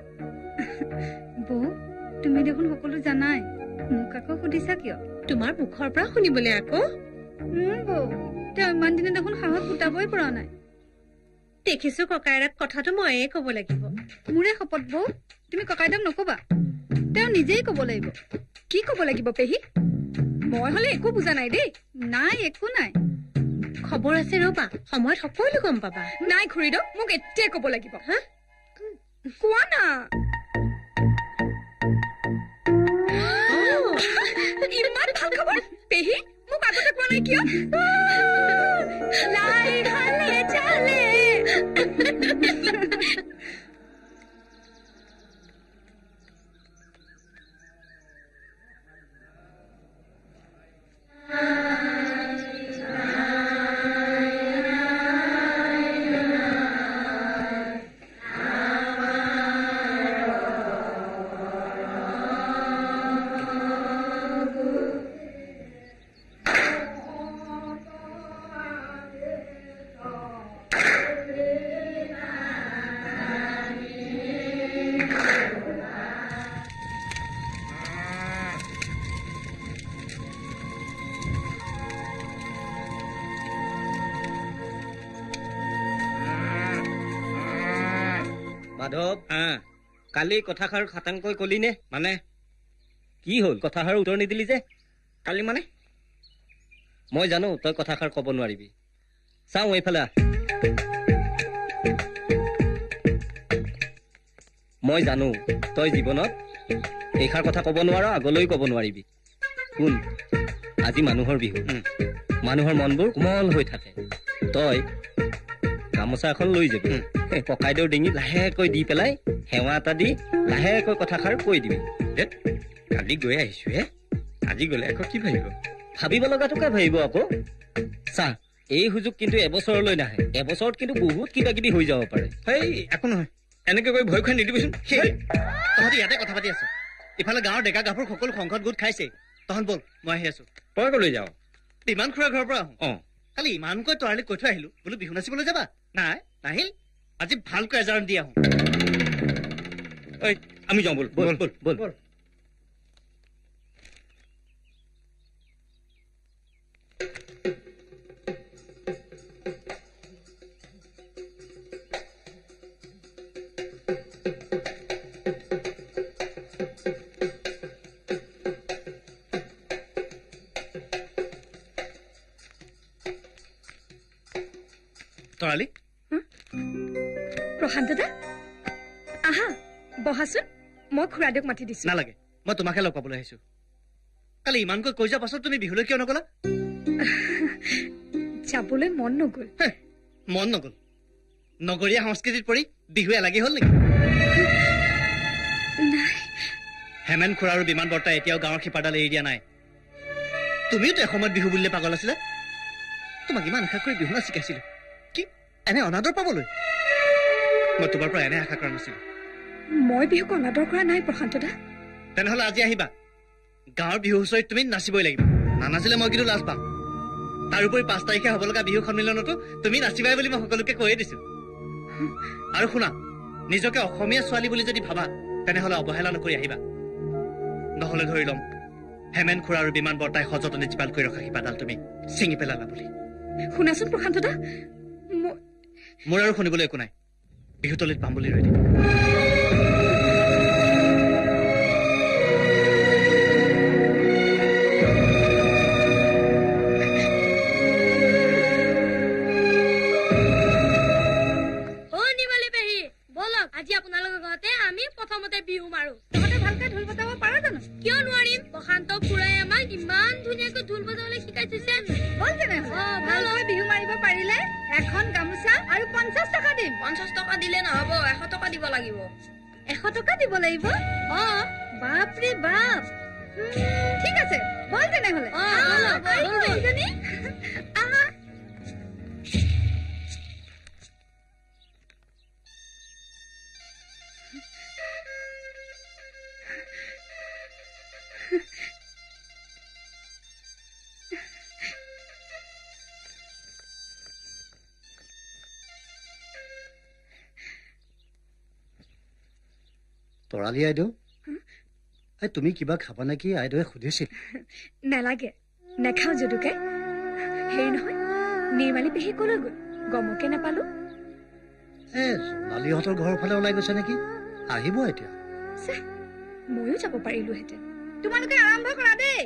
বৌ তুমি দেখোন সকলো জানাই মোক আকৌ সুধিছা কিয় তোমাৰ মুখৰ পৰা শুনিবলৈ আকৌ বৌ তেওঁ ইমান দিনে দেখোন সাহস গোটাবই পৰা নাই দেখিছো ককায়েৰক কথাটো ময়ে কব লাগিব মোৰে শপত বৌ তুমি ককাইদেউক নকবা তেওঁ নিজেই কব লাগিব কি কব লাগিব পেহী মই হলে একো বুজা নাই দেই নাই একো নাই খবৰ আছে ৰবা সময়ত সকলো গম পাবা নাই খুৰীদ মোক এতিয়াই কব লাগিব হা কোৱা না ইমান ভাল খবৰ পেহী মোক আগতে কোৱা নাই কিয় লাই ঢালে চালে মাধৱ কালি কথাষাৰ খাটাংকৈ কলি নে মানে কি হল কথাষাৰ উত্তৰ নিদিলি যে কালি মানে মই জানো তই কথাষাৰ কব নোৱাৰিবি চাওঁ এইফালে মই জানো তই জীৱনত এইষাৰ কথা কব নোৱাৰ আগলৈ কব নোৱাৰিবি শুন আজি মানুহৰ বিহু মানুহৰ মনবোৰ কোমল হৈ থাকে তই গামোচা এখন লৈ যাবি ককাইদেউৰ ডিঙিত লাহেকৈ দি পেলাই সেৱা এটা দি লাহেকৈ কথাষাৰ কৈ দিবি কালি গৈ আহিছো হে আজি গলে আকৌ কি ভাবিব ভাবিব লগাটোকে ভাবিব আকৌ চা এই সুযোগ কিন্তু এবছৰলৈ নাহে এবছৰত কিন্তু বহুত কিবা কিবি হৈ যাব পাৰে সেই একো নহয় এনেকে গৈ ভয় খুৱাই নিদিবিচোন তহঁতি ইয়াতে কথা পাতি আছ ইফালে গাঁৱৰ ডেকা গাভৰু সকলো সংঘত গোট খাইছে তহঁত বল মই আহি আছো তই কলৈ যাওঁ বিমান খুৰাৰ ঘৰৰ পৰা আহো অ কালি ইমানকৈ তৰালি কৈ থৈ আহিলো বোলো বিহু নাচিবলৈ যাবা নাই নাহিল আজি ভালকৈ এজাৰণ দি আহো আমি যাওঁ বল বল বল বল বল তৰালি প্ৰশান্ত দা আহা বহাচোন মই খুৰাদেউক মাতি দিছো নালাগে মই তোমাকে লগ পাবলৈ আহিছো কালি ইমানকৈ কৈ যোৱাৰ পাছত তুমি বিহুলৈ কিয় নগলা যাবলৈ মন নগল মন নগল নগৰীয়া সংস্কৃতিত পৰি বিহু এলাগি হল নেকি হেমেন খুৰা আৰু বিমান বৰ্তাই এতিয়াও গাঁৱৰ শিপাডাল এৰি দিয়া নাই তুমিওতো এসময়ত বিহু বুলিলে পাগল আছিলে তোমাক ইমান আশা কৰি বিহু নাচ শিকাইছিলো কি এনে অনাদৰ পাবলৈ মই তোমাৰ পৰা এনে আশা কৰা নাছিলো মই বিহুক অনাদৰ কৰা নাই প্ৰশান্ত দা তেনেহলে আজি আহিবা গাঁৱৰ বিহু হুঁচৰিত তুমি নাচিবই লাগিব নানাচিলে মই কিন্তু লাজ পাম তাৰোপৰি পাঁচ তাৰিখে হব লগা বিহু সন্মিলনতো তুমি নাচিবাই বুলি মই সকলোকে কৈয়ে দিছো আৰু শুনা নিজকে অসমীয়া ছোৱালী বুলি যদি ভাবা তেনেহলে অৱহেলা নকৰি আহিবা নহলে ধৰি ল'ম হেমেন খুৰা আৰু বিমান বৰ্তাই সযতনে জীপাল কৰি ৰখা শিপাডাল তুমি ছিঙি পেলালা বুলি শুনাচোন প্ৰশান্ত দা মোৰ আৰু শুনিবলৈ একো নাই বিহুতলিত পাম বুলি ৰৈ দিম আজি আপোনালোকৰ ঘৰতে আমি প্ৰথমতে বিহু মাৰো তহঁতে ভালকৈ ঢোল বজাব পাৰা জানো কিয় নোৱাৰিম প্ৰশান্ত খুৰাই আমাক ইমান ধুনীয়াকৈ ঢোল বজাবলৈ শিকাই থৈছে বল তেনেহলে ভালকৈ বিহু মাৰিব পাৰিলে এখন গামোচা আৰু পঞ্চাশ টকা দিম পঞ্চাশ টকা দিলে নহব এশ টকা দিব লাগিব এশ টকা দিব লাগিব অ বাপৰে বাপ ঠিক আছে বল তেনেহলে তৰালি আইদেউ তুমি কিবা খাবা নেকি আইদেউৱে সুধিছিল নালাগে নাখাও যদুকে হেৰি নহয় নিৰ্মালী পেহী কলৈ গ'ল গমকে নাপালো এ জোনালীহঁতৰ ঘৰৰ ফালে ওলাই গৈছে নেকি আহিব এতিয়া ময়ো যাব পাৰিলোহেঁতেন তোমালোকে আৰম্ভ কৰা দেই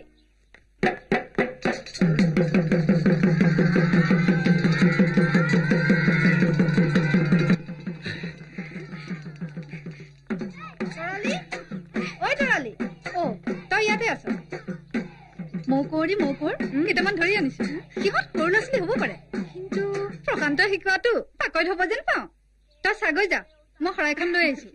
মৌকুঁৱৰী মৌকুঁৱৰ কেইটামান ধৰি আনিছো সিহঁত সৰু ল'ৰা ছোৱালী হ'ব পাৰে কিন্তু প্ৰশান্ত শিকোৱাটো পাকৈত হ'ব যেন পাওঁ তই চাগৈ যা মই শৰাইখন লৈ আহিছো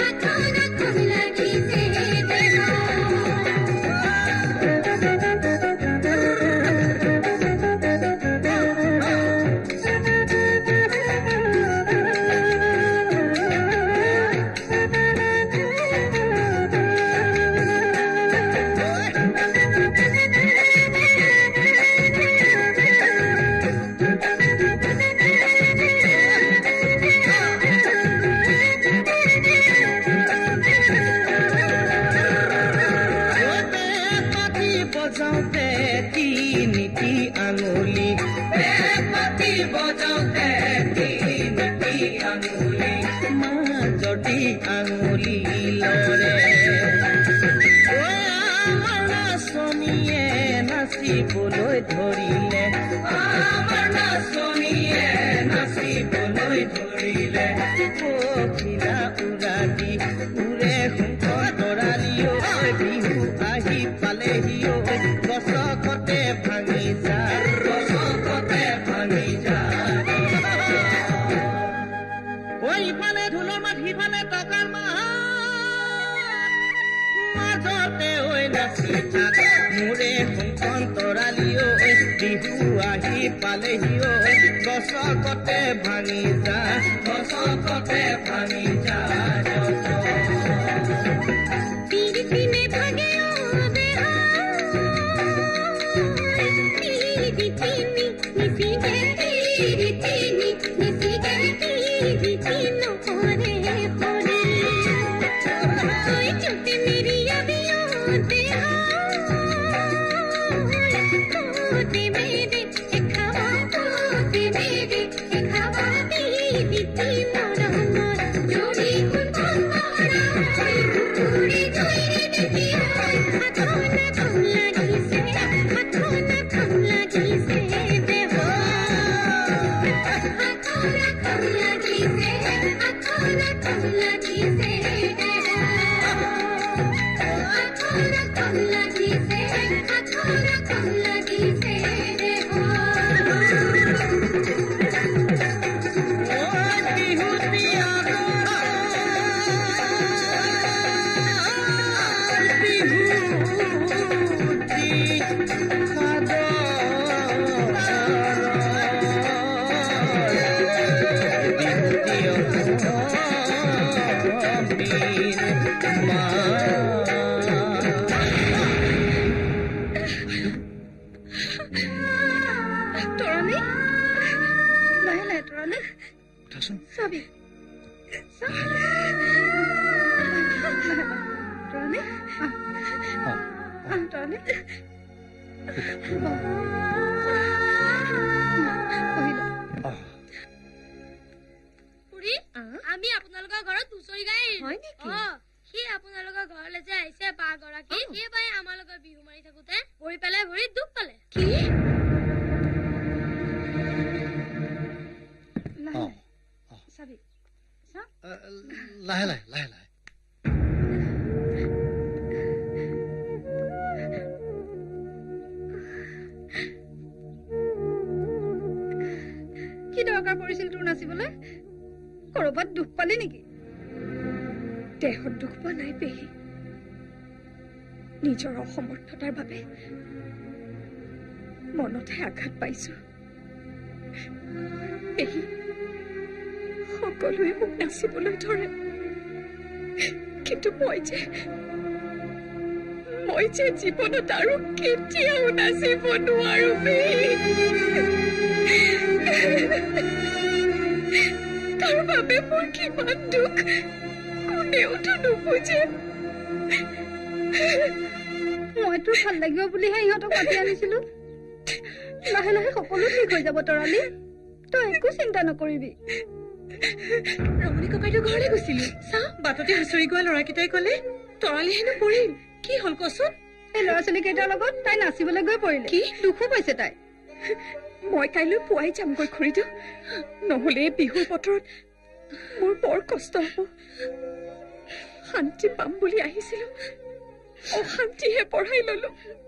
Thank you. মাজতি আঙুলি লৰে নাচনীয়ে নাচিবলৈ ধৰিলে আমাৰ নাচনীয়ে নাচিবলৈ ধৰিলে পখিলা উৰা দি উৰে শংখ তৰালিও বিহু আহি পালেহিও গছকতে ভাঙি যা গছকতে ভাঙি যা ইফালে ঢোলৰ মাত সিফালে টকাৰ মাত মাজতে ঐ নাচি থাক মোৰে শংকন তৰালিও বিহু আহি পালেহিও গছকতে ভাঙি যা গছকতে ভাঙি যা লাহে লাহে লাহে লাহে কি দৰকাৰ পৰিছিল তোৰ নাচিবলৈ কৰবাত দুখ পালি নেকি দেহত দুখ পোৱা নাই পেহী নিজৰ অসমৰ্থতাৰ বাবে মনতহে আঘাত পাইছো পেহী সকলোৱে মোক নাচিবলৈ ধৰে কিন্তু মই যে মই যে জীৱনত আৰু কেতিয়াও নাচিব নোৱাৰো তাৰ বাবে মোৰ কিমান দুখ কোনেওতো নুবুজে মই তোৰ ভাল লাগিব বুলিহে ইহঁতক মাতি আনিছিলো লাহে লাহে সকলো ঠিক হৈ যাব তৰালি তই একো চিন্তা নকৰিবি ৰমণী ককাইদেউ ঘৰলৈ গৈছিলো চা বাটতে হুঁচৰি গোৱা ল'ৰাকেইটাই কলে তৰালি হেনো পৰিল কি হল কচোন এই ল'ৰা ছোৱালী কেইটাৰ লগত তাই নাচিবলৈ গৈ পৰিলে কি দুখো পাইছে তাই মই কাইলৈ পুৱাই যামগৈ খুৰীদেউ নহলে বিহুৰ বতৰত মোৰ বৰ কষ্ট হব শান্তি পাম বুলি আহিছিলো অশান্তিহে পঢ়াই ললো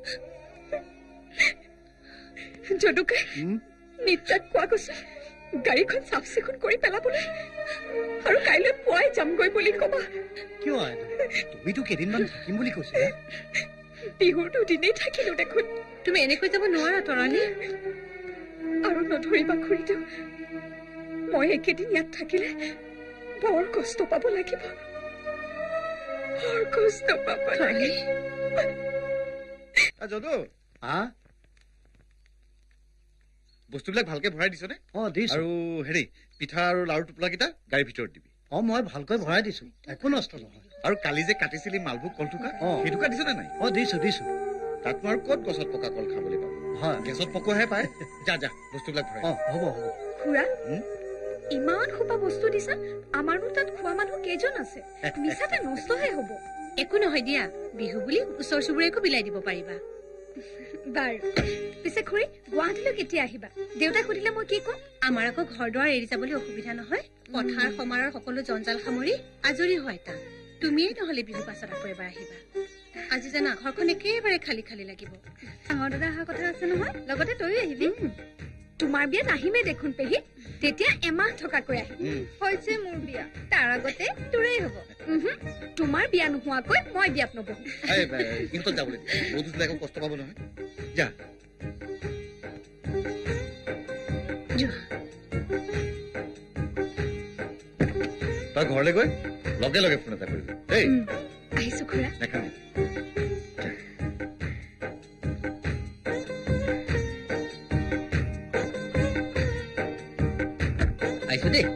যদুকে নিত্যাক কোৱা কৈছে গাড়ীখন চাফ চিকুণ কৰি পেলাবলৈ আৰু কাইলৈ পুৱাই যামগৈ বুলি কবা কিয় তুমিতো কেইদিনমান থাকিম বুলি কৈছিলা বিহুৰ দুদিনেই থাকিলো দেখোন তুমি এনেকৈ যাব নোৱাৰা তৰালি আৰু নধৰিবা খুৰীদেউ মই একেদিন ইয়াত থাকিলে বৰ কষ্ট পাব লাগিব বৰ কষ্ট পাব লাগিব যদু বস্তুবিলাক ভালকে ভৰাই দিছ নে অ দিছো আৰু হেৰি পিঠা আৰু লাৰু টোপোলাকেইটা গাড়ীৰ ভিতৰত দিবি অ মই ভালকৈ ভৰাই দিছো একো নষ্ট নহয় আৰু কালি যে কাটিছিলি মালভোগ কল থোকা সেইটোকা দিছ নে নাই অ দিছো দিছো তাত মই কত গছত পকা কল খাবলৈ পাব হয় গেছত পকোৱাহে পায় যা যা বস্তুবিলাক ভৰাই অ হ'ব হ'ব খুৰা ইমান খোপা বস্তু দিছা আমাৰনো তাত খোৱা মানুহ কেইজন আছে মিছাতে নষ্টহে হ'ব একো নহয় দিয়া বিহু বুলি ওচৰ চুবুৰীয়াকো বিলাই দিব পাৰিবা বাৰু পিছে খুৰী গুৱাহাটীলৈ কেতিয়া আহিবা দেউতাক সুধিলে মই কি কম আমাৰ আকৌ ঘৰ দুৱাৰ এৰি যাবলৈ অসুবিধা নহয় পথাৰ সমাৰৰ সকলো জঞ্জাল সামৰি আজৰি হয় তা তুমিয়ে নহলে বিহু পাছত আকৌ এবাৰ আহিবা আজি জানা ঘৰখন একেবাৰে খালী খালী লাগিব ডাঙৰ দাদা অহা কথা আছে নহয় লগতে তয়ো আহিবি তোমাৰ বিয়াত আহিমেই দেখোন পেহী তেতিয়া এমাহ থকাকৈ আহিম হৈছে মোৰ বিয়া তাৰ আগতে তোৰেই হ'ব তোমাৰ বিয়া নোহোৱাকৈ মই বিয়াত নবহো কিন্তু যাবলৈ বধূ আকৌ কষ্ট পাব নহয় যা তই ঘৰলৈ গৈ লগে লগে ফোন এটা কৰিবি দেই আহিছো খুৰা দেখাবি আহিছো দেই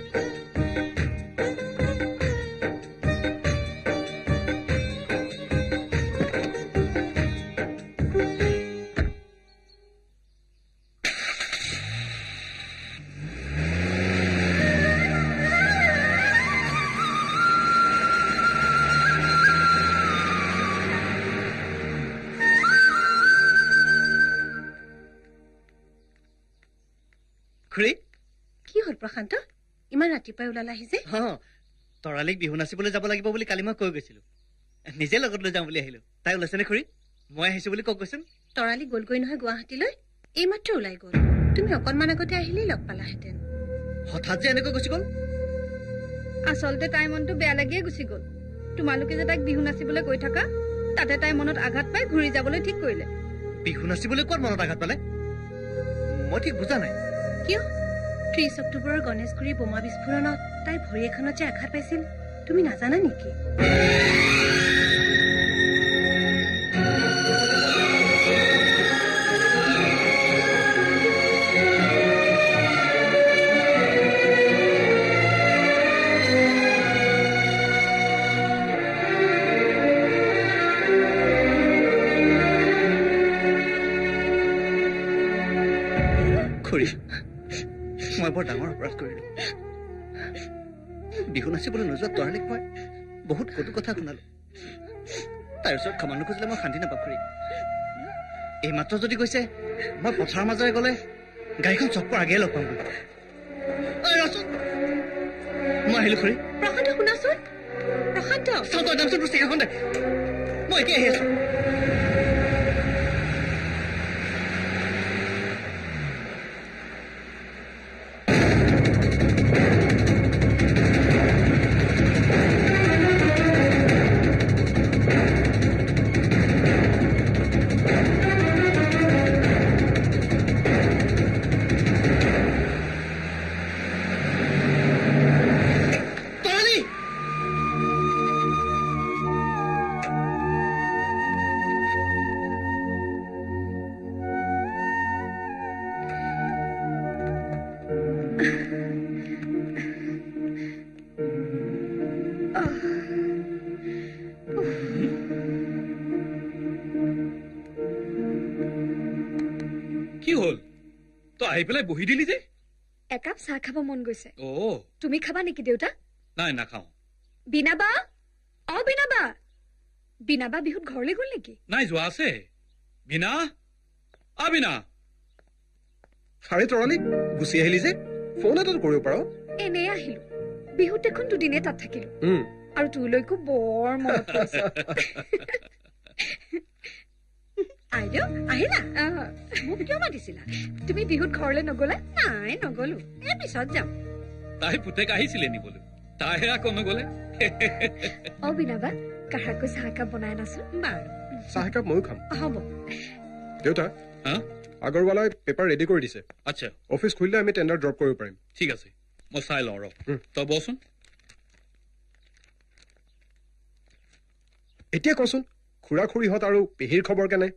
খুৰী কি হ'ল প্ৰশান্ত ইমান ৰাতিপুৱাই ওলালাহি যে তৰালিক বিহু নাচিবলৈ যাব লাগিব বুলি কালি মই কৈ গৈছিলো নিজে লগত লৈ যাওঁ বুলি আহিলো তাই ওলাইছেনে খুৰী মই আহিছো বুলি কক কৈছোন তৰালি গ'লগৈ নহয় গুৱাহাটীলৈ এইমাত্ৰ ওলাই গ'ল তুমি অকণমান আগতে আহিলেই লগ পালাহেঁতেন হঠাৎ যে এনেকৈ গুচি গ'ল আচলতে তাইৰ মনটো বেয়া লাগিয়ে গুচি গ'ল তোমালোকে যে তাইক বিহু নাচিবলৈ গৈ থাকা তাতে তাই মনত আঘাত পাই ঘূৰি যাবলৈ ঠিক কৰিলে বিহু নাচিবলৈ ক'ত মনত আঘাত পালে মই ঠিক বুজা নাই কিয় ত্ৰিশ অক্টোবৰৰ গণেশগুৰি বোমা বিস্ফোৰণত তাই ভৰি এখনত যে আঘাত পাইছিল তুমি নাজানা নেকি খুৰী মই বৰ ডাঙৰ অপৰাধ কৰিলো বিহু নাচিবলৈ নোযোৱা তৰালিক মই বহুত কটু কথা শুনালো তাৰ ওচৰত ক্ষমা নোখোজিলে মই শান্তি নাপাওঁ খুৰী এইমাত্ৰ যদি কৈছে মই পথাৰৰ মাজৰে গ'লে গাড়ীখন চক্কৰ আগেয়ে লগ পাম মই আহিলো খুৰী প্ৰশান্ত শুনাচোন প্ৰশান্ত চাওঁ তই দামচোন তোৰ চিকাখন দে মই এতিয়া আহি আছো আহি পেলাই বহি দিলি যে একাপ চাহ খাব মন গৈছে অ তুমি খাবা নেকি দেউতা নাই নাখাওঁ বিনাবা অ বিনাবা বিনাবা বিহুত ঘৰলৈ গ'ল নেকি নাই যোৱা আছে বিনা আ বিনা আৰে তৰালি গুচি আহিলি যে ফোন এটা কৰিব পাৰ এনে আহিলো বিহুত দেখোন দুদিনে তাত থাকিলো আৰু তোলৈকো বৰ মনত পৰিছে আইদেউ আহিলা মোক কিয় মাতিছিলা তুমি বিহুত ঘৰলৈ নগলা নাই নগলো এ পিছত যাম তাই পুতেক আহিছিলে নিবলৈ তাইহে আকৌ নগলে অ বিনাবা কাহাকৈ চাহ একাপ বনাই নাছো বাৰু চাহ একাপ ময়ো খাম হ'ব দেউতা আগৰৱালাই পেপাৰ ৰেডি কৰি দিছে আচ্ছা অফিচ খুলিলে আমি টেণ্ডাৰ ড্ৰপ কৰিব পাৰিম ঠিক আছে মই চাই লওঁ ৰ তই বচোন এতিয়া কচোন খুৰা খুৰীহঁত আৰু পেহীৰ খবৰ কেনে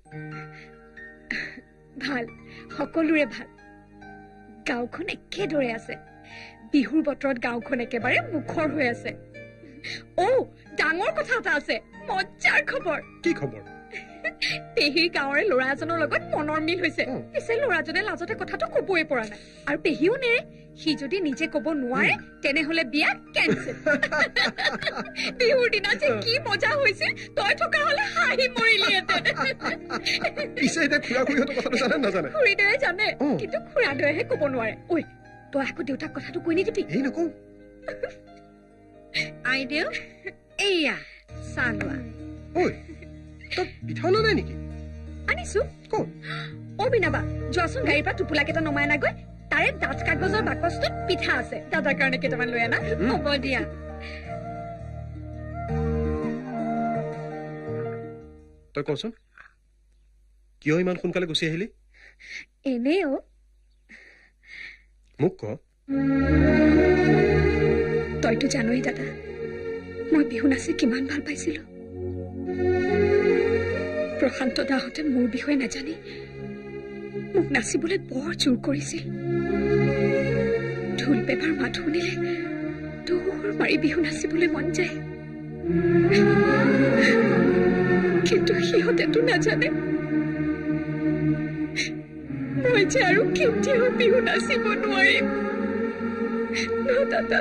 ভাল সকলোৰে ভাল গাঁওখন একেদৰে আছে বিহুৰ বতৰত গাঁওখন একেবাৰে মুখৰ হৈ আছে অ ডাঙৰ কথা এটা আছে মজ্জাৰ খবৰ কি খবৰ পেহীৰ গাঁৱৰে ল'ৰা এজনৰ লগত মনৰ মিল হৈছে পিছে ল'ৰাজনে লাজতে কথাটো কবই পৰা নাই আৰু পেহীও নেৰে সি যদি নিজে কব নোৱাৰে তেনেহলে বিয়া কেনচেল বিহুৰ দিনা যে কি মজা হৈছে তই থকা হলে হাঁহি মৰিলিহেঁতেন পিছে এতিয়া খুৰা খুৰীহঁতৰ কথাটো জানে নাজানে খুৰীদৰে জানে কিন্তু খুৰাদৰেহে কব নোৱাৰে ঐ তই আকৌ দেউতাক কথাটো কৈ নিদিবি এই নকওঁ আইদেউ এইয়া চাহ লোৱা ঐ তই পিঠা অনা নাই নেকি আনিছো ক'ত অ বিনাবা যোৱাচোন গাড়ীৰ পৰা টোপোলাকেইটা নমাই আনাগৈ তাৰে ডাঠ কাগজৰ বাকচটোত পিঠা আছে দাদাৰ কাৰণে কেইটামান লৈ আনা হ'ব দিয়া তই কচোন কিয় ইমান সোনকালে গুচি আহিলি এনেই অ মোক ক তইতো জানই দাদা মই বিহু নাচি কিমান ভাল পাইছিলো প্ৰশান্ত দাহঁতে মোৰ বিষয়ে নাজানি মোক নাচিবলৈ বৰ জোৰ কৰিছিল ঢোল পেপাৰ মাত শুনিলে দৌৰ মাৰি বিহু নাচিবলৈ মন যায় কিন্তু সিহঁতেতো নাজানে মই যে আৰু কেতিয়াও বিহু নাচিব নোৱাৰিম ন দাদা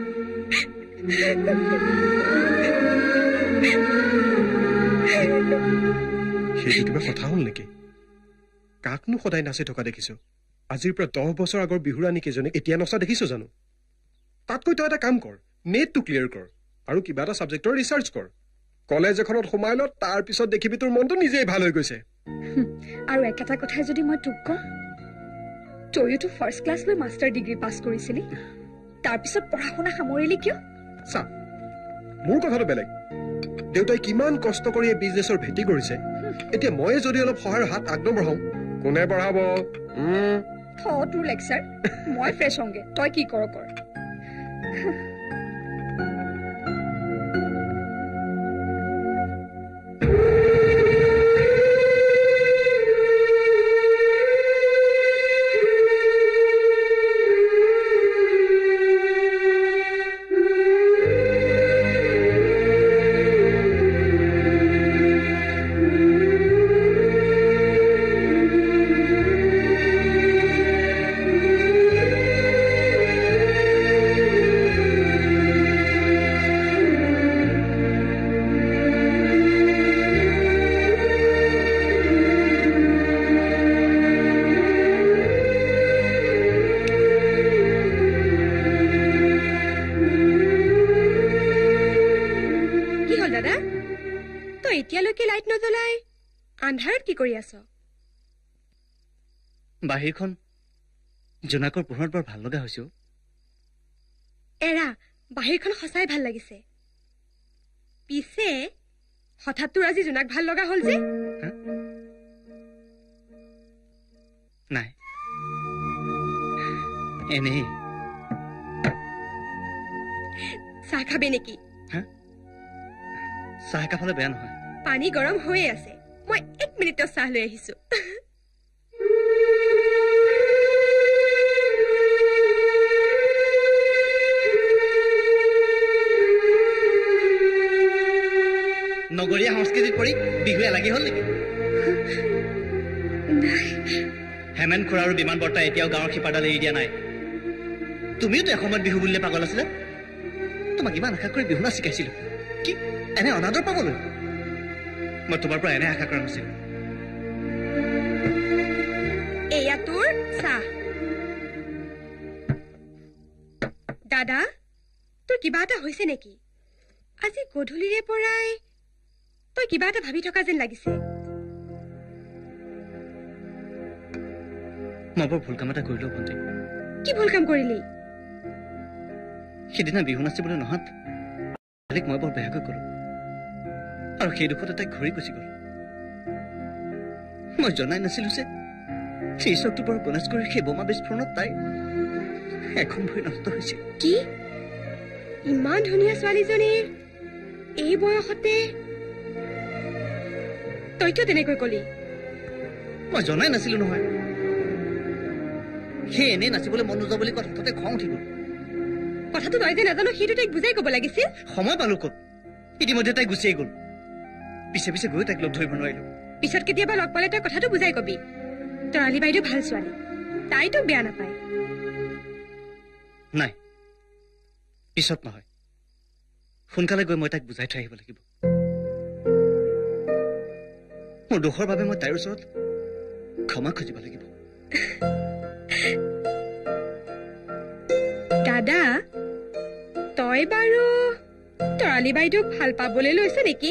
সেইটো কিবা কথা হ'ল নেকি কাকনো সদায় নাচি থকা দেখিছো আজিৰ পৰা দহ বছৰ আগৰ বিহুৰাণী কেইজনীক এতিয়া নচা দেখিছো জানো তাতকৈ তই এটা কাম কৰ নেটটো ক্লিয়াৰ কৰ আৰু কিবা এটা ছাবজেক্টৰ ৰিচাৰ্চ কৰ কলেজ এখনত সোমাই ল তাৰ পিছত দেখিবি তোৰ মনটো নিজেই ভাল হৈ গৈছে আৰু একেটা কথাই যদি মই তোক কওঁ তইতো ফাৰ্ষ্ট ক্লাছ লৈ মাষ্টাৰ ডিগ্ৰী পাছ কৰিছিলি তাৰপিছত পঢ়া শুনা সামৰিলি কিয় চা মোৰ কথাটো বেলেগ দেউতাই কিমান কষ্ট কৰি এই বিজনেছৰ ভেটি কৰিছে এতিয়া মই যদি অলপ সহায়ৰ হাত আগনবঢ়াওঁ কোনে পঢ়াব থ তোৰ লেকচাৰ মই ফ্ৰেছ হওঁগে তই কি কৰ কৰ আন্ধাৰত কি কৰি আছ বাহিৰখন জোনাকৰ পোহৰত বৰ ভাল লগা হৈছে এৰা বাহিৰখন সঁচাই ভাল লাগিছে পিছে হঠাৎ তোৰ আজি জোনাক ভাল লগা হ'ল যে নাই এনেই চাহ খাবি নেকি চাহ একাপ হ'লে বেয়া নহয় পানী গৰম হৈয়ে আছে মই এক মিনিটৰ চাহ লৈ আহিছো নগৰীয়া সংস্কৃতিত পৰি বিহুৱে লাগি হ'ল নেকি হেমেন খুৰা আৰু বিমান বৰ্তা এতিয়াও গাঁৱৰ শিপাডাল এৰি দিয়া নাই তুমিওতো এসময়ত বিহু বুলিলে পাগল আছিলে তোমাক ইমান আশা কৰি বিহু নাচ শিকাইছিলো কি এনে অনাদৰ পাবলৈ মই তোমাৰ পৰা এনে আশা কৰা নাছিলো এয়া তোৰ চাহ দাদা তোৰ কিবা এটা হৈছে নেকি আজি গধূলিৰে পৰাই তই কিবা এটা ভাবি থকা যেন লাগিছে মই বৰ ভুল কাম এটা কৰিলো ভণ্টি কি ভুল কাম কৰিলি সিদিনা বিহু নাচিবলৈ নহাত মই বৰ বেয়াকৈ কলো আৰু সেই দুখতে তাইক ঘূৰি গুচি গল মই জনাই নাছিলো যে ত্ৰিশ অক্টোবৰ গণেশগুৰিৰ সেই বোমা বিস্ফোৰণত তাই এখন ভৰি নষ্ট হৈছিল কি ইমান ধুনীয়া ছোৱালীজনীৰ এই বয়সতে তই কিয় তেনেকৈ কলি মই জনাই নাছিলো নহয় সেই এনেই নাচিবলৈ মন নোযোৱা বুলি কথাতে খং উঠি গল কথাটো তই যে নাজানো সেইটো তাইক বুজাই কব লাগিছিল সময় পালো ক'ত ইতিমধ্যে তাই গুচিয়ে গল পিছে পিছে গৈ তাইক লগ ধৰিব নোৱাৰিলো পিছত কেতিয়াবা লগ পালে তই কথাটো বুজাই কবি তৰালি বাইদেউ ভাল ছোৱালী তাই তোক বেয়া নাপায় নাই পিছত নহয় সোনকালে গৈ মই তাইক বুজাই থৈ আহিব লাগিব মোৰ দোষৰ বাবে মই তাইৰ ওচৰত ক্ষমা খুজিব লাগিব দাদা তই বাৰু তৰালি বাইদেউক ভাল পাবলৈ লৈছ নেকি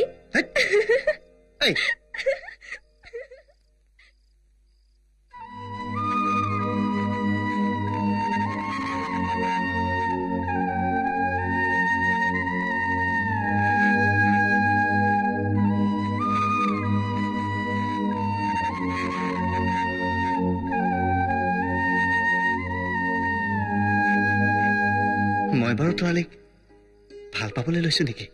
মই বাৰু তৰালিক ভাল পাবলৈ লৈছো নেকি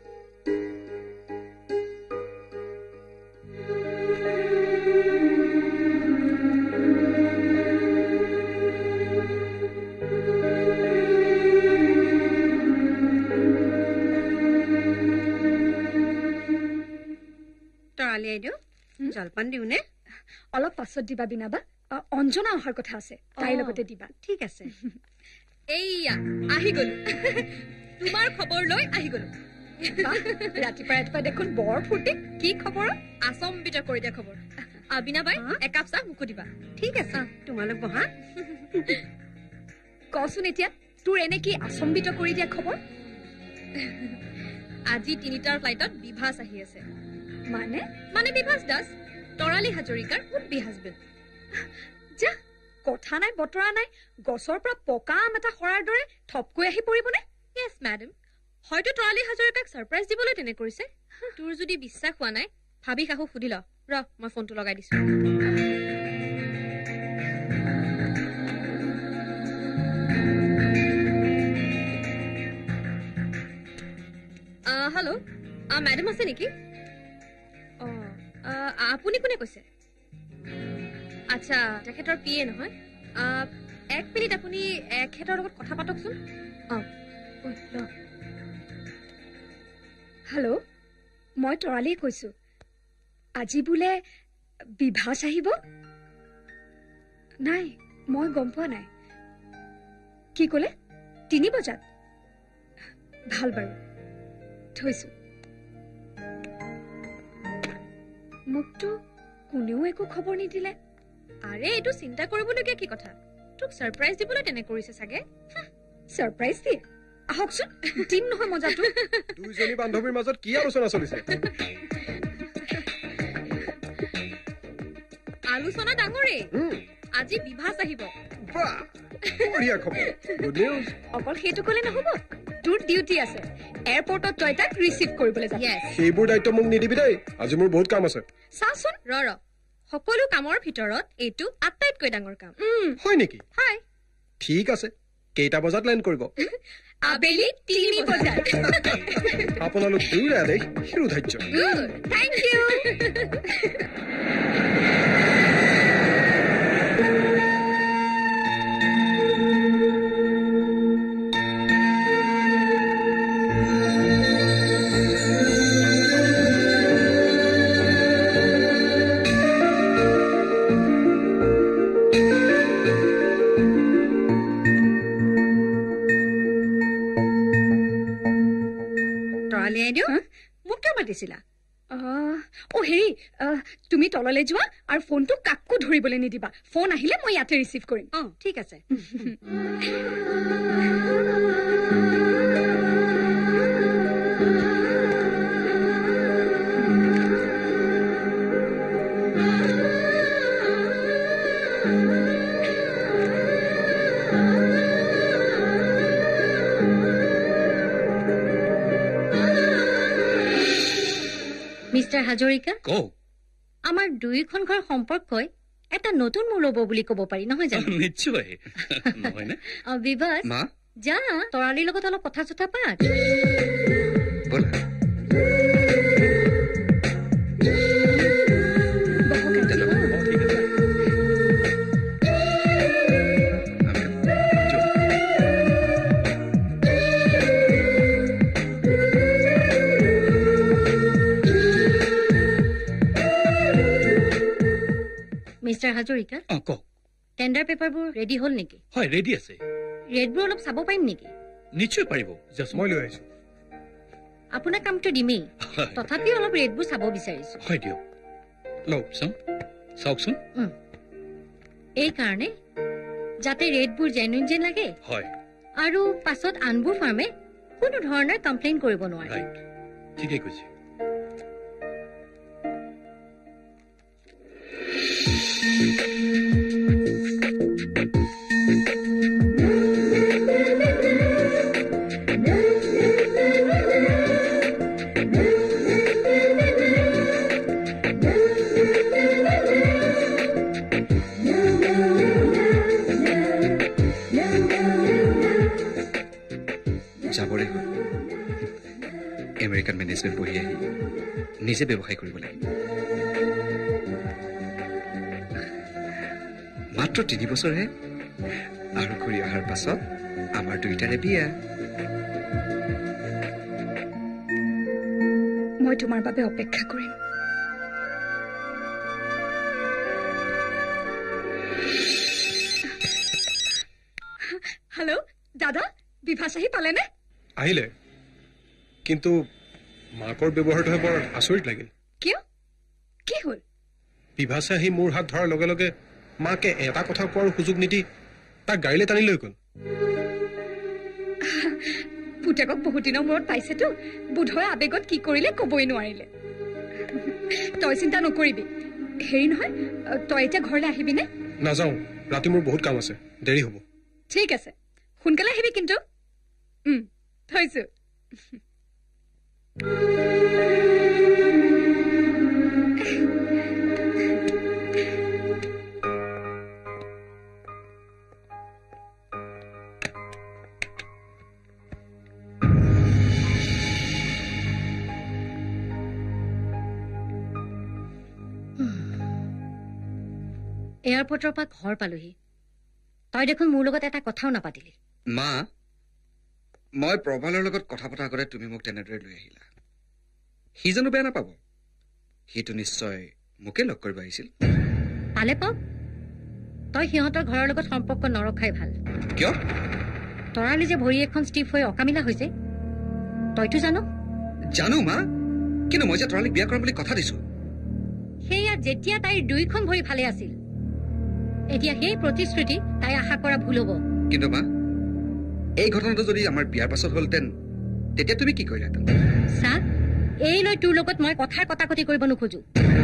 তৰালি আইদেউ জলপান দিওঁ নে অলপ পাছত দিবা বিনাবা অঞ্জনা অহাৰ কথা আছে তাইৰ লগতে দিবা ঠিক আছে এইয়া আহি গলো তোমাৰ খবৰ লৈ আহি গলো ৰাতিপুৱা ৰাতিপুৱা দেখোন বৰ ফূৰ্তি কি খবৰ আচম্বিত কৰি দিয়া খবৰ বিনা বাই একাপ চাহ মোকো দিবা ঠিক আছে তোমালোক বহা কচোন এতিয়া তোৰ এনে কি আচম্বিত কৰি দিয়া খবৰ আজি তিনিটাৰ ফ্লাইটত বিভাস আহি আছে মানে মানে বিভাস দাস তৰালি হাজৰিকাৰ উড বি হাজবেণ্ড যা কথা নাই বতৰা নাই গছৰ পৰা পকা আম এটা সৰাৰ দৰে থপকৈ আহি পৰিবনে য়েছ মেডাম হয়তো তৰালি হাজৰিকাক ছাৰপ্ৰাইজ দিবলৈ তেনে কৰিছে তোৰ যদি বিশ্বাস হোৱা নাই ভাবি কাকো সুধি ল ৰ মই ফোনটো লগাই দিছো হেল্ল' মেডাম আছে নেকি অঁ আপুনি কোনে কৈছে আচ্ছা তেখেতৰ পি এ নহয় এক মিনিট আপুনি এখেতৰ লগত কথা পাতকচোন অঁ হেল্ল' মই তৰালিয়ে কৈছো আজি বোলে বিভাস আহিব নাই মই গম পোৱা নাই কি ক'লে তিনি বজাত ভাল বাৰু থৈছো মোকতো কোনেও একো খবৰ নিদিলে আৰে এইটো চিন্তা কৰিবলগীয়া কি কথা তোক ছাৰপ্ৰাইজ দিবলৈ তেনে কৰিছে চাগে ছাৰপ্ৰাইজ দিয়ে আহকচোন দিম নহয় মজাটো দুইজনী বান্ধৱীৰ মাজত কি আলোচনা চলিছে আলোচনা ডাঙৰে আজি বিভাস আহিব অকল সেইটো কলে নহব তোৰ ডিউটি আছে এয়াৰপৰ্টত তই তাক ৰিচিভ কৰিবলৈ যাবি সেইবোৰ দায়িত্ব মোক নিদিবি দেই আজি মোৰ বহুত কাম আছে চাচোন ৰ ৰ সকলো কামৰ ভিতৰত এইটো আটাইতকৈ ডাঙৰ কাম হয় নেকি হয় ঠিক আছে কেইটা বজাত লেণ্ড কৰিব আবেলি তিনি বজাত আপোনালোক দুয়োৰে আদেশ শিৰোধাৰ্য থেংক ইউ তুমি তললৈ যোৱা আৰু ফোনটো কাকো ধৰিবলৈ নিদিবা ফোন আহিলে মই ইয়াতে ৰিচিভ কৰিম অ ঠিক আছে মিষ্টাৰ হাজৰিকা কওক আমাৰ দুইখন ঘৰ সম্পৰ্কই এটা নতুন মূল হ'ব বুলি ক'ব পাৰি নহয় জানো নিশ্চয় নহয়নে বিভাস যা তৰালিৰ লগত অলপ কথা চথা পাত মিষ্টাৰ হাজৰিকা অঁ কওক টেণ্ডাৰ পেপাৰবোৰ ৰেডি হ'ল নেকি হয় ৰেডি আছে ৰেডবোৰ অলপ চাব পাৰিম নেকি নিশ্চয় পাৰিব মই লৈ আহিছোঁ আপোনাক কামটো দিমেই তথাপিও অলপ ৰেডবোৰ চাব বিচাৰিছোঁ হয় দিয়ক লওক চাওঁ চাওকচোন এই কাৰণে যাতে ৰেডবোৰ জেনুইন যেন লাগে হয় আৰু পাছত আনবোৰ ফাৰ্মে কোনো ধৰণৰ কমপ্লেইন কৰিব নোৱাৰে ঠিকেই কৈছে যাবৰে হ'ল আমেৰিকান মেনেজমেণ্ট পঢ়ি আহি নিজে ব্যৱসায় কৰিব লাগিব মাত্ৰ তিনি বছৰহে আৰু ঘূৰি অহাৰ পাছত আমাৰ দুইটাৰে বিয়া মই তোমাৰ বাবে অপেক্ষা কৰিম হেল্ল' দাদা বিভাস আহি পালেনে আহিলে কিন্তু মাকৰ ব্যৱহাৰটোহে বৰ আচৰিত লাগিল কিয় কি হ'ল বিভাসে আহি মোৰ হাত ধৰাৰ লগে লগে মাকে এটা কথা কোৱাৰ সুযোগ নিদি তাক গাড়ীলৈ টানি লৈ গ'ল পুতেকক বহুত দিনৰ মূৰত পাইছেতো বোধহয় আবেগত কি কৰিলে কবই নোৱাৰিলে তই চিন্তা নকৰিবি হেৰি নহয় তই এতিয়া ঘৰলৈ আহিবিনে নাযাওঁ ৰাতি মোৰ বহুত কাম আছে দেৰি হ'ব ঠিক আছে সোনকালে আহিবি কিন্তু থৈছো এয়াৰপৰ্টৰ পৰা ঘৰ পালোহি তই দেখোন মোৰ লগত এটা কথাও নাপাতিলি মা মই প্ৰবালৰ লগত কথা পতাৰ আগতে তুমি মোক তেনেদৰে লৈ আহিলা সি জানো বেয়া নাপাব সিটো নিশ্চয় মোকে লগ কৰিব আহিছিল পালে পাওক তই সিহঁতৰ ঘৰৰ লগত সম্পৰ্ক নৰখাই ভাল কিয় তৰালি যে ভৰি এখন ষ্টিফ হৈ অকামিলা হৈছে তইতো জানো জানো মা কিন্তু মই যে তৰালিক বিয়া কৰাম বুলি কথা দিছো সেয়া যেতিয়া তাইৰ দুইখন ভৰি ভালে আছিল এতিয়া সেই প্ৰতিশ্ৰুতি তাই আশা কৰা ভুল হ'ব কিন্তু মা এই ঘটনাটো যদি আমাৰ বিয়াৰ পাছত হলতেন তেতিয়া তুমি কি কৰিলাহেঁতেন চা এই লৈ তোৰ লগত মই কথাৰ কটাকটি কৰিব নোখোজো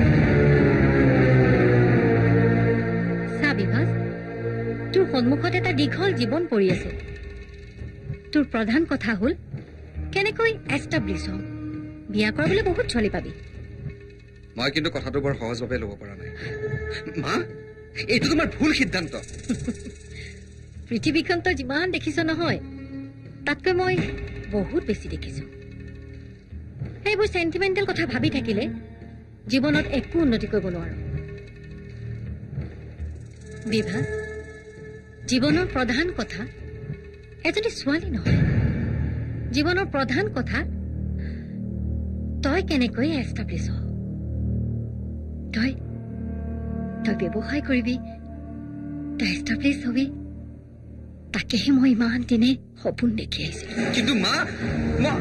চা বিভাস তোৰ সন্মুখত এটা দীঘল জীৱন পৰি আছে তোৰ প্ৰধান কথা হল কেনেকৈ এষ্টাব্লিছ হম বিয়া কৰিবলৈ বহুত ছোৱালী পাবি মই কিন্তু কথাটো বৰ সহজভাৱে ল'ব পৰা নাই মা এইটো তোমাৰ ভুল সিদ্ধান্ত পৃথিৱীখন তই যিমান দেখিছ নহয় তাতকৈ মই বহুত বেছি দেখিছো সেইবোৰ চেণ্টিমেণ্টেল কথা ভাবি থাকিলে জীৱনত একো উন্নতি কৰিব নোৱাৰো বিভাস জীৱনৰ প্ৰধান কথা এজনী ছোৱালী নহয় জীৱনৰ প্ৰধান কথা তই কেনেকৈ এষ্টাব্লিছ হ তই তই ব্যৱসায় কৰিবি তই এষ্টাব্লিছ হবি তাকেহে মই ইমান দিনে সপোন দেখি আহিছিলো কিন্তু মা মা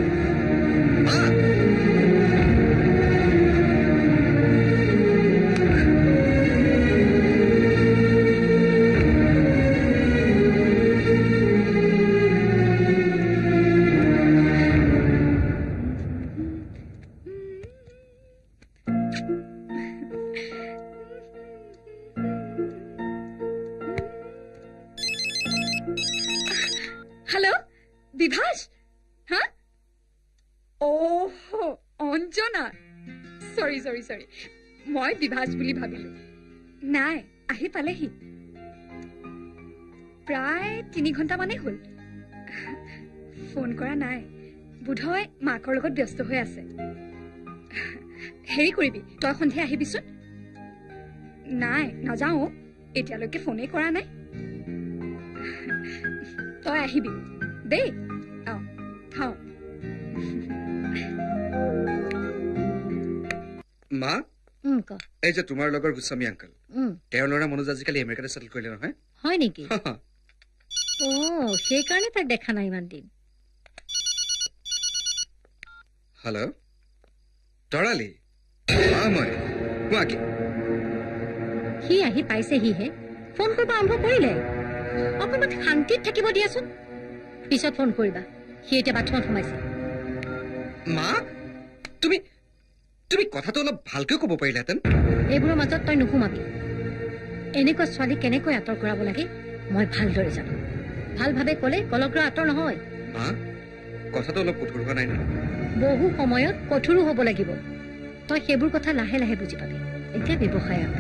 হেল্ল' বিভাস হা অহ অঞ্জনা চৰি চৰি চৰি মই বিভাস বুলি ভাবিলো নাই আহি পালেহি প্ৰায় তিনি ঘণ্টা মানেই হ'ল ফোন কৰা নাই বোধহয় মাকৰ লগত ব্যস্ত হৈ আছে হেৰি কৰিবি তই সন্ধিয়া আহিবিচোন নাই নাযাওঁ এতিয়ালৈকে ফোনেই কৰা নাই তই আহিবি দেই অ থওঁ মা এই যে তোমাৰ লগৰ গোস্বামী আংকল তেওঁৰ ল'ৰা মনোজ আজিকালি আমেৰিকাতে সেটেল কৰিলে নহয় হয় নেকি ও সেইকাৰণে তাক দেখা নাই ইমান দিন হেল্ল' তৰালি মই কোৱা কি সি আহি পাইছেহিহে ফোন কৰিব আৰম্ভ কৰিলে অকণমান শান্তিত থাকিব দিয়াচোন পিছত ফোন কৰিবা সি এতিয়া বাথৰুমত সোমাইছে মা তুমি তুমি কথাটো অলপ ভালকৈ ক'ব পাৰিলাহেঁতেন এইবোৰৰ মাজত তই নুসুমাবি এনেকুৱা ছোৱালী কেনেকৈ আঁতৰ কৰাব লাগে মই ভালদৰে জানো ভালভাৱে ক'লে কলগ্ৰ আঁতৰ নহয় মা কথাটো অলপ কঠোৰ হোৱা নাই নহয় বহু সময়ত কঠোৰো হ'ব লাগিব তই সেইবোৰ কথা লাহে লাহে বুজি পাবি এতিয়া ব্যৱসায় আৰম্ভ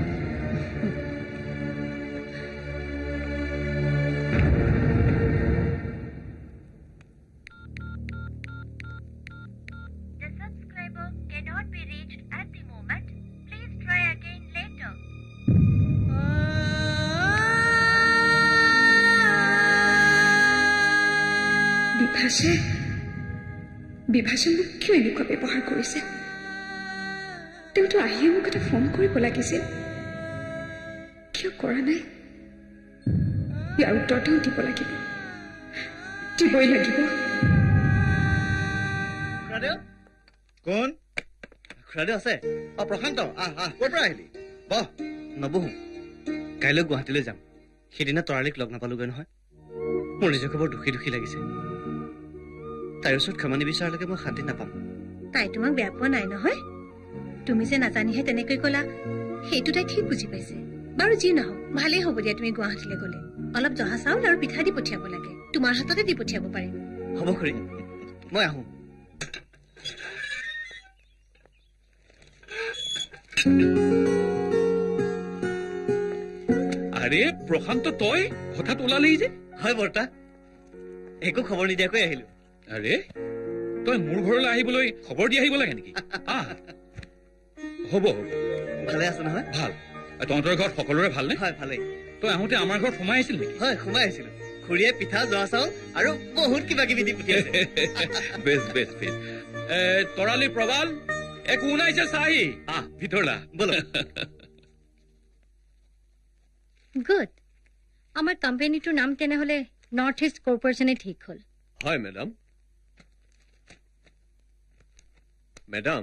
বিভাসে বিভাসে মোক কিয় এনেকুৱা ব্যৱহাৰ কৰিছে তেওঁতো আহিয়ে মোক এটা ফোন কৰিব লাগিছিল কিয় কৰা নাই ইয়াৰ উত্তৰ তেওঁ দিব লাগিব দিবই লাগিব কোন খুৰাদেউ আছে অ প্ৰশান্ত আহ আহ ক'ৰ পৰা আহিলি বহ নবহো কাইলৈ গুৱাহাটীলৈ যাম সেইদিনা তৰালিক লগ নাপালোগৈ নহয় মোৰ নিজকে বৰ দুখী দুখী লাগিছে তাইৰ ওচৰত ক্ষমা নিবিচাৰলৈকে মই শান্তি নাপাম তাই তোমাক বেয়া পোৱা নাই নহয় তুমি যে নাজানিহে তেনেকৈ ক'লা সেইটো তাই ঠিক বুজি পাইছে বাৰু যি নহওক ভালেই হ'ব দিয়া তুমি গুৱাহাটীলৈ গ'লে অলপ জহা চাউল আৰু পিঠা দি পঠিয়াব লাগে তোমাৰ হাততে দি পঠিয়াব পাৰিম হ'ব খুৰী মই আহোঁ আৰে প্ৰশান্ত তই হঠাৎ ওলালি যে হয় বৰ্তা একো খবৰ নিদিয়াকৈ আহিলো আৰে তই মোৰ ঘৰলৈ আহিবলৈ খবৰ দি আহিব লাগে নেকি হ'ব হ'ব ভালে আছে নহয় ভাল তহঁতৰ ঘৰত সকলোৰে ভালনে হয় ভালেই তই আহোঁতে আমাৰ ঘৰত সোমাই আহিছিল নেকি হয় সোমাই আহিছিলো খুৰীয়ে পিঠা জহা চাউল আৰু বহুত কিবা কিবি দি পঠিয়াইছে বেছ বেছ বেছ তৰালি প্ৰবাল একো নাইছে চাহি আহ ভিতৰলা বলো গুড আমাৰ কোম্পানীটোৰ নাম তেনেহ'লে নৰ্থ ইষ্ট কৰ্পৰেশ্যনে ঠিক হ'ল হয় মেডাম মেডাম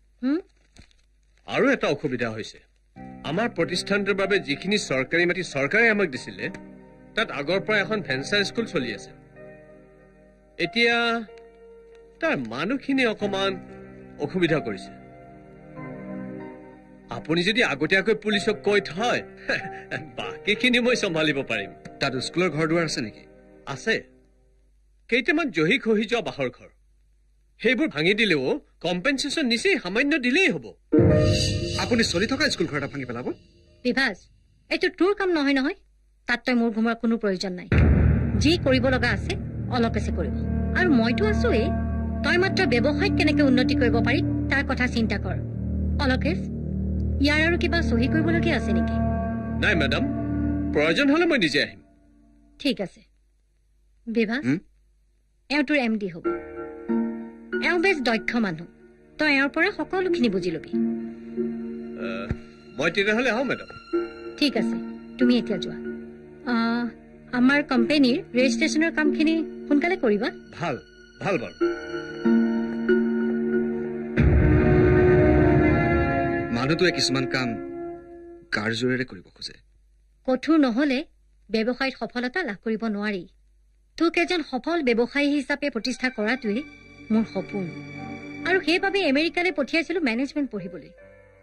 আৰু এটা অসুবিধা হৈছে আমাৰ প্ৰতিষ্ঠানটোৰ বাবে যিখিনি চৰকাৰী মাটি চৰকাৰে আমাক দিছিলে তাত আগৰ পৰা এখন ভেঞ্চাৰ স্কুল চলি আছে এতিয়া তাৰ মানুহখিনি অকমান অসুবিধা কৰিছে আপুনি যদি আগতীয়াকৈ পুলিচক কৈ থয় বাকীখিনি মই চম্ভালিব পাৰিম তাত স্কুলৰ ঘৰ দুৱাৰ আছে নেকি আছে কেইটামান জহি খহি যোৱা বাঁহৰ ঘৰ সেইবোৰ ভাঙি দিলেও কম্পেনচেশ্যন নিচেই সামান্য দিলেই হ'ব আপুনি চলি থকা স্কুল ঘৰ এটা ভাঙি পেলাব বিভাস এইটো তোৰ কাম নহয় নহয় তাত তই মোৰ ঘুমাৰ কোনো প্ৰয়োজন নাই যি কৰিব লগা আছে অলপেছে কৰিব আৰু মইতো আছোৱেই তই মাত্ৰ ব্যৱসায়ত কেনেকৈ উন্নতি কৰিব পাৰি তাৰ কথা চিন্তা কৰ অলকেশ ইয়াৰ আৰু কিবা চহী কৰিবলগীয়া আছে নেকি নাই মেডাম প্ৰয়োজন হলে মই নিজে আহিম ঠিক আছে বিভাস এওঁ তোৰ এম ডি হ'ব এওঁ বেছ দক্ষ মানুহ তই এওঁৰ পৰা সকলোখিনি বুজি লবি মই তেতিয়াহ'লে আহোঁ মেডাম ঠিক আছে তুমি এতিয়া যোৱা আমাৰ কোম্পানীৰ ৰেজিষ্ট্ৰেশ্যনৰ কামখিনি সোনকালে কৰিবা ভাল ভাল বাৰু মানুহটোৱে কিছুমান কাম কাৰ জোৰেৰে কৰিব খোজে কঠোৰ নহলে ব্যৱসায়ত সফলতা লাভ কৰিব নোৱাৰি তোক এজন সফল ব্যৱসায়ী হিচাপে প্ৰতিষ্ঠা কৰাটোৱে মোৰ সপোন আৰু সেইবাবে আমেৰিকালৈ পঠিয়াইছিলো মেনেজমেণ্ট পঢ়িবলৈ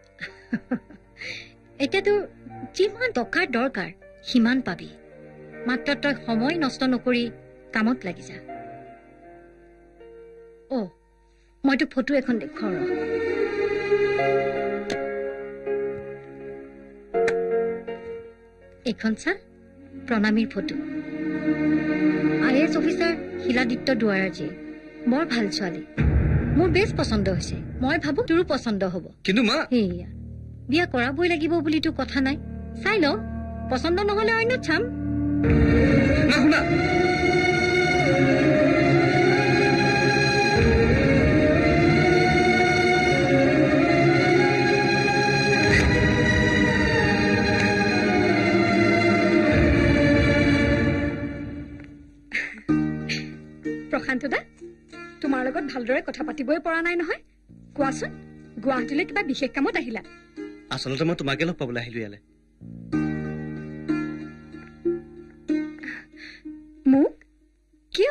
এতিয়া তোৰ যিমান টকাৰ দৰকাৰ সিমান পাবি মাত্ৰ তই সময় নষ্ট নকৰি কামত লাগি যা অ মই তোক ফটো এখন দেখুৱাও ৰ এখন চা প্ৰণামীৰ photo I S officer Shiladitya Duwaraji বৰ ভাল ছোৱালী মোৰ বেছ পচন্দ হৈছে মই ভাবো তোৰো পচন্দ হ'ব কিন্তু মা সেয়া বিয়া কৰাবই লাগিব বুলিতো কথা নাই চাই ল পচন্দ নহলে অন্যত চাম না শুনা প্ৰশান্ত দা তোমাৰ লগত ভালদৰে কথা পাতিবই পৰা নাই নহয় কোৱাচোন গুৱাহাটীলৈ কিবা বিশেষ কামত আহিলা আচলতে মই তোমাকে লগ পাবলৈ আহিলো ইয়ালে মোক কিয়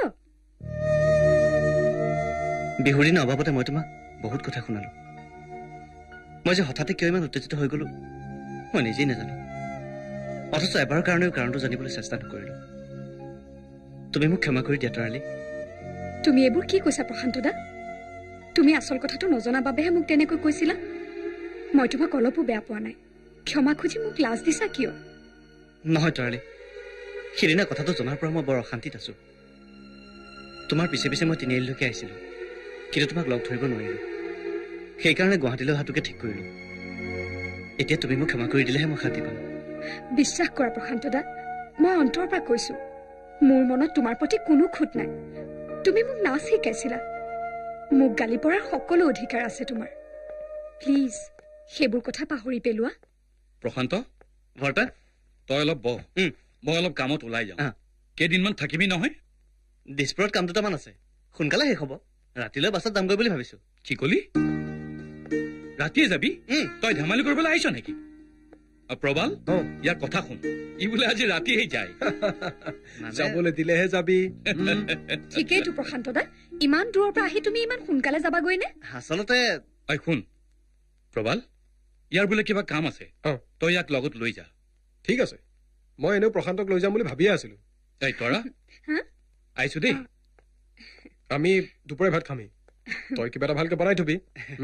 বিহুৰ দিনা অভাৱতে মই তোমাক বহুত কথা শুনালো মই যে হঠাতে কিয় ইমান উত্তেজিত হৈ গলো মই নিজেই নাজানো অথচ এবাৰৰ কাৰণেও কাৰণটো জানিবলৈ চেষ্টা নকৰিলো তুমি মোক ক্ষমা কৰি দিয়া তৰালি তুমি এইবোৰ কি কৈছা প্ৰশান্ত দা তুমি আচল কথাটো নজনা বাবেহে মোক তেনেকৈ কৈছিলা মই তোমাক অলপো বেয়া পোৱা নাই ক্ষমা খুজি মোক লাজ দিছা কিয় নহয় তৰালি সিদিনা কথাটো জনাৰ পৰা মই বৰ অশান্তিত আছো তোমাৰ পিছে পিছে মই তিনিআলিলৈকে আহিছিলো কিন্তু তোমাক লগ ধৰিব নোৱাৰিলো সেইকাৰণে গুৱাহাটীলৈ অহাটোকে ঠিক কৰিলো এতিয়া তুমি মোক ক্ষমা কৰি দিলেহে মই শান্তি পাম বিশ্বাস কৰা প্ৰশান্ত দা মই অন্তৰৰ পৰা কৈছো মোৰ মনত তোমাৰ প্ৰতি কোনো খুঁত নাই তুমি মোক নাচ শিকাইছিলা মোক গালি পৰাৰ সকলো অধিকাৰ আছে তোমাৰ প্লিজ সেইবোৰ কথা পাহৰি পেলোৱা প্ৰশান্ত ভৰ্তা তই অলপ বহ মই অলপ কামত ওলাই যাওঁ কেইদিনমান থাকিবি নহয় দিছপুৰত কাম দুটামান আছে সোনকালে শেষ হ'ব ৰাতিলৈ বাছত যামগৈ বুলি ভাবিছো কি কলি ৰাতিয়ে যাবি তই ধেমালি কৰিবলৈ আহিছ নেকি প্ৰবাল ইয়াৰ কথা শুন ই বোলে আজি ৰাতিয়ে যায় যাবলৈ দিলেহে যাবি ঠিকেইতো প্ৰশান্ত দা ইমান দূৰৰ পৰা আহি তুমি ইমান সোনকালে যাবাগৈ নে আচলতে ঐ শুন প্ৰবাল ইয়াৰ বোলে কিবা কাম আছে তই ইয়াক লগত লৈ যা ঠিক আছে মই এনেও প্ৰশান্তক লৈ যাম বুলি ভাবিয়ে আছিলো তাই তৰা আহিছো দেই আমি দুপৰীয়া ভাত খামি তই কিবা এটা ভালকে বনাই থবি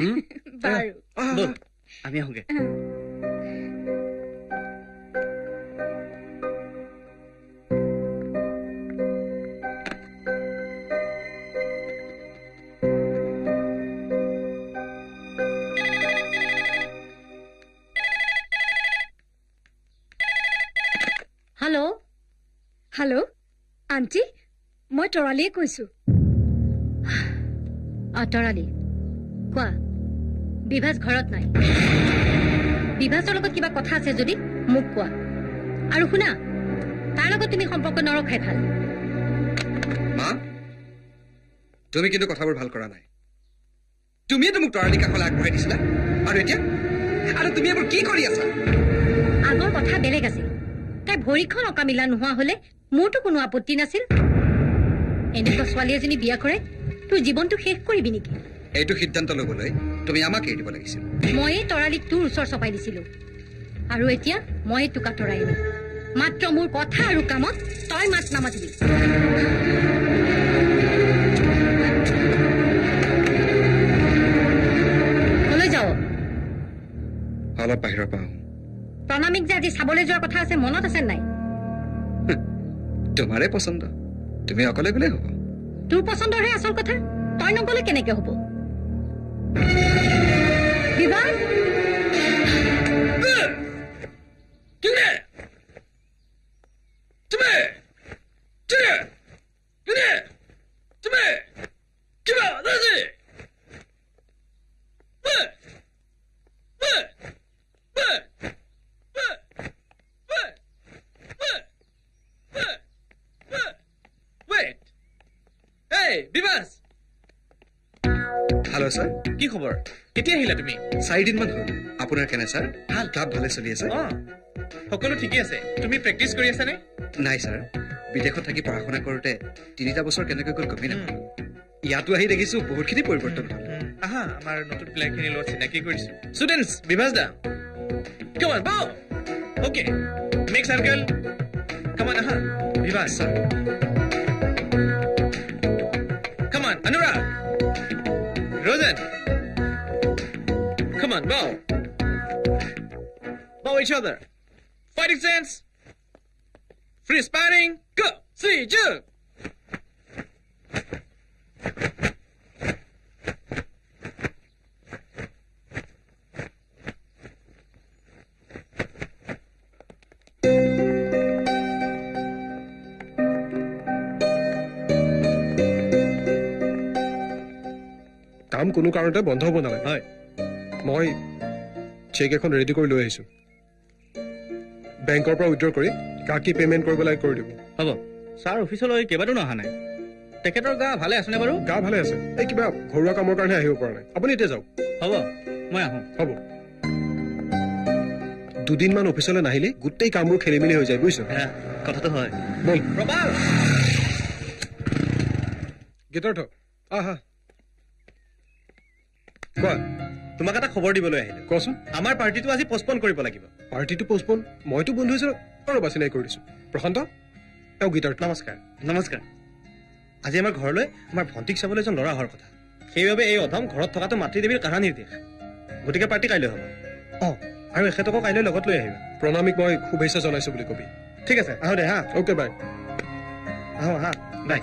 আমি আহোগে হেল্ল' হেল্ল' আণ্টি মই তৰালীয়ে কৈছো তৰালী কোৱা বিভাস ঘৰত নাই বিভাসৰ লগত কিবা কথা আছে যদি মোক কোৱা আৰু শুনা তাৰ লগত তুমি সম্পৰ্ক নৰখাই ভাল মা তুমি কিন্তু কথাবোৰ ভাল কৰা নাই তুমিয়েতো মোক তৰালী কাষলৈ আগবঢ়াই দিছিলা আৰু এতিয়া আৰু তুমি এইবোৰ কি কৰি আছা আগৰ কথা বেলেগ আছিল তাই ভৰিখন অকামিলা নোহোৱা হলে মোৰতো কোনো আপত্তি নাছিল এনেকুৱা ছোৱালী এজনী বিয়া কৰে তোৰ জীৱনটো শেষ কৰিবি নেকি এইটো সিদ্ধান্ত ল'বলৈ তুমি আমাক এৰি দিব লাগিছিল ময়ে তৰালীক তোৰ ওচৰ চপাই দিছিলো আৰু এতিয়া ময়ে তোক আঁতৰাই আনিম মাত্ৰ মোৰ কথা আৰু কামত তই মাত নামাতিবি কলৈ যাৱ অলপ বাহিৰৰ পৰা প্ৰণামীক যে আজি চাবলৈ যোৱাৰ কথা আছে মনত আছে নাই তোমাৰে পচন্দ তুমি অকলে গ'লে হ'ব তোৰ পচন্দৰহে আচল কথা তই নগ'লে কেনেকে হ'ব বিবাহ হেল্ল' ছাৰ কি খবৰ কেতিয়া আহিলা তুমি চাৰিদিনমান হ'ল আপোনাৰ কেনে ছাৰ ভাল ক্লাব ভালে চলি আছে সকলো ঠিকে আছে তুমি প্ৰেক্টিচ কৰি আছানে নাই ছাৰ বিদেশত থাকি পঢ়া শুনা কৰোঁতে তিনিটা বছৰ কেনেকৈ গ'ল গমেই নাপালো ইয়াতো আহি দেখিছো বহুতখিনি পৰিৱৰ্তন হ'ল আহা আমাৰ নতুন প্লেয়াৰখিনিৰ লগত চিনাকি কৰিছো students Bibhas da come on বাও okay make circle come on আহা Bibhas sir come on Anurag Rosen, come on, bow. Bow each other. Fighting stance. Free sparring. Go. Three, two. কাম কোনো কাৰণতে বন্ধ হ'ব নালাগে হয় মই চেক এখন ৰেডি কৰি লৈ আহিছো বেংকৰ পৰা উইথড্ৰ কৰি কাকি পেমেণ্ট কৰিব লাগে কৰি দিব হ'ব ছাৰ অফিচলৈ কেইবাদিনো অহা নাই তেখেতৰ গা ভালে আছেনে বাৰু? গা ভালে আছে, এই কিবা ঘৰুৱা কামৰ কাৰণে আহিব পৰা নাই। আপুনি এতিয়া যাওক। হ'ব, মই আহোঁ। হ'ব। দুদিনমান অফিচলৈ নাহিলে গোটেই কামবোৰ খেলি মেলি হৈ যায়, বুজিছ? কথাটো হয়। বল প্ৰবাল, গীতাৰ্থ আহা। কোৱা। তোমাক এটা খবৰ দিবলৈ আহিলো। কোৱাচোন। আমাৰ পাৰ্টিটো আজি পষ্টপন কৰিব লাগিব। পাৰ্টিটো পষ্টপন? মইতো বন্ধু হিচাপে আৰু বাচিনাই কৰি দিছো। প্ৰশান্ত, তেওঁ গীতাৰ্থ। নমস্কাৰ। নমস্কাৰ। আজি আমাৰ ঘৰলৈ আমাৰ ভণ্টিক চাবলৈ এজন ল'ৰা অহাৰ কথা। সেইবাবে এই অধম ঘৰত থকাটো মাতৃদেৱীৰ কাঢ়া নিৰ্দেশ। গতিকে পাৰ্টি কাইলৈ হ'ব। অঁ, আৰু এখেতকো কাইলৈ লগত লৈ আহিবা। প্ৰণামীক মই শুভেচ্ছা জনাইছো বুলি কবি। ঠিক আছে, আহো দে হা। Okay, bye. আহো হা, বাই।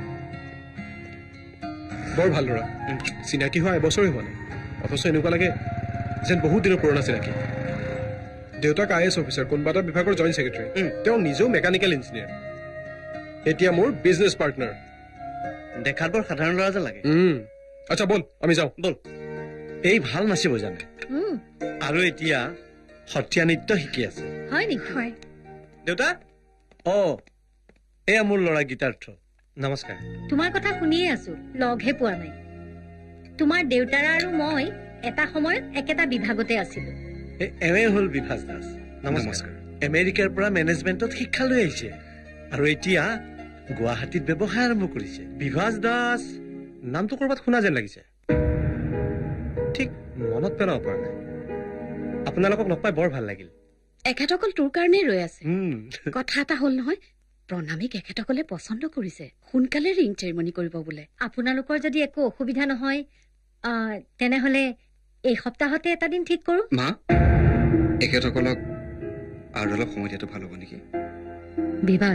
বৰ ভাল ল'ৰা, চিনাকি হোৱা এবছৰে হোৱা নাই, অথচ এনেকুৱা লাগে যেন বহুত দিনৰ পুৰণা চিনাকি। দেউতাক আই এছ অফিচাৰ, কোনোবা এটা বিভাগৰ জইণ্ট ছেক্ৰেটাৰী। তেওঁ নিজেও মেকানিকেল ইঞ্জিনিয়াৰ। এতিয়া মোৰ বিজনেছ পাৰ্টনাৰ। দেখাত বৰ সাধাৰণ ল'ৰা যেন লাগে। আচ্ছা বল, আমি যাওঁ। বল। এই ভাল নাচিব জানে, আৰু এতিয়া সত্ৰীয়া নৃত্য শিকি আছে। হয় নেকি? হয়। দেউতা? অ, এয়া মোৰ ল'ৰা গীতাৰ্থ। নমস্কাৰ। তোমাৰ কথা শুনিয়ে আছো, লগহে পোৱা নাই। তোমাৰ দেউতাৰা আৰু মই এটা সময়ত একেটা বিভাগতে আছিলো। এওঁৱে হ'ল বিভাস দাস। নমস্কাৰ। আমেৰিকাৰ পৰা মেনেজমেণ্টত শিক্ষা লৈ আহিছে আৰু এতিয়া গুৱাহাটীত ব্যৱসায় আৰম্ভ কৰিছে। বিভাস দাস নামটো ক'ৰবাত শুনা যেন লাগিছে। ঠিক মনত পেলাব পৰা নাই। আপোনালোকক লগ পাই বৰ ভাল লাগিল। এখেতসকল তোৰ কাৰণেই ৰৈ আছে। কথা এটা হ'ল নহয়, প্ৰণামীক এখেতসকলে পচন্দ কৰিছে। সোনকালে ৰিং চেৰিমনি কৰিব বোলে। আপোনালোকৰ যদি একো অসুবিধা নহয় তেনেহলে এই সপ্তাহতে এটা দিন ঠিক কৰো। মা, এখেতসকলক আৰু অলপ সময় দিয়াটো ভাল হ'ব নেকি? বিভাস,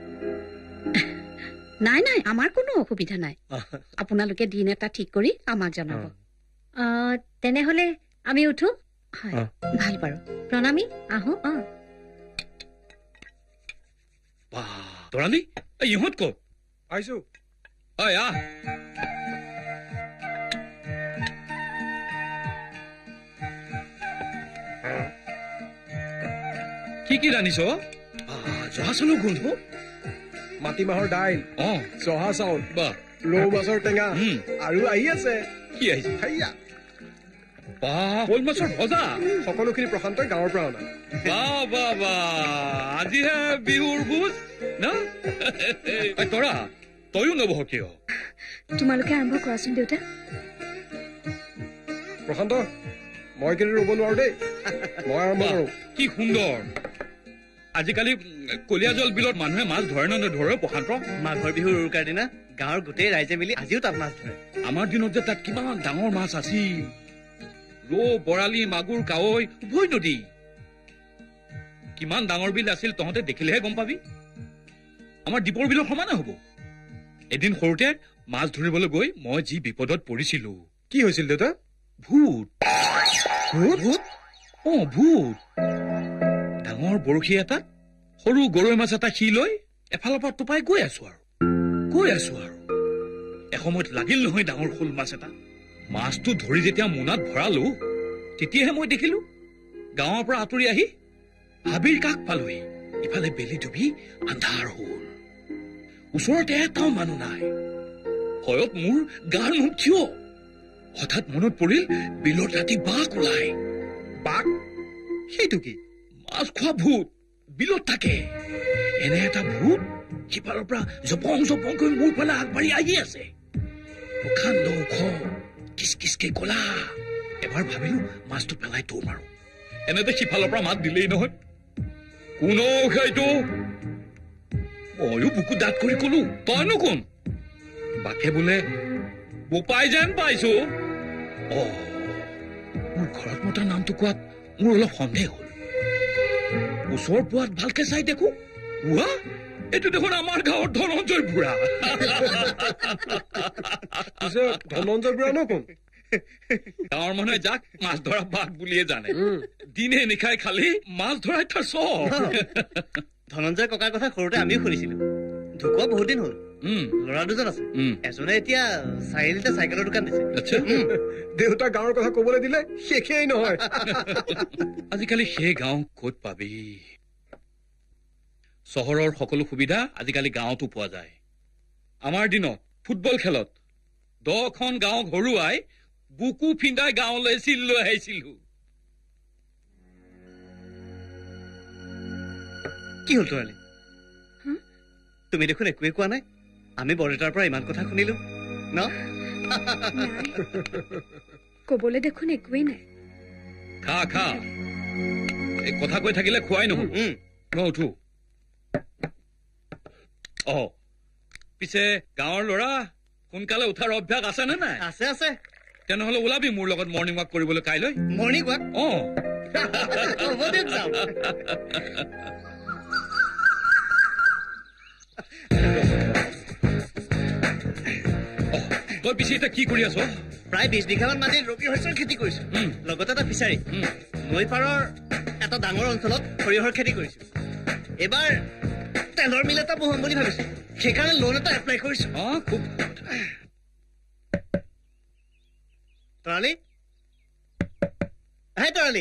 নাই নাই, আমাৰ কোনো অসুবিধা নাই। আপোনালোকে দিন এটা ঠিক কৰি আমাক জনাব। তেনেহলে আমি উঠো। হয়, ভাল বাৰু। প্ৰণামী, আহো। অ তৰালি, ইহঁত ক'ত? আহিছো। হয়, আহ। কি কি ৰান্ধিছ? জহা চাউলৰ গোন্ধ, মাটিমাহৰ দাইল, অ জহা চাউল, ৰৌ মাছৰ টেঙা, আৰু আহি আছে। কি আহিছে? শ'ল মাছৰ ভজা। সকলোখিনি প্ৰশান্তই গাঁৱৰ পৰা অনা। বাহ বাহ বাহ, আজিহে বিহুৰ ভোজ না? তৰা, তয়ো নবহ কিয়? তোমালোকে আৰম্ভ কৰাচোন দেউতা। প্ৰশান্ত, মই কিন্তু ৰ'ব নোৱাৰো দেই, মই আৰম্ভ কৰো। কি সুন্দৰ। আজিকালি কলিয়াজল বিলত মানুহে মাছ ধৰে নে নধৰে প্ৰশান্ত? মাঘৰ বিহুৰ উৰুকাৰ দিনা গাঁৱৰ গোটেই ৰাইজে মিলি আজিও তাত মাছ ধৰে। আমাৰ দিনত যে তাত কিমান ডাঙৰ মাছ আছিল। ৰৌ, বৰালি, মাগুৰ, কাৱৈ, উভয় নদী। কিমান ডাঙৰ বিল আছিল তহঁতে দেখিলেহে গম পাবি। আমাৰ দীপৰ বিলৰ সমানে হব। এদিন সৰুতে মাছ ধৰিবলৈ গৈ মই যি বিপদত পৰিছিলো। কি হৈছিল দেউতা? ভূত। ভূত? অ, ভূত। ডাঙৰ বৰশী এটাত সৰু গৰৈ মাছ এটা সি লৈ এফালৰ পৰা টোপাই গৈ আছো আৰু গৈ আছো আৰু এসময়ত লাগিল নহয় ডাঙৰ শোল মাছ এটা। মাছটো ধৰি যেতিয়া মোনাত ভৰালো, তেতিয়াহে মই দেখিলো গাঁৱৰ পৰা আঁতৰি আহি হাবিৰ কাষ পালোহি। ইফালে বেলি ডুবি আন্ধাৰ হল, ওচৰতে এটাও মানুহ নাই। ভয়ত মোৰ গাৰ নোম থিয়। হঠাৎ মনত পৰিল বিলত ৰাতি বাঘ ওলাই। বাঘ? সেইটো কি? মাছ খোৱা ভূত বিলত থাকে। এনে এটা ভূত সিফালৰ পৰা জপং জপংকৈ মোৰ ফালে আগবাঢ়ি আহি আছে। প্ৰকাণ্ড ওখ, কিচকিচকে কলা। এবাৰ ভাবিলো মাছটো পেলাই থৌ মাৰো। এনেতে সিফালৰ পৰা মাত দিলেই নহয়, কোন সেইটো? ময়ো বুকু দাঁত কৰি কলো, তইনো কোন? বাঘে বোলে, বোপাই যেন পাইছো। অ, মোৰ ঘৰত মতা নামটো কোৱাত মোৰ অলপ সন্দেহ হল। ওচৰ পোৱাত ভালকে চাই দেখো, উহা, এইটো দেখোন আমাৰ গাঁৱৰ ধনঞ্জয় বুঢ়া। ধনঞ্জয় বুঢ়া ন কোন? গাঁৱৰ মানুহে যাক মাছ ধৰা বাঘ বুলিয়ে জানে। দিনে নিশাই খালি মাছ ধৰাই তাৰ চখ। ধনঞ্জয় ককাৰ কথা সৰুতে আমিও শুনিছিলো। ঢুকুৱা বহুত দিন হল। ল'ৰা দুজন আছে, এজনে এতিয়া চাৰিআলিতে চাইকেলৰ দোকান দিছে। দেউতা গাঁৱৰ কথা কবলৈ দিলে শেষেই নহয়। আজিকালি সেই গাঁও ক'ত পাবি? চহৰৰ সকলো সুবিধা আজিকালি গাঁৱতো পোৱা যায়। আমাৰ দিনত ফুটবল খেলত দহখন গাঁও ঘৰুৱাই বুকু ফিন্দাই গাঁৱলৈ চিল লৈ আহিছিলো কি হ'ল তোৰালি তুমি দেখোন একোৱে কোৱা নাই আমি বৰদেউতাৰ পৰা ইমান কথা শুনিলো ন কবলৈ দেখোন একোৱেই নাই খা খা এই কথা কৈ থাকিলে খোৱাই নহ'ব মই উঠো অ পিছে গাঁৱৰ ল'ৰা সোনকালে উঠাৰ অভ্যাস আছে নে নাই আছে আছে তেনেহ'লে ওলাবি মোৰ লগত মৰ্ণিং ৱাক কৰিবলৈ কাইলৈ মৰ্ণিং ৱাক অ তই পিছে এতিয়া কি কৰি আছ প্ৰায় বিশ বিঘামান মাটিত ৰবি শস্যৰ খেতি কৰিছো লগতে এটা ফিচাৰী নৈ পাৰৰ এটা ডাঙৰ অঞ্চলত সৰিয়হৰ খেতি কৰিছো এইবাৰ তেলৰ মিল এটা বহাম বুলি ভাবিছো সেইকাৰণে লোন এটা এপ্লাই কৰিছো অ খুব তৰালি হে তৰালি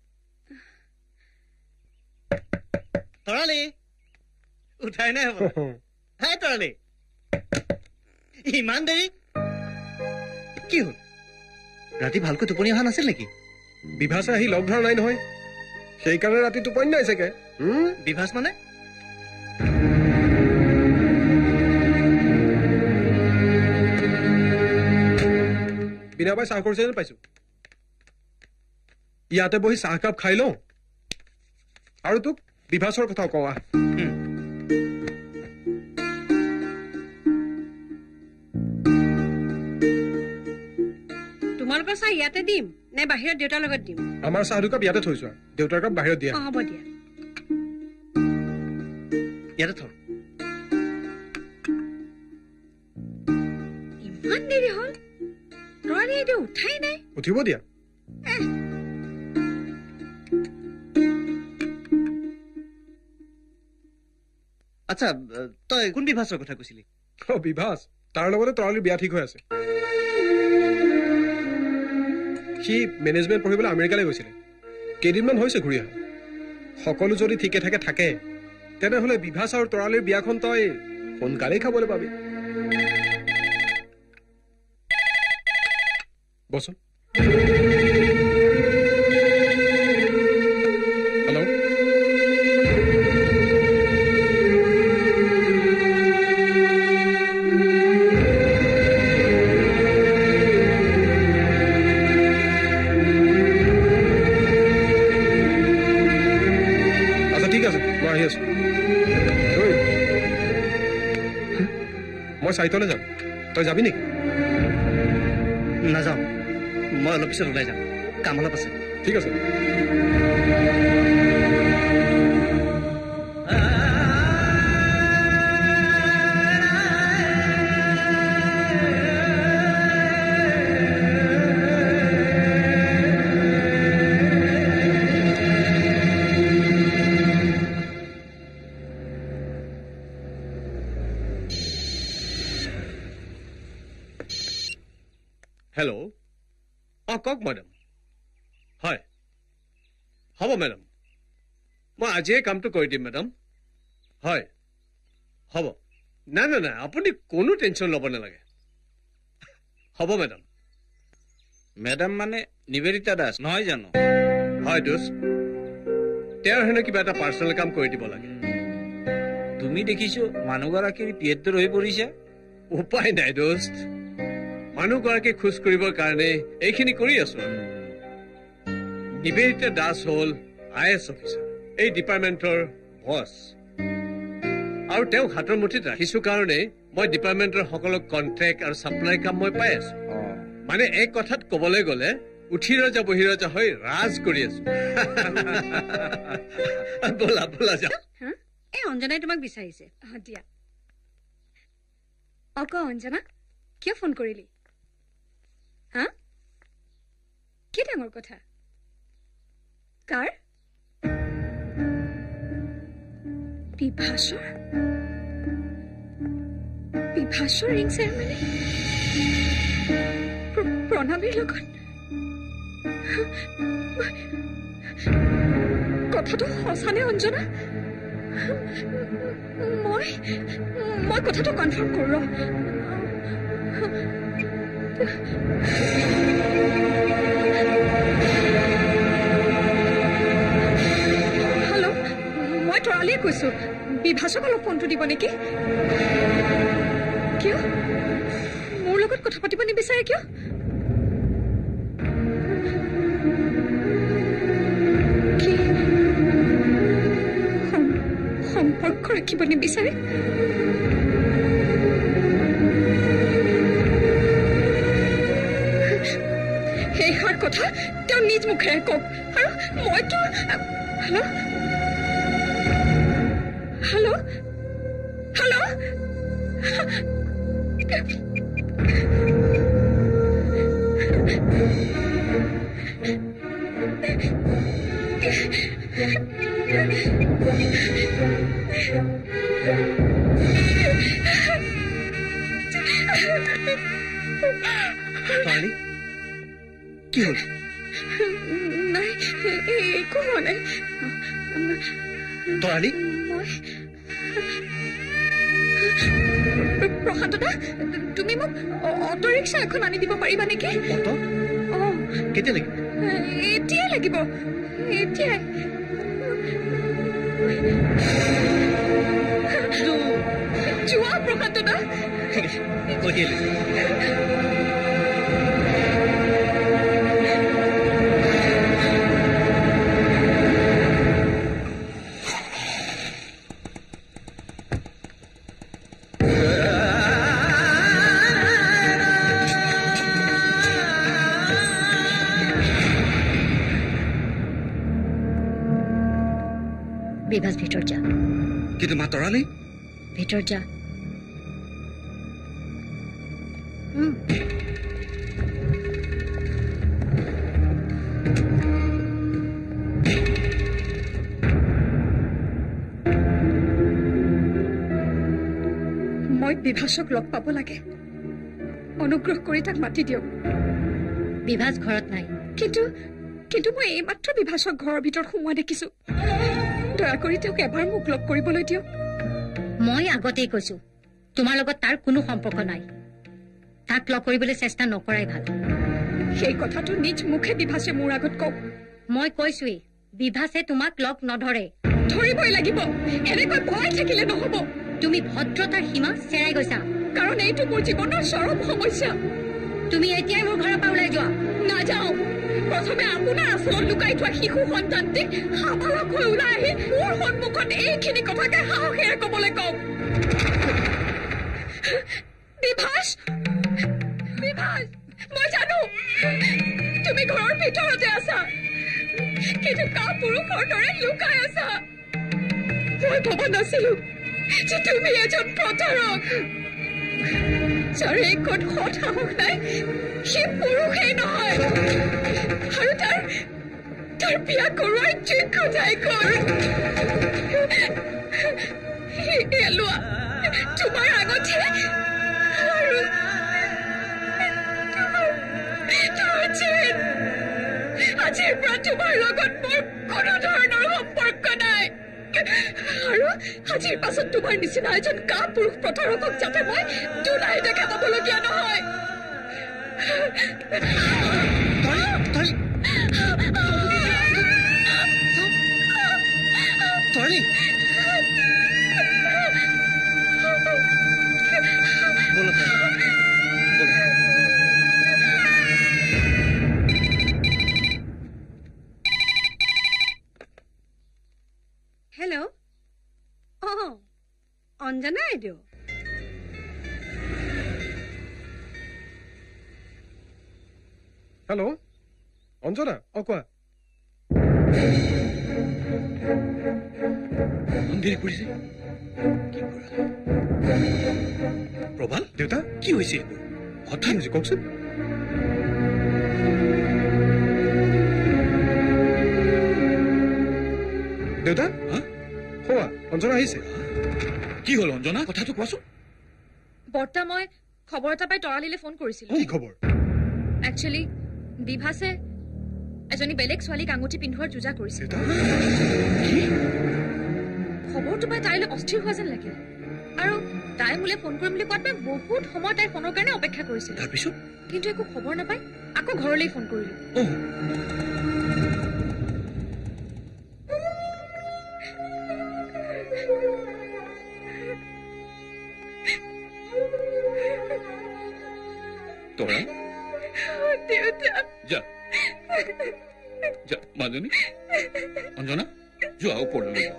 তৰালি উঠাই নাই হ'ব হে তৰালি ইমান দেৰি কি হ'ল ৰাতি ভালকৈ টোপনি অহা নাছিল নেকি বিভাসে আহি লগ ধৰা নাই নহয় সেইকাৰণে ৰাতি টোপনি নাই চাগে বিভাস মানে বিনাবাই চাহ কৰিছে যেন পাইছো ইয়াতে বহি চাহ কাপ খাই লওঁ আৰু তোক বিভাসৰ কথা কোৱা তোমালোকৰ চাহ ইয়াতে দিম নে বাহিৰত দেউতাৰ লগত দিম আমাৰ চাহ দুকাপ ইয়াতে থৈছো দেউতাৰ কাপ বাহিৰত দিয়া হ'ব দিয়া ইয়াতে থ ইমান দেৰি হ'ল তৰালি এতিয়া উঠাই নাই উঠিব দিয়া আচ্ছা তই কোন বিভাসৰ কথা কৈছিলি অ বিভাস তাৰ লগতে তৰালিৰ বিয়া ঠিক হৈ আছে সি মেনেজমেণ্ট পঢ়িবলৈ আমেৰিকালৈ গৈছিলে কেইদিনমান হৈছে ঘূৰি অহা সকলো যদি ঠিকে থাকে থাকে তেনেহ'লে বিভাস আৰু তৰালিৰ বিয়াখন তই সোনকালেই খাবলৈ পাবি বচোন হেল্ল' মই চাইতলৈ যাম তই যাবি নেকি নাযাওঁ মই অলপ পিছত ওলাই যাম কাম অলপ আছে ঠিক আছে হেল্ল' অঁ কওক মেডাম হয় হ'ব মেডাম মই আজিয়ে কামটো কৰি দিম মেডাম হয় হ'ব নাই নাই নাই আপুনি কোনো টেনশ্যন ল'ব নালাগে হ'ব মেডাম মেডাম মানে নিবেদিতা দাস নহয় জানো হয় দোস্ত তেওঁৰ হেনো কিবা এটা পাৰ্চনেল কাম কৰি দিব লাগে তুমি দেখিছো মানুহগৰাকীৰ পিয়েতটো ৰৈ পৰিছে উপায় নাই দোস্ত মানুহগৰাকী খোজ কৰিবৰ কাৰণে এইখিনি কৰি আছো নিবেদিতা দাস হ'ল আই এছ অফিচাৰ এই ডিপাৰ্টমেণ্টৰ বছ আৰু তেওঁক হাতৰ মুঠিত ৰাখিছো কাৰণে মই ডিপাৰ্টমেণ্টৰ সকলো কণ্ট্ৰেক্ট আৰু ছাপ্লাই কাম মই পাই আছো মানে এক কথাত কবলৈ গ'লে উঠি ৰজা বহি ৰজা হৈ ৰাজ কৰি আছো ব'লা ব'লা যাওঁ এই অঞ্জনাই তোমাক বিচাৰিছে দিয়া অক অঞ্জনা কিয় ফোন কৰিলি হা কি ডাঙৰ কথা কাৰ বিভাসৰ বিভাসৰ ৰিং চেৰেমনি প্ৰণামীৰ লগত কথাটো সঁচানে অঞ্জনা মই মই কথাটো কনফাৰ্ম কৰো হেল্ল' মই তৰালিয়ে কৈছো বিভাসক অলপ ফোনটো দিব নেকি কিয় মোৰ লগত কথা পাতিব নিবিচাৰে কিয় সম্পৰ্ক ৰাখিব নিবিচাৰে সেইষাৰ কথা তেওঁ নিজ মুখেৰে কওক আৰু মইতো হেল্ল' হেল্ল' হেল্ল' তৰালি কি হ'ল নাই একো হোৱা নাই তৰালি প্ৰশান্ত দা তুমি মোক অটো ৰিক্সা এখন আনি দিব পাৰিবা নেকি কেতিয়া লাগিব এতিয়াই লাগিব এতিয়াই যোৱা প্ৰশান্ত দা ঠিক আছে কৈ দিয়ে বিভাস ভিতর যা কিন্তু মা তৰালি ভিতর যা মই বিভাসক লগ পাব লাগে অনুগ্ৰহ কৰি তাক মাতি দিয়ক বিভাস ঘৰত নাই কিন্তু কিন্তু মই এইমাত্ৰ বিভাসক ঘৰৰ ভিতৰত সোমোৱা দেখিছো দয়া কৰি তেওঁক এবাৰ মোক লগ কৰিবলৈ দিয়ক মই আগতেই কৈছো তোমাৰ লগত তাৰ কোনো সম্পৰ্ক নাই তাক লগ কৰিবলৈ চেষ্টা নকৰাই ভাল সেই কথাটো নিজ মুখে বিভাসে মোৰ আগত কওক মই কৈছোৱেই বিভাসে তোমাক লগ নধৰে ধৰিবই লাগিব এনেকৈ ভয় থাকিলে নহব তুমি ভদ্ৰতাৰ সীমা চেৰাই গৈছা কাৰণ এইটো মোৰ জীৱনৰ চৰম সমস্যা তুমি এতিয়াই মোৰ ঘৰৰ পৰা ওলাই যোৱা নাযাওঁ প্ৰথমে আপোনাৰ আচলত লুকাই থোৱা শিশু সন্তানটিক সাবালক হৈ ওলাই আহি মোৰ সন্মুখত এইখিনি কথাকে সাহসেৰে কবলৈ কওক বিভাস বিভাস মই জানো তুমি ঘৰৰ ভিতৰতে আছা কিন্তু কা পুৰুষৰ দৰে লুকাই আছা মই ভবা নাছিলো যে তুমি এজন প্ৰতাৰক যাৰ একত সৎ সাহস নাই সি পুৰুষেই নহয় আৰু তাৰ তাৰ বিয়া কৰোৱাৰ যোগ্য যায় কৰ লোৱা তোমাৰ আগতে আৰু আজিৰ পৰা তোমাৰ লগত মোৰ কোনো ধৰণৰ সম্পৰ্ক নাই আৰু আজিৰ পাছত তোমাৰ নিচিনা এজন কা পুৰুষ প্ৰতাৰকক যাতে মই দুলাই দেখা পাবলগীয়া নহয় হেল্ল' অ অঞ্জনা বাইদেউ হেল্ল' অঞ্জনা অ কোৱা দেৰি কৰিছে প্ৰবাল দেউতা কি হৈছে এইবোৰ কথা হৈছে কওকচোন দেউতা কোৱা অঞ্জনা আহিছে কি হ'ল অঞ্জনা কথাটো কোৱাচোন বৰ্তা মই খবৰ এটা পাই তৰালিলে ফোন কৰিছিলো কি খবৰ একচুৱেলি বিভাসে এজনী বেলেগ ছোৱালীক আঙুঠি পিন্ধোৱাৰ যোজা কৰিছে খবৰটো পাই তাইলৈ অস্থিৰ হোৱা যেন লাগিল আৰু তাই মোলে ফোন কৰিম বুলি কোৱাত মই বহুত সময় তাইৰ ফোনৰ কাৰণে অপেক্ষা কৰিছিলো তাৰপিছত কিন্তু একো খবৰ নাপাই আকৌ ঘৰলৈ ফোন কৰিলো তৰা দেউতা যা যা মাজনী অঞ্জনা যোৱা ওপৰলৈ যোৱা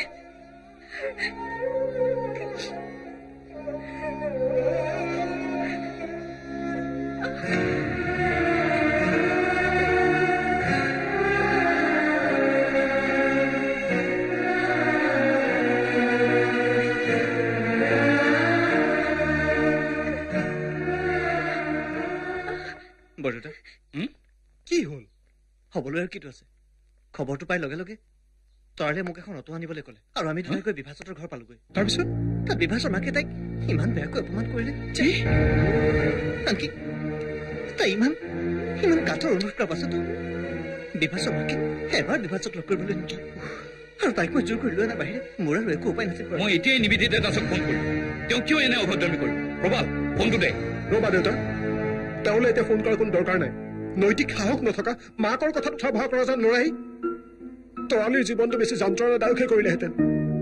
বৰদেউতা কি হল হবলৈ আৰু কিটো আছে খবৰটো পাই লগে লগে তৰালীয়ে মোক এখন অটো আনিবলৈ ক'লে আৰু আমি ধুনীয়াকৈ বিভাসতৰ ঘৰ পালোগৈ তাৰপিছত তাত বিভাসৰ মাকে তাইক ইমান বেয়াকৈ অপমান কৰিলে আনকি তাই ইমান ইমান কাঠৰ অনুৰোধ কৰাৰ পাছতো বিভাসৰ মাকে এবাৰ বিভাসক লগ কৰিবলৈ নিদিলে আৰু তাইক মই জোৰ কৰি লোৱা নাই বাহিৰে মোৰ আৰু একো উপায় নাছিল মই এতিয়াই নিবেদিতা দাসক ফোন কৰিম তেওঁ কিয় এনে অভদ্ৰামি কৰিব প্ৰবাল ফোনটো দে ৰবা দেউতা তেওঁলৈ এতিয়া ফোন কৰাৰ কোনো দৰকাৰ নাই নৈতিক সাহস নথকা মাকৰ কথাত উঠা ভা কৰা যেন ল'ৰাই তৰালীৰ জীৱনটো বেছি যন্ত্ৰণাদায়কহে কৰিলেহেঁতেন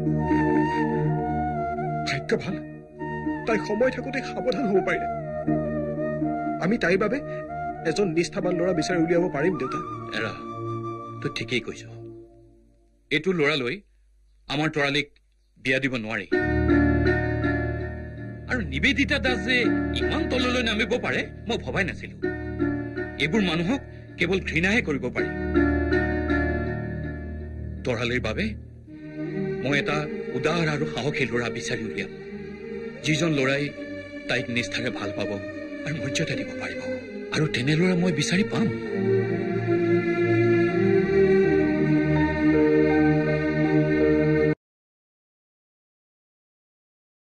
ভাগ্য ভাল তাই সময় থাকোঁতে সাৱধান হ'ব পাৰিলে আমি তাইৰ বাবে এজন নিষ্ঠাবান ল'ৰা বিচাৰি উলিয়াব পাৰিম দেউতা এৰা তই ঠিকেই কৈছ এইটো ল'ৰালৈ আমাৰ তৰালীক বিয়া দিব নোৱাৰি আৰু নিবেদিতা দাস যে ইমান তললৈ নামিব পাৰে মই ভবাই নাছিলো এইবোৰ মানুহক কেৱল ঘৃণাহে কৰিব পাৰি তৰালীৰ বাবে মই এটা উদাৰ আৰু সাহসী ল'ৰা বিচাৰি উলিয়াম যিজন ল'ৰাই তাইক নিষ্ঠাৰে ভাল পাব আৰু মৰ্যাদা দিব পাৰিব আৰু তেনে ল'ৰা মই বিচাৰি পাম